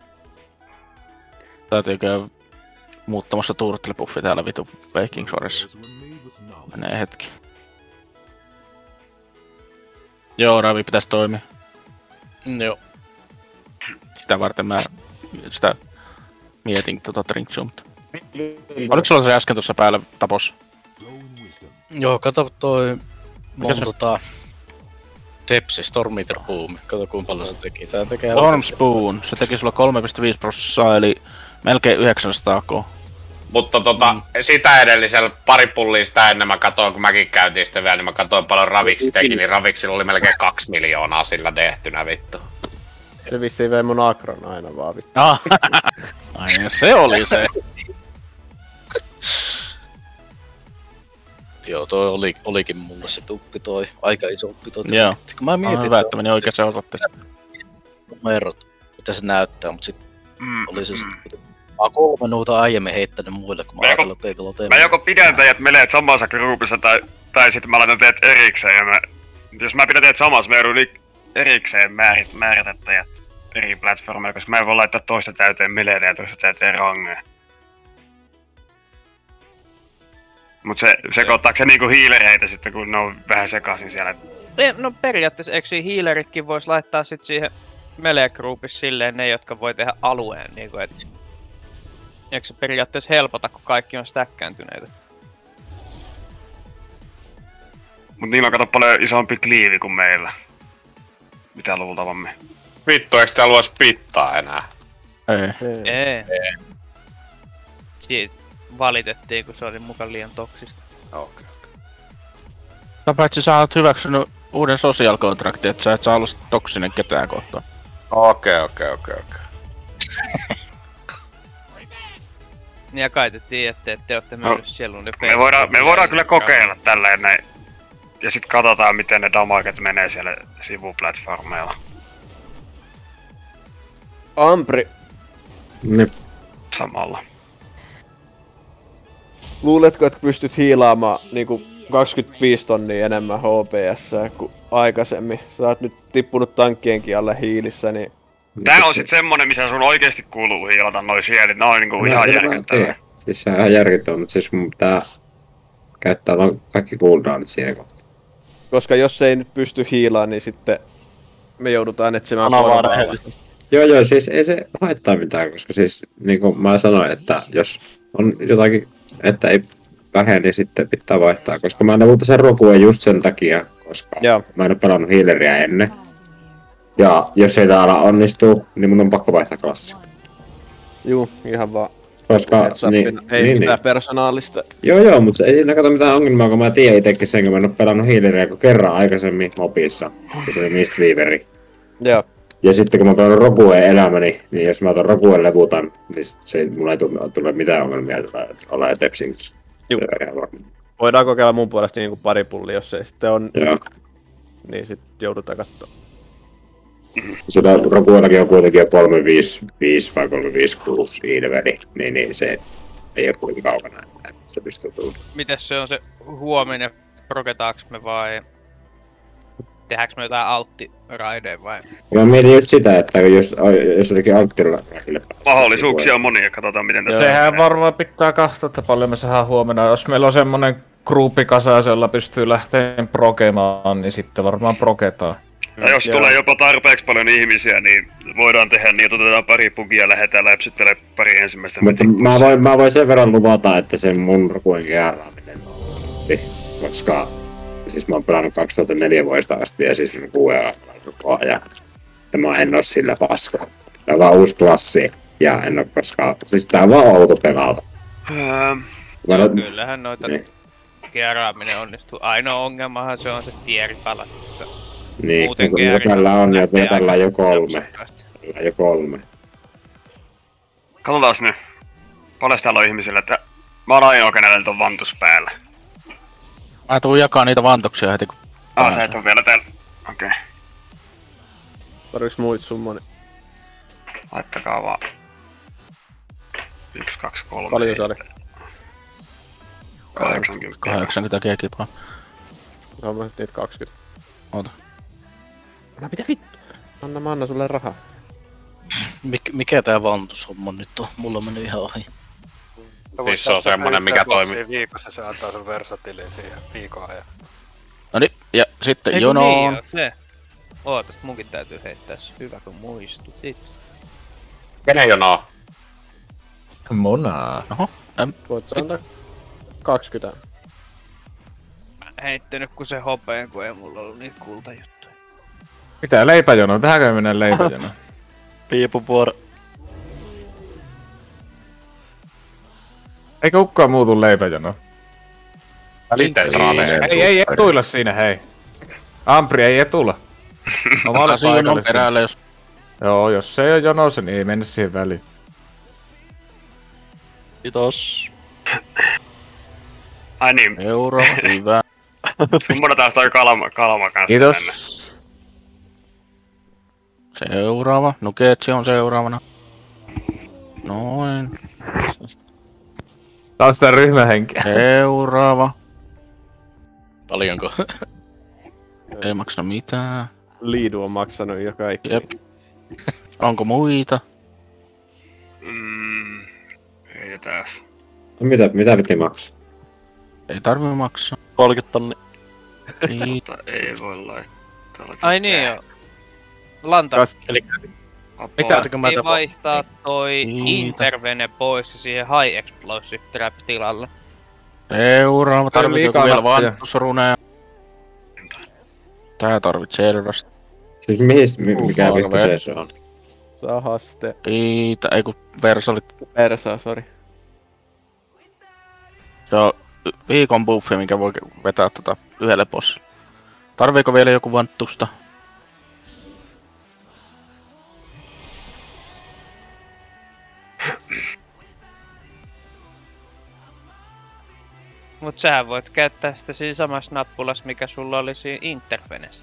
Täytyy käydä muuttamassa turtle-buffi täällä vitu Waking Shoressa. Menee hetki. Joo, Ravi pitäis toimia. Joo. Sitä varten mä sitä mietin Drink Jumpta. Oliko sulla se äsken tuossa päällä tapos? Joo, kato toi mun Depsi Stormmeter Boom. Kato kuinka paljon se teki. Tää tekee Storm Spoon, se teki sulla 3,5% eli melkein 900 k. Mutta sitä edellisellä pari pullia sitä ennen mä katoin, kun mäkin käytiin sitä vielä, niin mä katoin paljon Raviksi teki, niin Raviksilla oli melkein 2 miljoonaa sillä tehtynä vittu. Se vissiin vei mun Akron aina vaan vittu. Ai se oli se. Joo, toi olikin mulle se tuppi toi, aika iso tuppi toi. Joo, kun mä mietin, hyvä, että meni oikeeseen osoitteeseen. Numerot, mitä se näyttää, mut sit oli se sit... Mä oon 3 nuuta aiemmin heittänyt muille, kun mä ajattelin, että ei tuolla teemme. Mä joko pidän teidät meleet samassa groupissa tai sit mä laitan teidät erikseen ja jos mä pidän teidät samassa, mä joudun erikseen määrätä teidät eri platformeilla, koska mä en voi laittaa toista täyteen meleitä ja toista täyteen rangeja. Mut se sekoittaako se niinku healereitä sitten, kun ne on vähän sekaisin siellä? No periaatteessa eikö healeritkin vois laittaa sit siihen melee-groupissa silleen ne, jotka voi tehdä alueen niinku et... Eikö se periaatteessa helpota, kun kaikki on stäkkääntyneitä? Mut niillä on kato paljon isompi kliivi kuin meillä. Mitä luultavamme. Vittu, eiks täällä vois pittaa enää? Ei. Siitä valitettiin, kun se oli mukaan liian toksista. Okei. Sitä paitsi sä oot hyväksynyt uuden social contractin, että sä et saa olla toksinen ketään kohtaan. Okei. Ja kai te tiedätte, että te ootte myynyt sielun ja me voidaan kyllä kokeilla tälleen näin. Ja sit katsotaan miten ne damaget menee siellä sivuplatformeilla. Ampri. Ne. Samalla. Luuletko, että pystyt hiilaamaan niinku 25 tonnia enemmän HPS kuin aikaisemmin? Sä oot nyt tippunut tankkienkin alle hiilissä, niin... Tää on sit semmonen, missä sun oikeesti kuuluu hiilata noi sielit, ne on niinku ihan järkyttäviä. Siis se on ihan järkyttävää, mutta siis mun pitää käyttää vaan kaikki cooldownit siinä kohtaa. Koska jos ei nyt pysty hiilaan, niin sitten me joudutaan etsimään korvaavaa. Joo, siis ei se haittaa mitään, koska siis niinku mä sanoin, että jos on jotakin, että ei vähene, niin sitten pitää vaihtaa. Koska mä en sen rokuun just sen takia, koska mä en oo pelannut healeria ennen. Ja jos ei täällä onnistuu, niin mun on pakko vaihtaa klassi. Juu, ihan vaan. Koska ei mitään persoonallista. Joo, mutta ei siinä kato mitään ongelmaa, kun mä tiedän itekin sen, kun mä en oo pelannut healeria kuin kerran aikaisemmin mobissa. Ja se oli Mistweaveri. Joo. Ja sitten kun mä pelaan Rokueen elämäni, niin jos mä otan Rokueen levutan, niin mulla ei tule mitään ongelmia, että ollaan Tepsin. Voidaan kokeilla mun puolesta niinku pari pullia, jos ei sitten on. Joo. Niin sit joudutaan kattoo. Sitä Rokuellakin on kuitenkin jo 355 vai 356 ilveli, niin se ei oo kuitenkin kaukana, että se pystyy tulla. Mites se on se huominen? Proketaaks me vai tehdäänkö me jotain altti-raideen vai? Mä mietin just sitä, että jos olikin altti-raidille päässä. Mahdollisuuksia on monia, katsotaan miten tässä sehän varmaan pitää katsoa, että paljon me saadaan huomenna. Jos meillä on semmonen gruppikasa, jolla pystyy lähteen prokemaan, niin sitten varmaan proketaan. Ja jos tulee jopa tarpeeksi paljon ihmisiä, niin voidaan tehdä niin, että otetaan pari pugia ja lähdetään läpsyttelemään pari ensimmäistä. Mutta mä voin sen verran luvata, että sen mun Rokuen kerraaminen on koska siis mä oon pelannut 2004 vuodesta asti ja siis Rokuen koko ajan. Ja mä en oo sillä paskaa. Tää on vaan uusi klassi ja en oo koskaan, siis tää on vaan outo pelata. Kyllähän noita kerraaminen onnistuu. Ainoa ongelmahan se on se tieripala. Niin, tällä on ja tällä on jo 3. Tällä on jo 3. Katsotaas nyt. Paljon täällä on ihmisillä, että mä oon ainoa kenellä on vantus päällä. Mä tuun jakaa niitä vantoksia heti kun... Sä et on vielä täällä. Okei. Tarviks muit summoni? Laittakaa vaan. 1, 2, 3. Paljon se oli? 80 kekipaa. Joo, mä niitä 20. Oota. Anna mitä vittu? Mä annan sulle rahaa. Mikä tää vantushomma nyt on? Mulla on mennyt ihan ohi. Siis se on semmonen mikä toimii. Viikossa se antaa sun versatiliin siihen viikon ajan. Noniin, ja sitten Eiku jonoon. Niin, se. Ootas, munkin täytyy heittää se. Hyvä kun muistutit. Kenen jonoa? Munaa. Oho. Voit antaa 20. Mä en heittänyt kun se hopeen, kun ei mulla ollut niitä kultajuttuja. Mitä leipäjono? Tähänkö mennään leipäjono? Piipupuoro. Eikä kukaan muutu leipäjono. Ei etuilla siinä, hei. Ampri ei etulla. No mä olisin jonon perällä, jos... Joo, jos se ei oo jonossa, niin ei mennä siihen väliin. Kiitos. Ai niin. Euro, hyvä. Summana taas toi kalma kanssa. Kiitos. Tänne. Seuraava. Nuketsi on seuraavana. Noin. Tää on sitä ryhmähenkeä. Seuraava. Paljonko? Ei maksa mitään. Liidu on maksanut jo kaikki. Jep. Onko muita? Ei taas. No mitä piti maksaa? Ei tarvii maksaa. 30 tonnia. Mutta ei voi laittaa. Ai niin joo. Lanta. Eli ei vaihtaa toi intervene pois ja siihen high explosive trap tilalle. Seuraava. Tarvitsetko vielä vantusrunea? Tää tarvitsee erilasta. Siis mikä vittu se on? Sahaste. Riitä, ei kun versalit. Versaa, sori. Se on viikon buffi, minkä voi vetää yhdelle bossille. Tarviiko vielä joku vanttusta? Mut sähän voit käyttää sitä siinä samassa nappulassa, mikä sulla oli siinä intervenessä.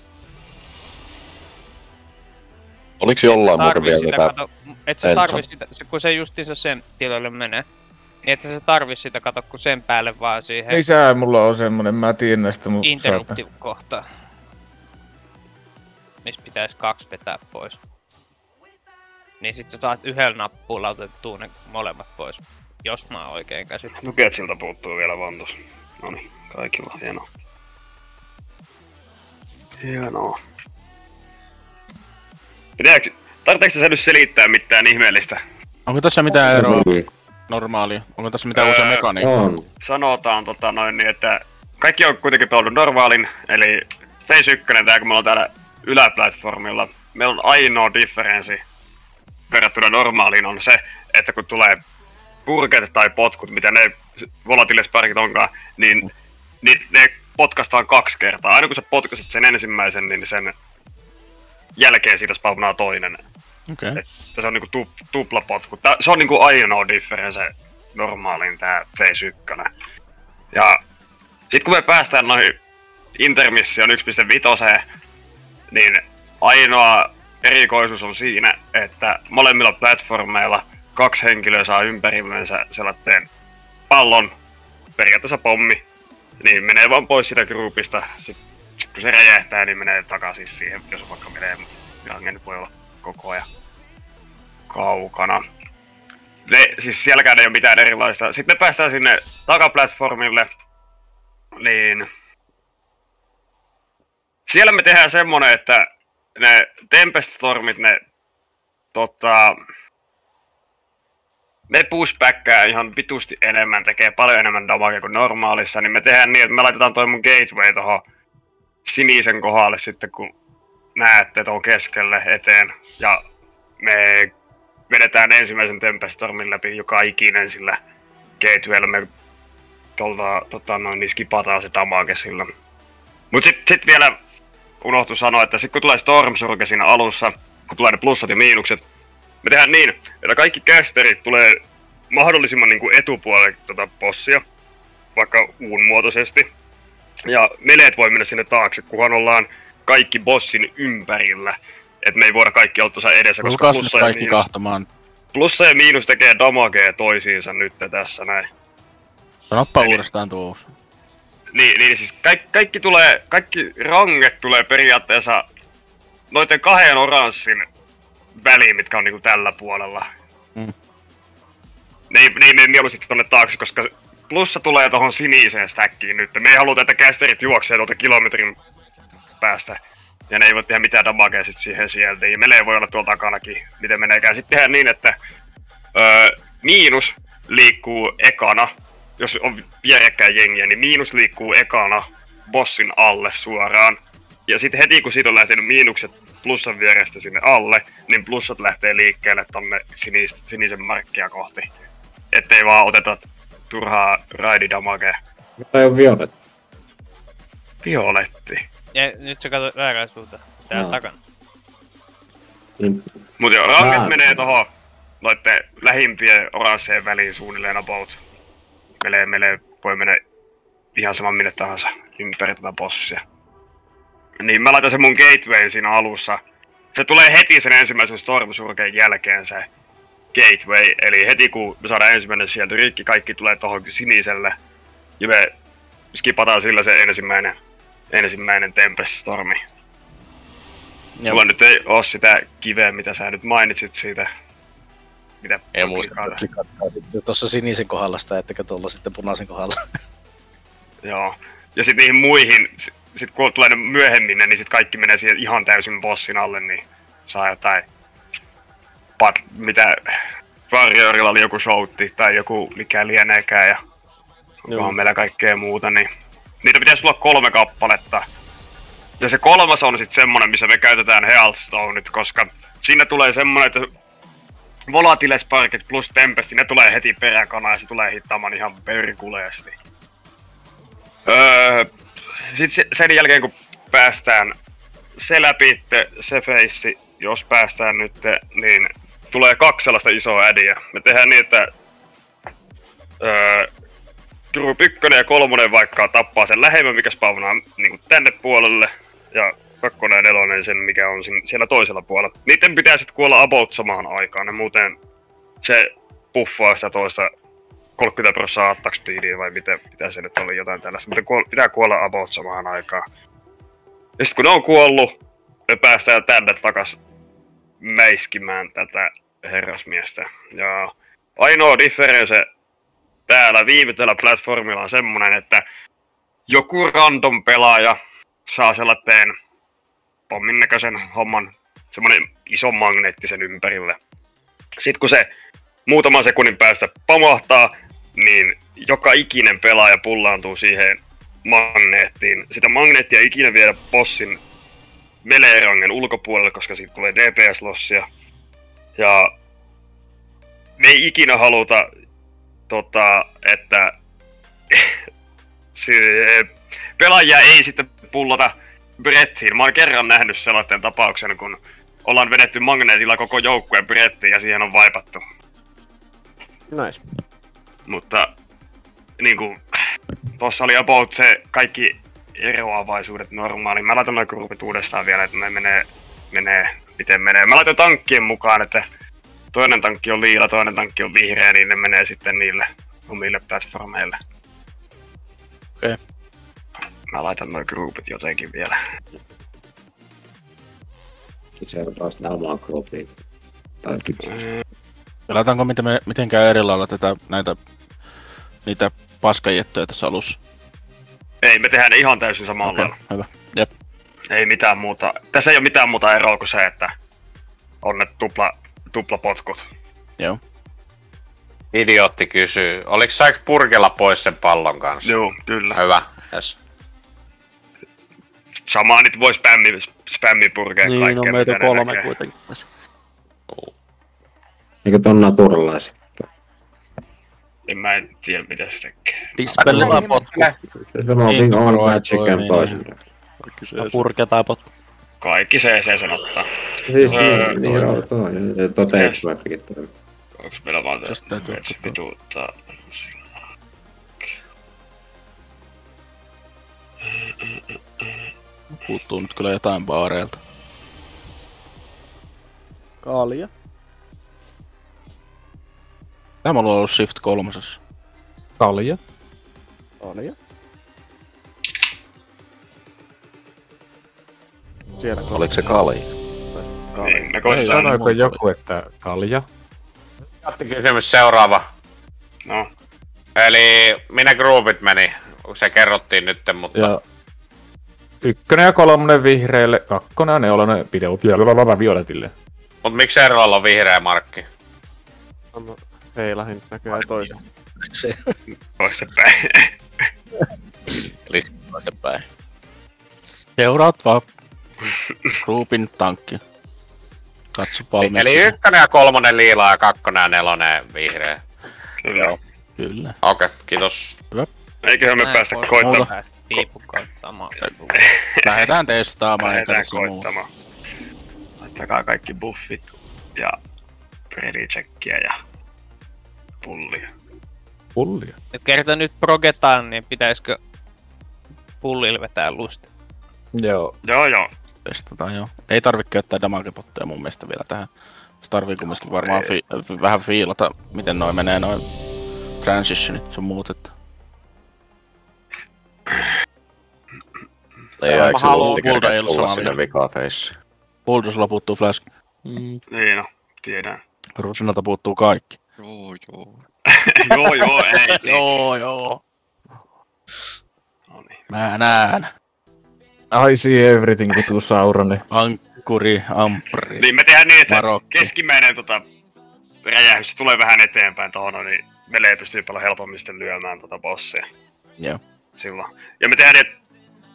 Oliks jollain muuten vielä tätä? Et sä tarvi sitä, kun se justiinsa sen tiloille menee. Niin et sä tarvi sitä kato, kun sen päälle vaan siihen... Ei sää, mulla on semmonen, mä tiedän näistä mun... Interruptive-kohta. Missä pitäis 2 vetää pois. Niin sit sä saat yhdellä nappulla otettua ne molemmat pois. Jos mä oon oikein käsittänyt. Nuketsilta puuttuu vielä vantus. Noniin, kaikilla hienoa. Hienoa. Tarvitseeko sä nyt selittää mitään ihmeellistä? Onko tässä mitään eroa? Normaalia. Onko tässä mitään uusia mekaniikkaa? Sanotaan niin, että kaikki on kuitenkin pelannut normaalin, eli Phase 1, tää kun me ollaan täällä yläplatformilla, meillä on ainoa differenssi verrattuna normaaliin on se, että kun tulee purket tai potkut, mitä ne volatilisparkit onkaan, niin ne potkastaan 2 kertaa. Aina kun sä potkasit sen ensimmäisen, niin sen jälkeen siitä spawnaa toinen. Okei. Okay. Se on niinku tuplapotku. Se on niinku ainoa difference normaaliin tää phase 1. Ja sit kun me päästään noihin intermission 1.5, niin ainoa erikoisuus on siinä, että molemmilla platformeilla 2 henkilöä saa ympärillensä sellaisen pallon, periaatteessa pommi, niin menee vaan pois sitä groupista. Sit kun se räjähtää, niin menee takaisin siihen, jos vaikka menee rangen, voi olla koko ajan kaukana. Siis sielläkään ei ole mitään erilaista. Sitten me päästään sinne takaplatformille, niin siellä me tehdään semmonen, että ne Tempest Stormit, ne pushbackää ihan vitusti enemmän, tekee paljon enemmän damagea kuin normaalissa, niin me tehdään niin, että me laitetaan toi mun gateway tohon sinisen kohdalle sitten, kun näette tuon keskelle eteen, ja me vedetään ensimmäisen Tempest Stormin läpi joka ikinen sillä gatewaylla, me niin skipataan se damage sillä. Mut sit vielä unohtui sanoa, että sit kun tulee Storm Surge siinä alussa, kun tulee ne plussat ja miinukset, me tehdään niin, että kaikki casterit tulee mahdollisimman niinku etupuolelle bossia, vaikka muotoisesti. Ja meleet voi mennä sinne taakse, kunhan ollaan kaikki bossin ympärillä. Et me ei voida kaikki olla tuossa edessä, koska plussa ja miinus tekee damagea toisiinsa nyt tässä näin. Sanoppa uudestaan tuo uusi. Niin siis kaikki ranget tulee periaatteessa noiden 2 oranssin väliin, mitkä on niinku tällä puolella. Ne ei mene mieluusti tonne taakse, koska plussa tulee tohon siniseen stackiin nyt. Me ei haluta, että casterit juoksee tuolta kilometrin päästä. Ja ne ei voi tehdä mitään damagea sit siihen sieltä. Ja melee voi olla tuolla takanakin, miten meneekään. Sitten tehdään niin, että miinus liikkuu ekana. Jos on vierekkäin jengiä, niin miinus liikkuu ekana bossin alle suoraan. Ja sitten heti kun siitä on lähtenyt miinukset plussan vierestä sinne alle, niin plussat lähtee liikkeelle tonne sinisen markkia kohti. Ettei vaan oteta turhaa raididamagea. Tai on violetti. Violetti. Ja nyt sä katsot väärää suuntaan. Täällä takana. Mut joo, ranket menee tohon noitte lähimpien oransseen väliin suunnilleen about. Melee voi mennä ihan saman minne tahansa ympäri tätä bossia. Niin mä laitan sen mun gatewayn siinä alussa. Se tulee heti sen ensimmäisen Storm Surgen jälkeen se gateway. Eli heti kun me saadaan ensimmäinen sieltä rikki, kaikki tulee tohon siniselle. Ja me skipataan sillä se ensimmäinen Tempest Stormi. Mulla nyt ei oo sitä kiveä, mitä sä nyt mainitsit siitä. Mitä ei muista, tuossa sinisen kohdalla sitä, ettekä tuolla sitten punaisen kohdalla. Joo. Ja sit niihin muihin, sit kun tulee ne myöhemmin, niin sit kaikki menee siihen ihan täysin bossin alle, niin saa jotain... mitä... Warriorilla oli joku shoutti tai joku mikä lieneekään ja... onkohan meillä kaikkea muuta, niin... Niitä pitäisi olla 3 kappaletta. Ja se 3 on sit semmonen, missä me käytetään Healthstoneit, koska siinä tulee semmonen, että Volatile Sparkit plus Tempesti, ne tulee heti peräkana ja se tulee hittaamaan ihan perkuleesti. Sitten sen jälkeen kun päästään se läpi, se face, jos päästään nyt, niin tulee 2 sellaista isoa ädiä. Me tehdään niin, että Group 1 ja 3 vaikka tappaa sen lähemmän, mikä spawnaa niin tänne puolelle, ja 2 ja 4 sen, mikä on siellä toisella puolella. Niiden pitää sitten kuolla about samaan aikaan, ja muuten se puffaa sitä toista 30% attack speedia, vai mitä se nyt oli, jotain tällaista. Mutta pitää kuolla about samaan aikaan. Ja sit kun ne on kuollut, me päästään tänne takas mäiskimään tätä herrasmiestä. Ja ainoa difference täällä viimeisellä platformilla on semmonen, että joku random pelaaja saa sellaisen pommin näköisen homman, semmonen iso magneetti sen ympärille. Sitten kun se muutaman sekunnin päästä pamahtaa, niin joka ikinen pelaaja pullaantuu siihen magneettiin. Sitä magneettia ei ikinä viedä bossin melee-rangen ulkopuolelle, koska siitä tulee DPS-lossia. Ja me ei ikinä haluta, että pelaajia ei sitten pullata Brettiin. Mä oon kerran nähnyt sellaisen tapauksen, kun ollaan vedetty magneetilla koko joukkueen Brettiin ja siihen on vaipattu. Nice. Mutta niinku, tossa oli about se kaikki eroavaisuudet normaaliin. Mä laitan noin groupit uudestaan vielä, että ne menee miten menee. Mä laitan tankkien mukaan, että toinen tankki on liila, toinen tankki on vihreä, niin ne menee sitten niille omille platformeille. Okei. Okay. Mä laitan noin groupit jotenkin vielä. Seurataan sitä omaa groupia. Pelataanko mitenkään eri lailla niitä paskajettoja tässä alussa? Ei, me tehdään ne ihan täysin samalla lailla. Hyvä, jep. Ei mitään muuta. Tässä ei oo mitään muuta eroa kuin se, että on ne tuplapotkut. Joo. Idiootti kysyy, oliks sä purkella pois sen pallon kanssa? Joo, kyllä. Hyvä, yes. Samaa nyt voi spämmi purkea niin, kaikkea. Niin, on meitä 3 kuitenkin. Eikö ton naturalaisia? Mä en tiedä mitä se tekee. Dispellillä potku. Se on on magic and poison. Purke tai potku. Kaikki se sanottaa. Siis niin joo, toteen swipekin toimii. Onks meillä vaan tästä vituuttaa? Puuttuu nyt kyllä jotain baareilta. Kalja. Tämä on ollut Shift 3. Kalja. Kalja. Siellä oliko se kalja? Niin, sanoiko joku, että kalja? Kysymys seuraava. No. Eli minä groupit meni? Se kerrottiin nytten, mutta... Ja 1 ja 3 vihreille, 2 ja 4 pitää violetille. Mut miksi Ervalla on vihreä markki? Heilahin näköjään toisen. Toistepäin. Eli toistepäin. Seuraat vaan groupin tankki. Katso palmeet. Eli 1 ja 3 liilaa ja 2 ja 4 vihreä. Kyllä. Kyllä. Okei, kiitos. Hyvä. Eiköhän me päästä koittamaan. Lähdetään testaamaan. Lähdetään koittamaan. Laittakaa kaikki buffit ja predi-checkiä ja pullia. Pullia? Et kerta nyt progetaan, niin pitäisikö pullille vetää lusta? Joo. Joo. Testataan joo. Ei tarvitse käyttää damagepotteja mun mielestä vielä tähän. Se tarvii kumminkin varmaan vähän fiilata, miten noin menee noin transitionit sun muut, että... Ei äksylusti kerkeä tulla sinne vikafeissiin. Bulldozilla puuttuu flash. Niin no, tiedän. Rusinalta puuttuu kaikki. Joo. joo, ei. Joo. Noniin. Mä näen. I see everything, kun tuu Sauroni. Ankkuri, ampri. Niin me tehdään niin, että keskimmäinen räjähdys tulee vähän eteenpäin tohon, niin melee pystyy paljon helpommin sitten lyömään bossia. Joo. Silloin. Ja me tehdään niin,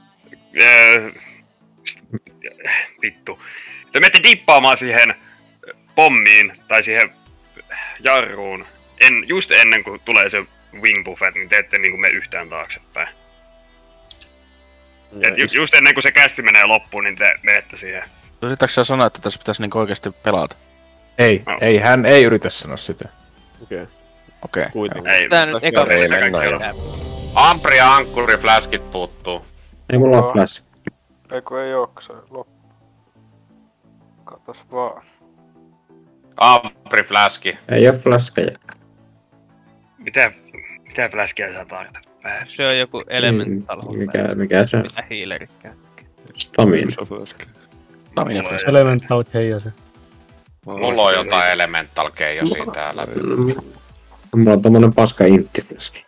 vittu. Te menette dippaamaan siihen pommiin tai siihen jarruun just ennen kuin tulee se wing buffet, niin te ette niinku mene yhtään taaksepäin. Just ennen kuin se kästi menee loppuun, niin te menette siihen. Yritätkö sä sanoa, että tässä pitäisi niinku oikeesti pelata? Ei, hän ei yritä sanoa sitä. Okei. Ei mennä jo. Ampri ja ankkuri flaskit puuttuu. Ei mulla oo flash. Eiku ei oo, se loppu. Katos vaan. Ampri flaski. Ei oo flaskeja. Mitä flaskia sä tarkoitat? Se on joku elemental. Mikä se on? Mitä healerit käyttää? Stamina. Elemental keijosi. Mulla on jotain elemental keijosia täällä. Mulla on tommonen paska intti-flaski.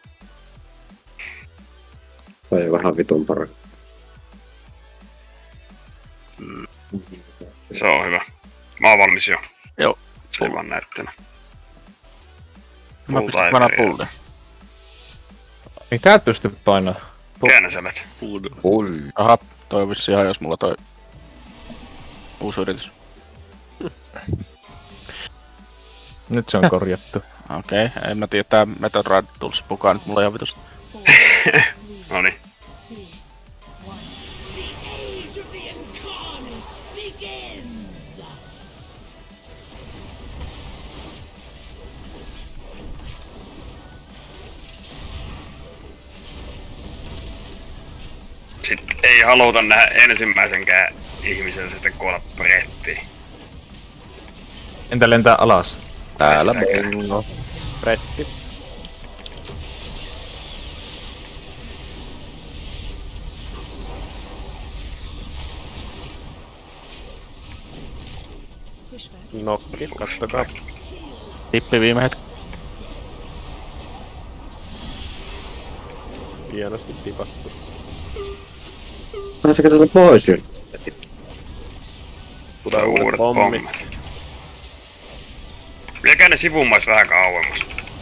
Toi on vähän vitun parempi. Se on hyvä. Mä oon valmis jo. Joo. Se ei vaan näyttänä. Mä pystyn painaa pullia. Ei täältä pysty painaa. Käännä sä menet. Aha, toi on vissi ihan jos mulla toi uusi yritys. Nyt se on korjattu. Okei, en mä tiedä, tää Method Rad Tools pukaa nyt mulla ihan vitusta. Noniin. Sitten ei haluta nähdä ensimmäisenkään ihmisen sitten kuolla Brettiin. Entä lentää alas? Täällä bingo. Bretti. Nokki, kattokaa. Tippi viime hetki. Hienosti tipattu. Pääsekö tällä pois yrittästä? Tulee uudet pommit. Viekää ne sivumais vähän kauemmas.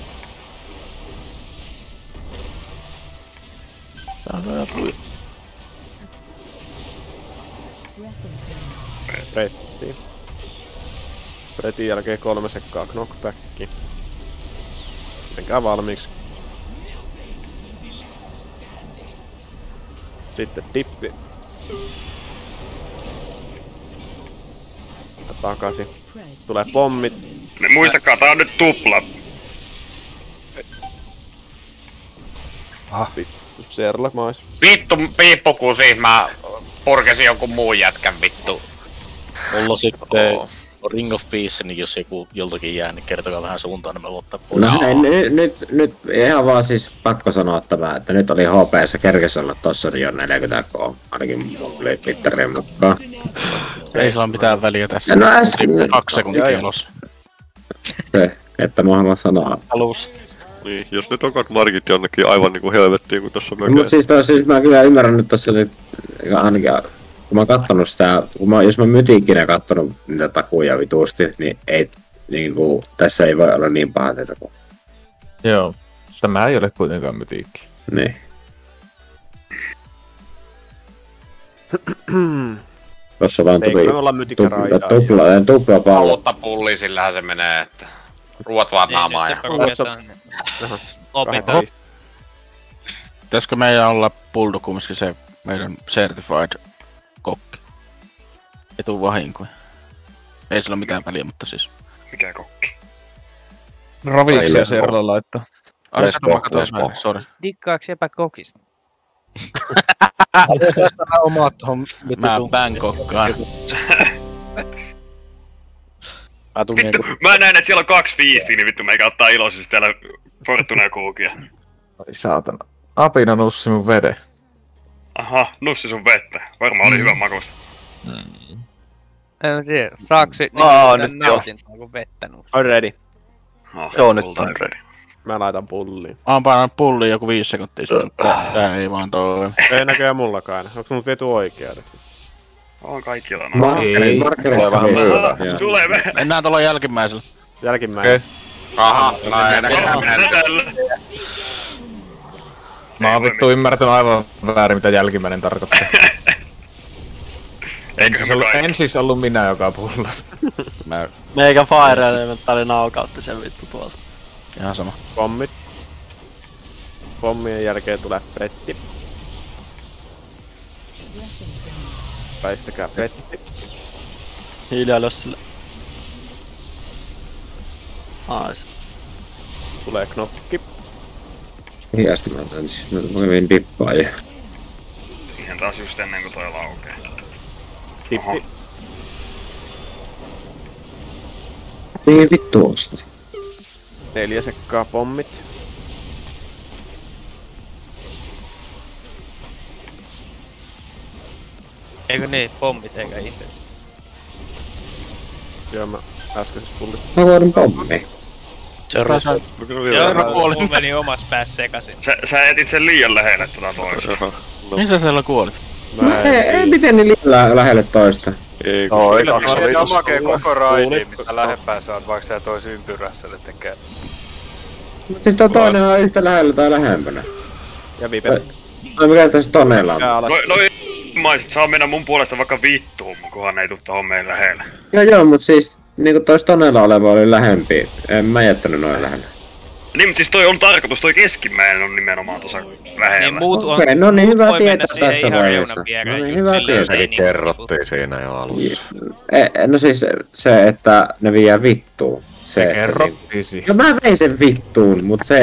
Bretti. Bretin jälkeen 3 sekkaa knockbacki. Menkää valmiiksi. Sitten dippi. Ja takaisin. Tulee pommit. Ne muistakaa, tää on nyt tupla. Serlak mais. Vittu piippukusi, mä purkesin jonkun muun jätkän vittu. Mulla sitten Ring of Peace, niin jos joku joltakin jää, niin kertokaa vähän suuntaan, niin mä voin ottaa pois. No nyt ihan vaan siis pakko sanoa tämä, että nyt oli HP:ssä kerkes olla tossa jo 40k, ainakin mulle Twitterin mukaan. Ei sillä mitään väliä tässä. No äsken. 2 sekuntia ulos. Se, että mä haluan sanoa. Alusta. Niin, jos nyt on markit jonnekin aivan niinku helvettiin, kun tossa mökään. Mut siis mä kyllä ymmärrän nyt tossa nyt, ainakin kun mä oon kattonut sitä, jos mä mytiikkinä kattonut niitä takuja vituusti, niin ei niinku, tässä ei voi olla niin paha teitä kuin. Joo, tämä ei ole kuitenkaan mytiikki. Niin. Tossa vaan tupla pallo. Olutta pulli, sillähän se menee, että ruuat vaan naamaa ja... Pitäisikö meidän olla Bulldog kumminkin se meidän certified kokki? Ei tuu vahinkoja. Ei sillä mitään väliä, mutta siis... Mikä kokki? Raviksia Serla laittaa. Sori. Dikkaaks jäpä kokista? Mä Bangkokkaan. Vittu, mä näen, että siellä on 2 fiistiä, niin vittu meikä ottaa iloisesti täällä Fortuna kuukia. Ai saatana. Apina nussi mun veden. Aha, nussi sun vettä. Varmaan oli hyvän makusta. En tiedä, saaksi nyt nautintoa kun vettä nussi? On ready. Joo, nyt on ready. Mä laitan pulliin. Mä oon painanut pulliin joku 5 sekuntia sitten, tää ei vaan toimi. Ei näköjään mullakaan. Onks mun vetu oikea nyt? On kaikilla noin. Markkeri tulee vähän myöhään. Mennään tuolla jälkimmäisellä. Jälkimmäinen. Aha, Mä oon vittu ymmärtänyt aivan väärin mitä jälkimmäinen tarkoittaa. En siis ollut minä joka pullas. Meikä Fire Elementali naukautti sen vittu tuolta. Ihan sama. Pommit. Pommien jälkeen tulee Bretti. Väistäkää Bretti. Hiljaa lössille. Ais. Tulee knopki. Hiästi mä ensin. Mä kävin dippaa ja... Siihen taas just ennen kuin toi laukee. Dippi. Ei vittu osti. 4 sekkaa pommit. Eikö niin, pommit eikä itse? Joo, mä äskeisessä pullissa. Mä voin pommi. Joo, mulla meni omas päässä sekasin. Sä etit sen liian lähelle tätä toista. Missä siellä kuolit? Miten niin liian lähelle toista? Ei, no, ei damakee koko raidin, mitä lähempää saat, vaikka sä tois ympyrässä tekee. Mut siis toinen on yhtä lähellä tai lähempänä. Ja vipet. No mikä tässä toneella on? No maiset saa mennä mun puolesta vaikka vittuun, kunhan ei tuu tohon meidän lähelle. Joo, mut siis niinku tois toneella oleva oli lähempi. En mä jättänyt noin lähellä. Niin, mut siis toi on tarkoitus, toi keskimmäinen on nimenomaan tossa lähellä. Niin muut on... Okei, no niin hyvä tietää tässä vaiheessa. No niin hyvä tietää. Sekin kerrottiin siinä jo alussa. No siis se, että ne vie vittuun. Se kerrottiin siihen. No mä vein sen vittuun, mut se, että se toinen saa jäädä lähelle. No niin uutta pullia vaan.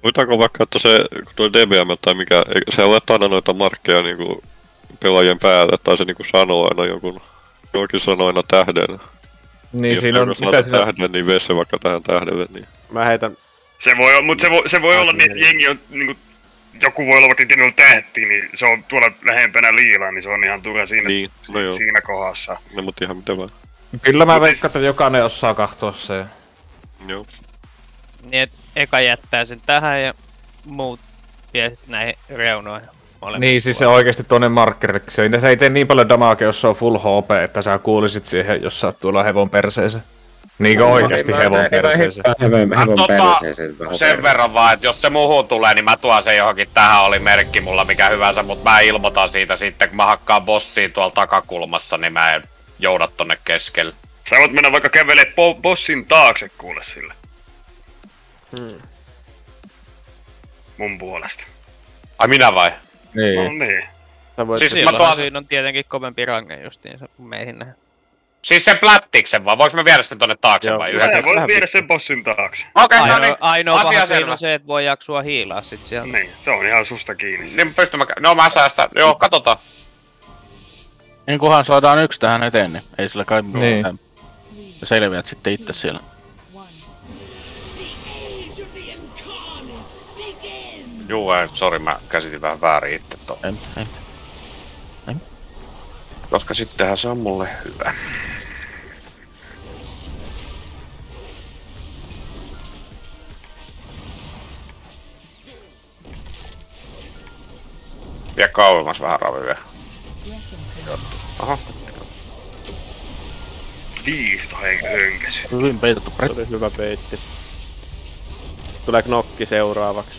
Voitaanko vaikka, että se, toi DBM tai mikä, se ole aina noita markkeja niinku pelaajien päälle, tai se niinku sanoo aina jokin sanoo aina tähden. Niin siinä on, mitä siinä... tähden, niin vee se vaikka tähän tähdelle, niin... Mä heitän... Se voi olla niin, että jengi on niinku... Joku voi olla vaikka kenellä tähti, niin se on tuolla lähempänä liilaa, niin se on ihan turha siinä, niin, no siinä kohdassa. No mut ihan mitä vaan. Kyllä mä veikkaan, että jokainen osaa kahtoa se. Joo. Niin et eka jättää sen tähän ja muut vie sit näihin reunoihin. Niin siis se oikeesti tuonne markkeriksi. Se ei tee niin paljon damagea, jos se on full HP, että sä kuulisit siihen, jos sä oot tuolla hevon perseeseen. Niinkö oikeesti hevon perseeseen? Hevon perseeseen. Sen verran vaan, että jos se muuhun tulee, niin mä tuon sen johonkin. Tähän oli merkki mulla mikä hyvänsä, mut mä ilmoitan siitä sitten, kun mä hakkaan bossia tuolla takakulmassa, niin mä en jouda tonne keskelle. Sä voit mennä vaikka kävelee bossin taakse kuule sille. Mun puolesta. Ai minä vai? Niin. No niin. Siis siinä on tietenkin kovempi range justiinsa meihin näin. Siis sen plättiksen vaan, voinko mä viedä sen tonne taakse vai yhden? Voi viedä sen bossin taakse. Okei, no niin. Ainoa paha siinä on se, että voi jaksua hiilaa sit sieltä. Niin, se on ihan susta kiinni. Niin no mä säästän, joo katsotaan. Niin kunhan saadaan yksi tähän eteen, niin ei sillä kai mitään. Selviät sitten itse siellä. Juu, sori, mä käsitin vähän väärin itse tuon. Ei. Koska sittenhän se on mulle hyvä. Vie kauemmas vähän raviä. Aha. 5 hönkäsy. Hyvin peitetty. Se oli hyvä peitti. Tulee knokki seuraavaksi.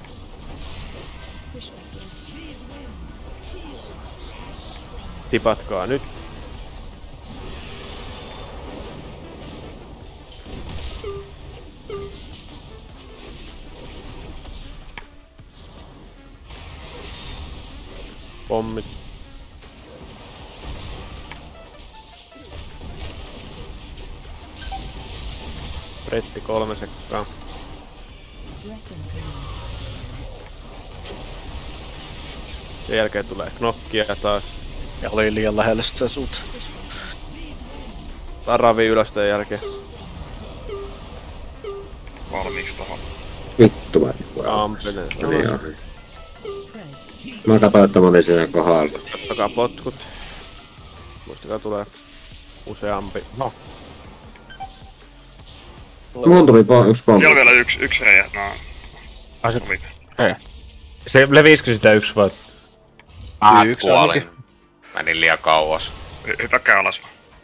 Tipatkaa nyt. Pommit. Pretti 3 sekkaa. Sen jälkeen tulee knokkia taas. Ja oli liian lähellä sitä sut. Ravi ylös tämän jälkeen. Valmiiksi tohon. Vittu mä Ampinen. Mä katsoin, että mä olin siinä kohdalla. Kattokaa potkut. Muistakaa tulee useampi. No. Mun tuli yksi pommi. Siellä on vielä yksi räjähtää. Se leviisikö sitä yksi vai? Yksi kuolin. Menin liian kauas. Hypäkkää alas.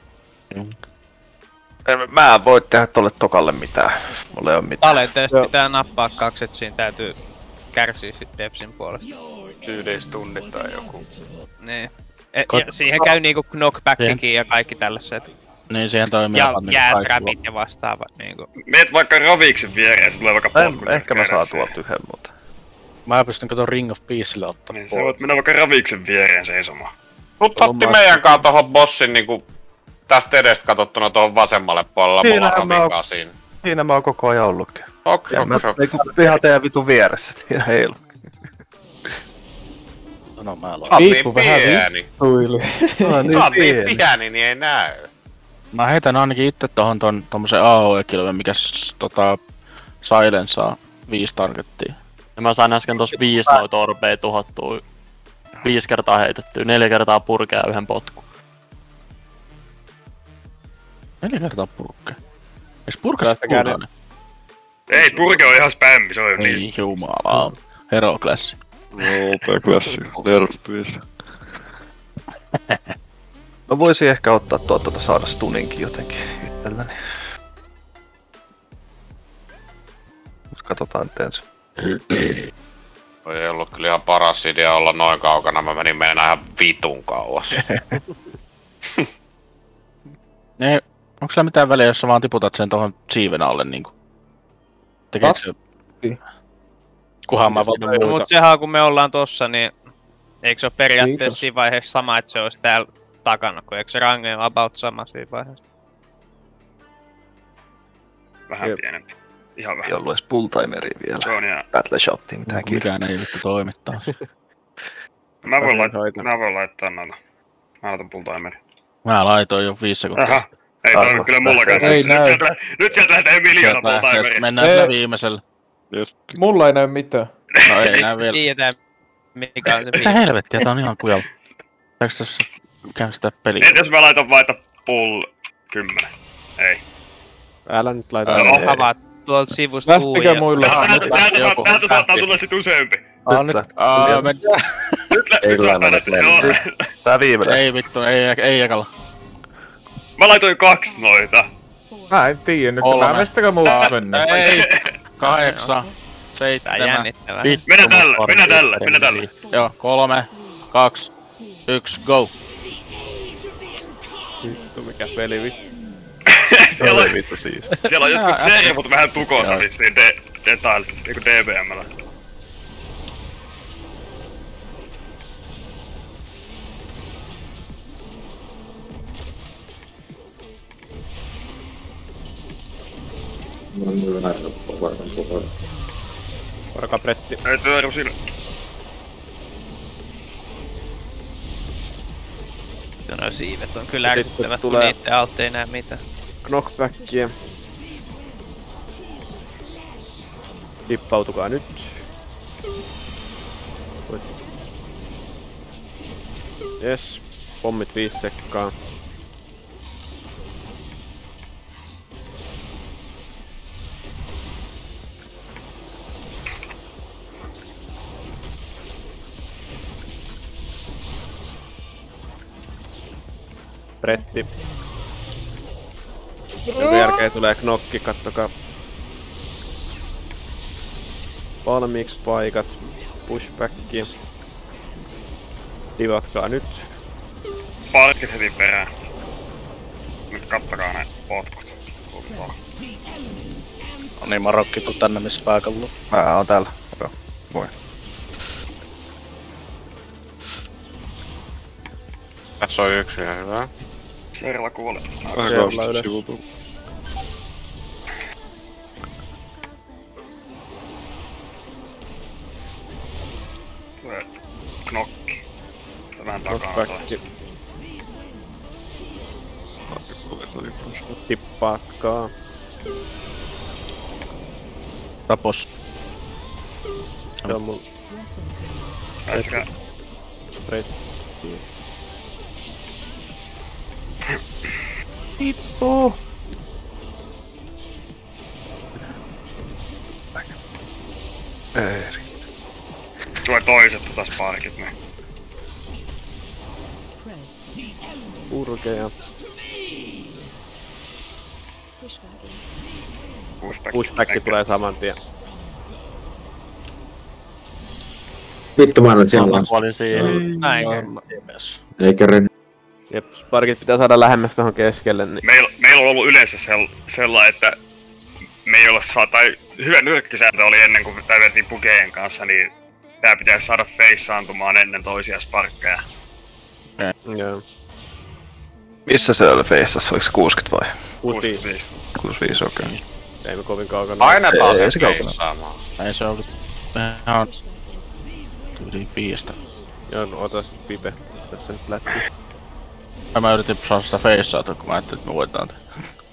Mä en voi tehdä tolle tokalle mitään. Mulla ei oo mitään. Talenteesta pitää nappaa 2, et siinä täytyy kärsiä sit Depsin puolesta. Tyylistunnit tai joku. Niin. Ja siihen käy niinku knockbackikin ja kaikki tällaiset. Niin siihen toimii ja jäätrapit ja vastaavat niinku. Meet vaikka Raviksen viereen ja se tulee vaikka potkut. Ehkä mä saan tuolta yhden, mutta... Mä pystyn katon Ring of Peacelle ottaa niin, sä voit mennä vaikka Raviksen viereen seisomaan. Mut otti meidän kaa tohon bossin niinku... Tästä edestä katsottuna tohon vasemmalle puolella mulla Ravikaa siinä. Siinä mä oon koko ajan ollutkin. Ok. Ihan teidän vitun vieressä, ihan heilu. No mä aloin. Riippu vähän vittuili. Tää on niin pieni, niin ei näy. Mä heitän ainakin itse tohon tommosen AOE-kilven, mikä silensaa 5 targettia. Ja mä sain äsken tossa 5 noita orbeja tuhottua. 5 kertaa heitettyä, 4 kertaa purkea yhden potku. 4 kertaa purkea? Eiks purkasta purkainen? Ei, purke on ihan spämmi, se on niin. Ei jumala, hero klassi. OP-klassi, nerfpiis. Mä voisin ehkä ottaa saada stuninkin jotenkin itselläni. Mut katsotaan nyt ensin. Ei ollut kyllä ihan paras idea olla noin kaukana, mä menin mennä ihan vitun kauas. Onko sillä mitään väliä, jos sä vaan tiputat sen tohon siiven alle niinku? Tekeekö se? Kunhan mä voin muuta. Mut sehän kun me ollaan tossa, niin eikö se oo periaatteessa siinä vaiheessa sama, että se olisi täällä takana, kun eikö se range on about sama siinä vaiheessa? Vähän pienempi. Ihan vähän. Ei ollut edes pull-timeria vielä. Se on ihan... Battle Shottiin mitään Mikään ei vittu toimittaa. Mä voin laittaa noita. Mä laitan pull-timerin. Mä laitoin jo 5 sekuntia. Aha. Ei toimi kyllä mullakaan. Nyt sieltä lähtee miljoona pull-timeria. Mennään sillä viimeisellä. Mulla ei näy mitään. No ei näy vielä. Tiedetään mikä on se Mitä helvettiä, tää on ihan kujalla. Pitääks tässä käynnistää peliä? Entä jos mä laitan pull 10? Ei. Älä nyt laita. Avaat tuolta sivusta puun ja... muilla? Täältä saattaa tulla sit useampi. Nyt ei lämmennyt lennä. Tää viimeinen. Ei vittu, ei ekalla. Mä laitoin 2 noita. Mä en tiiä nyt, mä mistäkö muut mennä. Ei, 8, 7, Mennä tällä. Joo, 3, 2, 1, go. Vittu mikä peli vittu. Siellä on vittu siisti. Siellä on jotkut servut vähän tukossa vissiin detailisesti, niinku DBM:llä. Varkapretti. Ei työru siinä. No siivet on kyllä ärsyttävät, kun niitten alta ei näe mitään. Knockbackia. Dippautukaa nyt. Jes. Pommit 5 sekkaa. Pretti. Jonka jälkeen tulee knokki, kattokaa. Valmiiksi paikat. Pushbacki. Divatkaa nyt. Parkit heti perään. Nyt kattakaa ne potkut. No niin, Marokki, tuu tänne missä paikalla. Mä oon täällä. Joo, voi. Tässä on yksi ihan hyvä. Serla kuoli. Serla ylös. Tulee knokki. Vähän takaa toi. Tippaatkaa. Tapos. Se on mun... Pääsikää. Pretti. Tippu! Ei. Tulee toiset sparkit ne. Urkea. Pushback tulee saman tien. Vittu mä annan siellä. Kuolin siihen. Näin. Eikä red. Jep, sparkit pitää saada lähemmäs tohon keskelle. Niin... Meillä on ollut yleensä sellainen, että me ei olla tai hyvä nyrkkisääntö oli ennen kuin täytettiin Pugeen kanssa, niin tää pitäisi saada feissaantumaan ennen toisia sparkkeja. Joo. Missä se oli feissassa? Oliko se 60 vai? 65. 65, okei. Okay. Ei me kovin kaukana. Painetaan se feissaamaan. Ei se ollut ihan tyyliin 5. Joo, no otas pipe. Tässä nyt lähti. Mä yritin saada sitä feissaata, kun mä ajattelin, että me voitaan tehdä.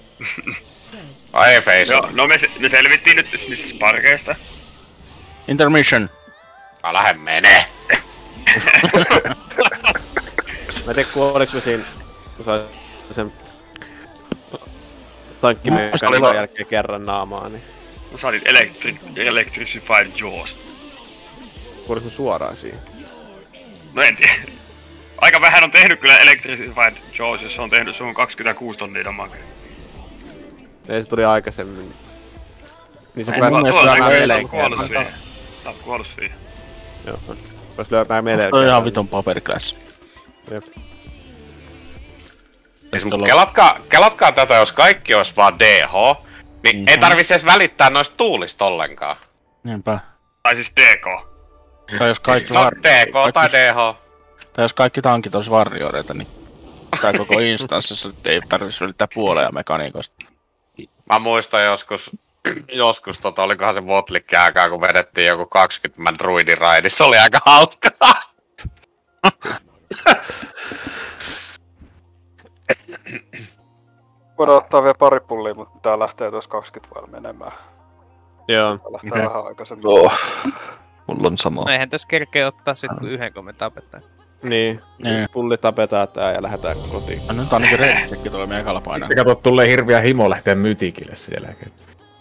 Ai ei feissa. Joo, no me selvittiin nyt niistä sparkeista. Intermission. Mä lähden menee. Mä en tiedä kuoliks me siinä, kun sai sen tankkimekaniikan jälkeen kerran naamaa, niin... Mä saatiin Electrified Jaws. Kuulis me suoraan siihen? No en tiedä. Aika vähän on tehnyt kyllä Electrified Jaws, jos on tehnyt suhun 26 tonnia damakea. Ei, se tuli aikaisemmin. Niin se mun mielestä lyömään meleen. Sä oot kuollut siihen. Joo, vois lyömään meleen. Toi on ihan vitun papericlass. Jep. Kelatkaa tätä, jos kaikki ois vaan DH, niin ei tarvis edes välittää noista tuulista ollenkaan. Niinpä. Tai siis DK. Tai jos kaikki no, DK tai DH. Tai jos kaikki tankit ois varjoreita, niin tää koko instanssissa ei tarvis välittää puoleja mekaniikosta. Mä muistan joskus joskus olikohan se Votlikki aikaa, kun vedettiin joku 20 man druidin raidi, se oli aika hauskaa. Voidaan ottaa vielä pari pullia, mutta tää lähtee tuossa 20 vailla menemään. Joo. Tää lähtee vähän aikaisemmin. Joo. Mulla on sama. No eihän tässä kerkeä ottaa sit kun yhden kun me tapetaan. Niin. Pulli tapetaan tää ja lähdetään kotiin. No nyt ainakin reittikin tulee meidän kalpainaan. Ja kato, tulee hirviä himo lähteä mytikille sen jälkeen.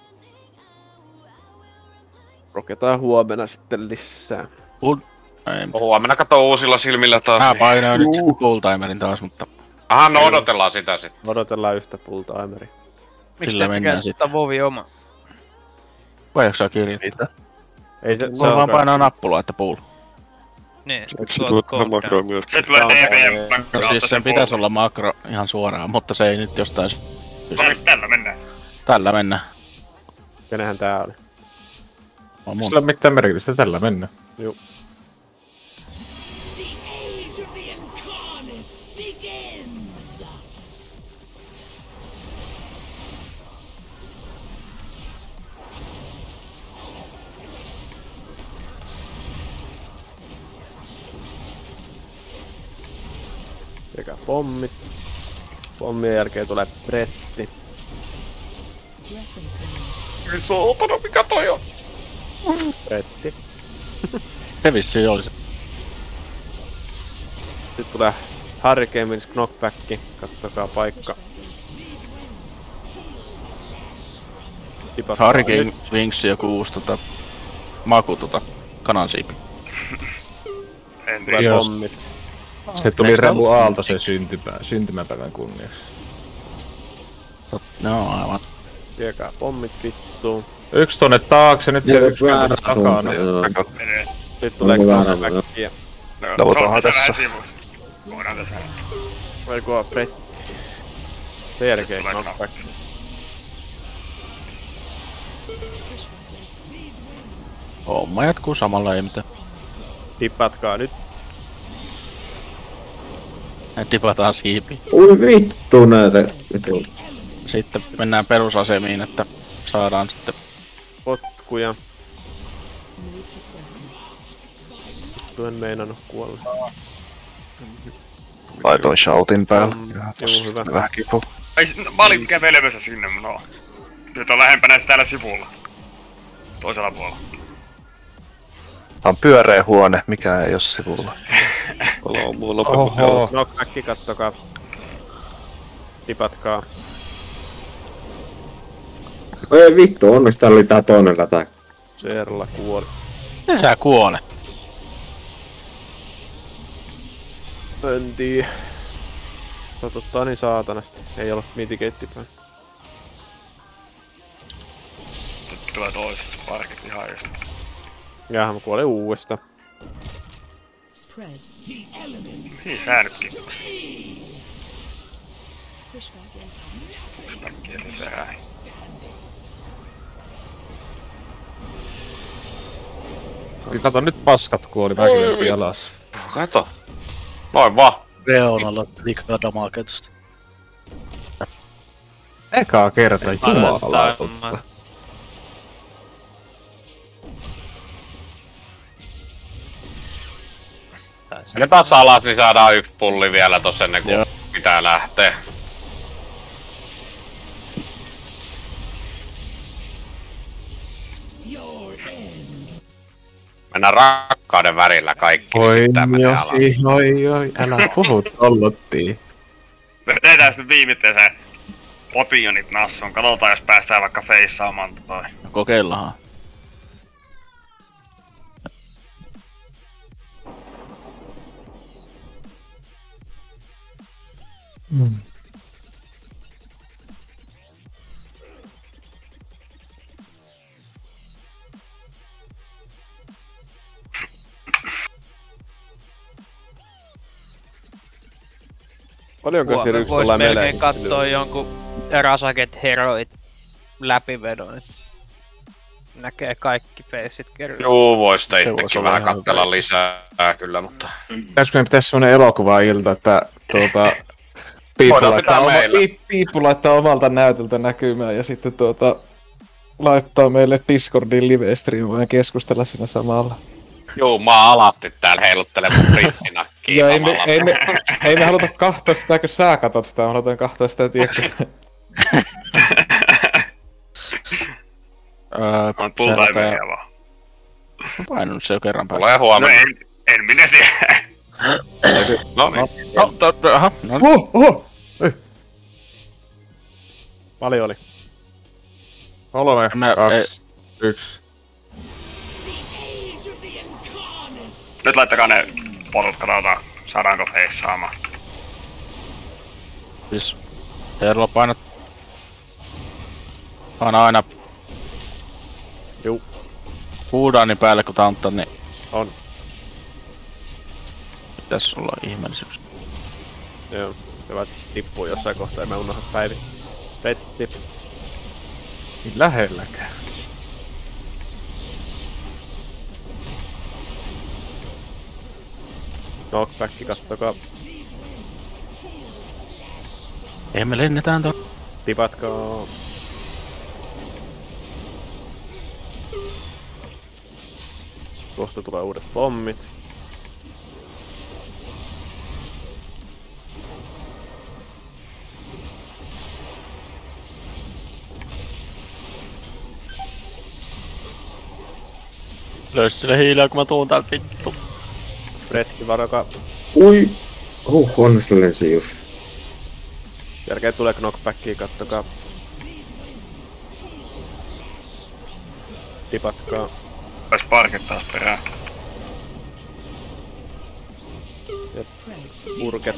Roketaan huomenna sitten lisää. Huomenna kato uusilla silmillä taas. Mä painoin nyt full-timerin taas, mutta... Aha, no odotellaan sitä sitten. Odotellaan yhtä full-timeria. Miksi te mennään sitten Vovi oma? Vai saa kirjoittaa? Ei se voi vaan painaa nappulaa, että pull. Niin, makro myös. Se tulee DPM. No siis sen pitäis olla makro ihan suoraan, mutta se ei nyt jostain... Tällä mennään. Tällä mennään. Kenenhän tää oli? Sillä ei ole mitään merkitystä, tällä mennään. Juu. Sekä pommit. Pommien jälkeen tulee pretti. Ei soopana, mikä toi on? Pretti. Se vissiin oli se. Sitten tulee Hurricane Knockback. Katsokaa paikka. Hurricane Wings joku uusi maku kanansiipi. Tulee pommit. Se tuli Remu Aalto sen syntymäpäivän kunniaksi. No aivan. Viekää pommit vittuun. Yksi tonne taakse, nyt ja yksi takana. Nyt tulee knockbackia. Levotaanhan tässä. Voidaan tässä. Voiko pretti? Sen jälkeen knockback. Homma jatkuu samalla, ei mitään. Tippatkaa nyt. Tipataan siipi. Ui vittu näitä. Sitten mennään perusasemiin, että saadaan sitten potkuja. Vittu en meinannut kuolla. Laitoin shoutin päällä. Joo, hyvä. Vähän kipu. Mä olin kävelemässä sinne, no. Nyt on lähempänä täällä sivulla. Toisella puolella. Tää on pyöreä huone, mikä ei oo sivulla. Oho. Knockback, kattokaa. Tipatkaa. Ei vittu, onneksi täällä oli tää toinen lätä. Serla kuoli. Miten sä kuole? En tiiä. Satuttaa niin saatanasti. Ei ole mitikeittipää. Nyt tulee toisesta parkit vihaajasta. Jaha, mä kuolin uudesta. Niin sä nytkin. Kato nyt paskat kuoli väkivalta alas. Kato. Noin vaan. Reunalla liikaa damakea tosta. Ekaa kertaa, jumalauta. Mennään taas alas, niin saadaan yksi pulli vielä tossa ennen kuin pitää lähteä. Mennään rakkauden värillä kaikki, niin sitten menee alas. Oi, älä puhu tollottiin. Me teetään sitten viimitteeseen potionit nassun, katsotaan jos päästään vaikka feissaamaan toi. Kokeillahan. Paljonko Sirius tulee meleen? Vois melkein kattoo jonkun Rasaget Heroit läpivedon. Näkee kaikki feissit kerran. Juu, vois sitä itsekin vähän katsella lisää kyllä, mutta... Pitäis semmonen elokuva-ilta, että Piippu laittaa omalta näytöltä näkymään ja sitten laittaa meille Discordin live-streamaan ja keskustella siinä samalla. Juu, mä oon alatti täällä heiluttelemaan prinsinakkiin samalla. Ei me haluta kahtoa sitä, kun sä katot sitä, me halutaan kahtoa sitä, tiedätkö? On pulltaimia vaan. Mä painunut se jo kerran päälle. Tulee huomenna. No en minä tiedä. No niin. Aha, no niin. Oho! Paljon oli. 3, 2, 1. Nyt laittakaa ne potut, katsotaan saadaanko feissaamaan. Siis Eerolla painat aina cooldownin päälle kun tauntat, niin on. Pitäis olla ihmeellisyys. Joo, hyvä tippuu jossain kohtaa, en mä unohda päivi. Petti. Niin lähelläkään. Knockback, kattokaa. Ei me lennetään tuon. Tipatkaa. Tuosta tulee uudet pommit. Löysi sille hiilaa kun mä tuun täältä vittu. Fredki varokaa. Ui! Onneksi lensi just. Jälkeen tulee knockbackia, kattokaa. Tipatkaa. Ois parkit taas perään. Jes. Purket.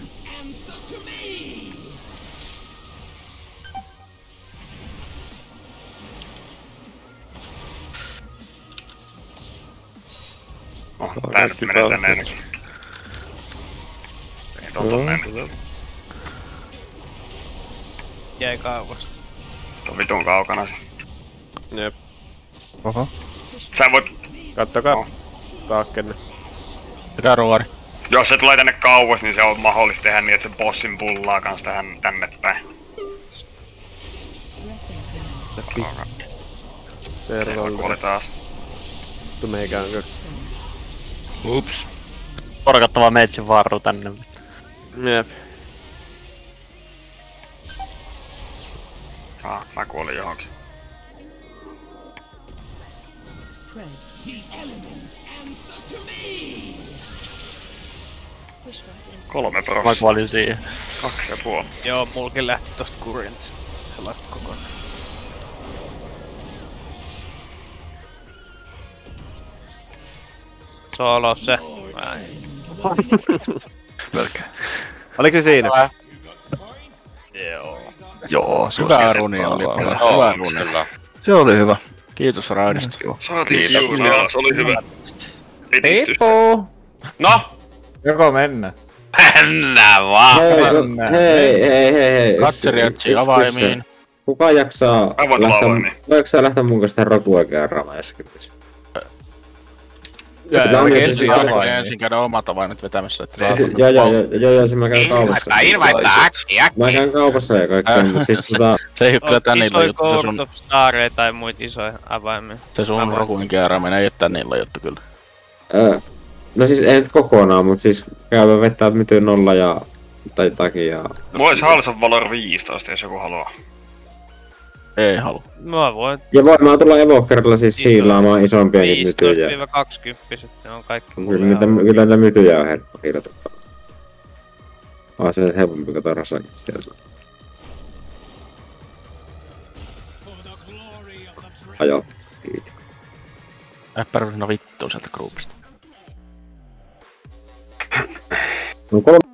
Tää nyt menee tänne ennenkin. Ei tuolta mene. Jäi kauas. Tuo vitun kaukana se. Jep. Oho. Sä voit... Kattokaa. No. Taakkenne. Mikä ruori? Jos se tulee tänne kauas, niin se on mahdollista tehdä niin, että se bossin pullaa kans tähän tänne päin. Tervetuloa. Kuoli taas. Vittu meikään kyllä. Ups. Porkattava meitsin varru tänne. Jep. Mä kuolin johonkin. Kolme prosenttia. Mä kuolin siihen. 2,5. Joo, mulkin lähti tosta kurjentista. Se lähti kokonaan. Solo se. Melkein. Oliko se siinä? Joo. Joo, se hyvä runi oli. Hyvä runi. Se oli hyvä. Kiitos raidista. Saatiin siunaa, se oli hyvä. Pippu! No? Joko mennä? Mennään vaan! Hei. Katseriatsi avaimiin. Kuka jaksaa lähteä mun kanssa tähän Rokueen kerran äskettäisiin? Ensin käydä omat avaimet vetämässä, että saa Joo, se mä käyn kaupassa. Mä käyn kaupassa ja kaikkea, mut siis se ei oo kyllä tän illan juttu, se sun... Stareja tai muita isoja avaimia. Se sun Rokuin kerran ei oo tän illan juttu kyllä. No siis ei nyt kokonaan, mut siis käydä vetää myty 0 ja... tai takia. Mulla ois Halsan Valor 15, jos joku haluaa. Ei halua. Mä voin. Ja voin tulla Evokerilla siis hiilaamaan isompiakin mytyjä. 15-20 sitten on kaikki mulle. Kyllä näitä mytyjä on helppo hiilata. Se helpompi kato rasakin sieltä. Ajo. Äppärvinä vittuu sieltä groupista. No 3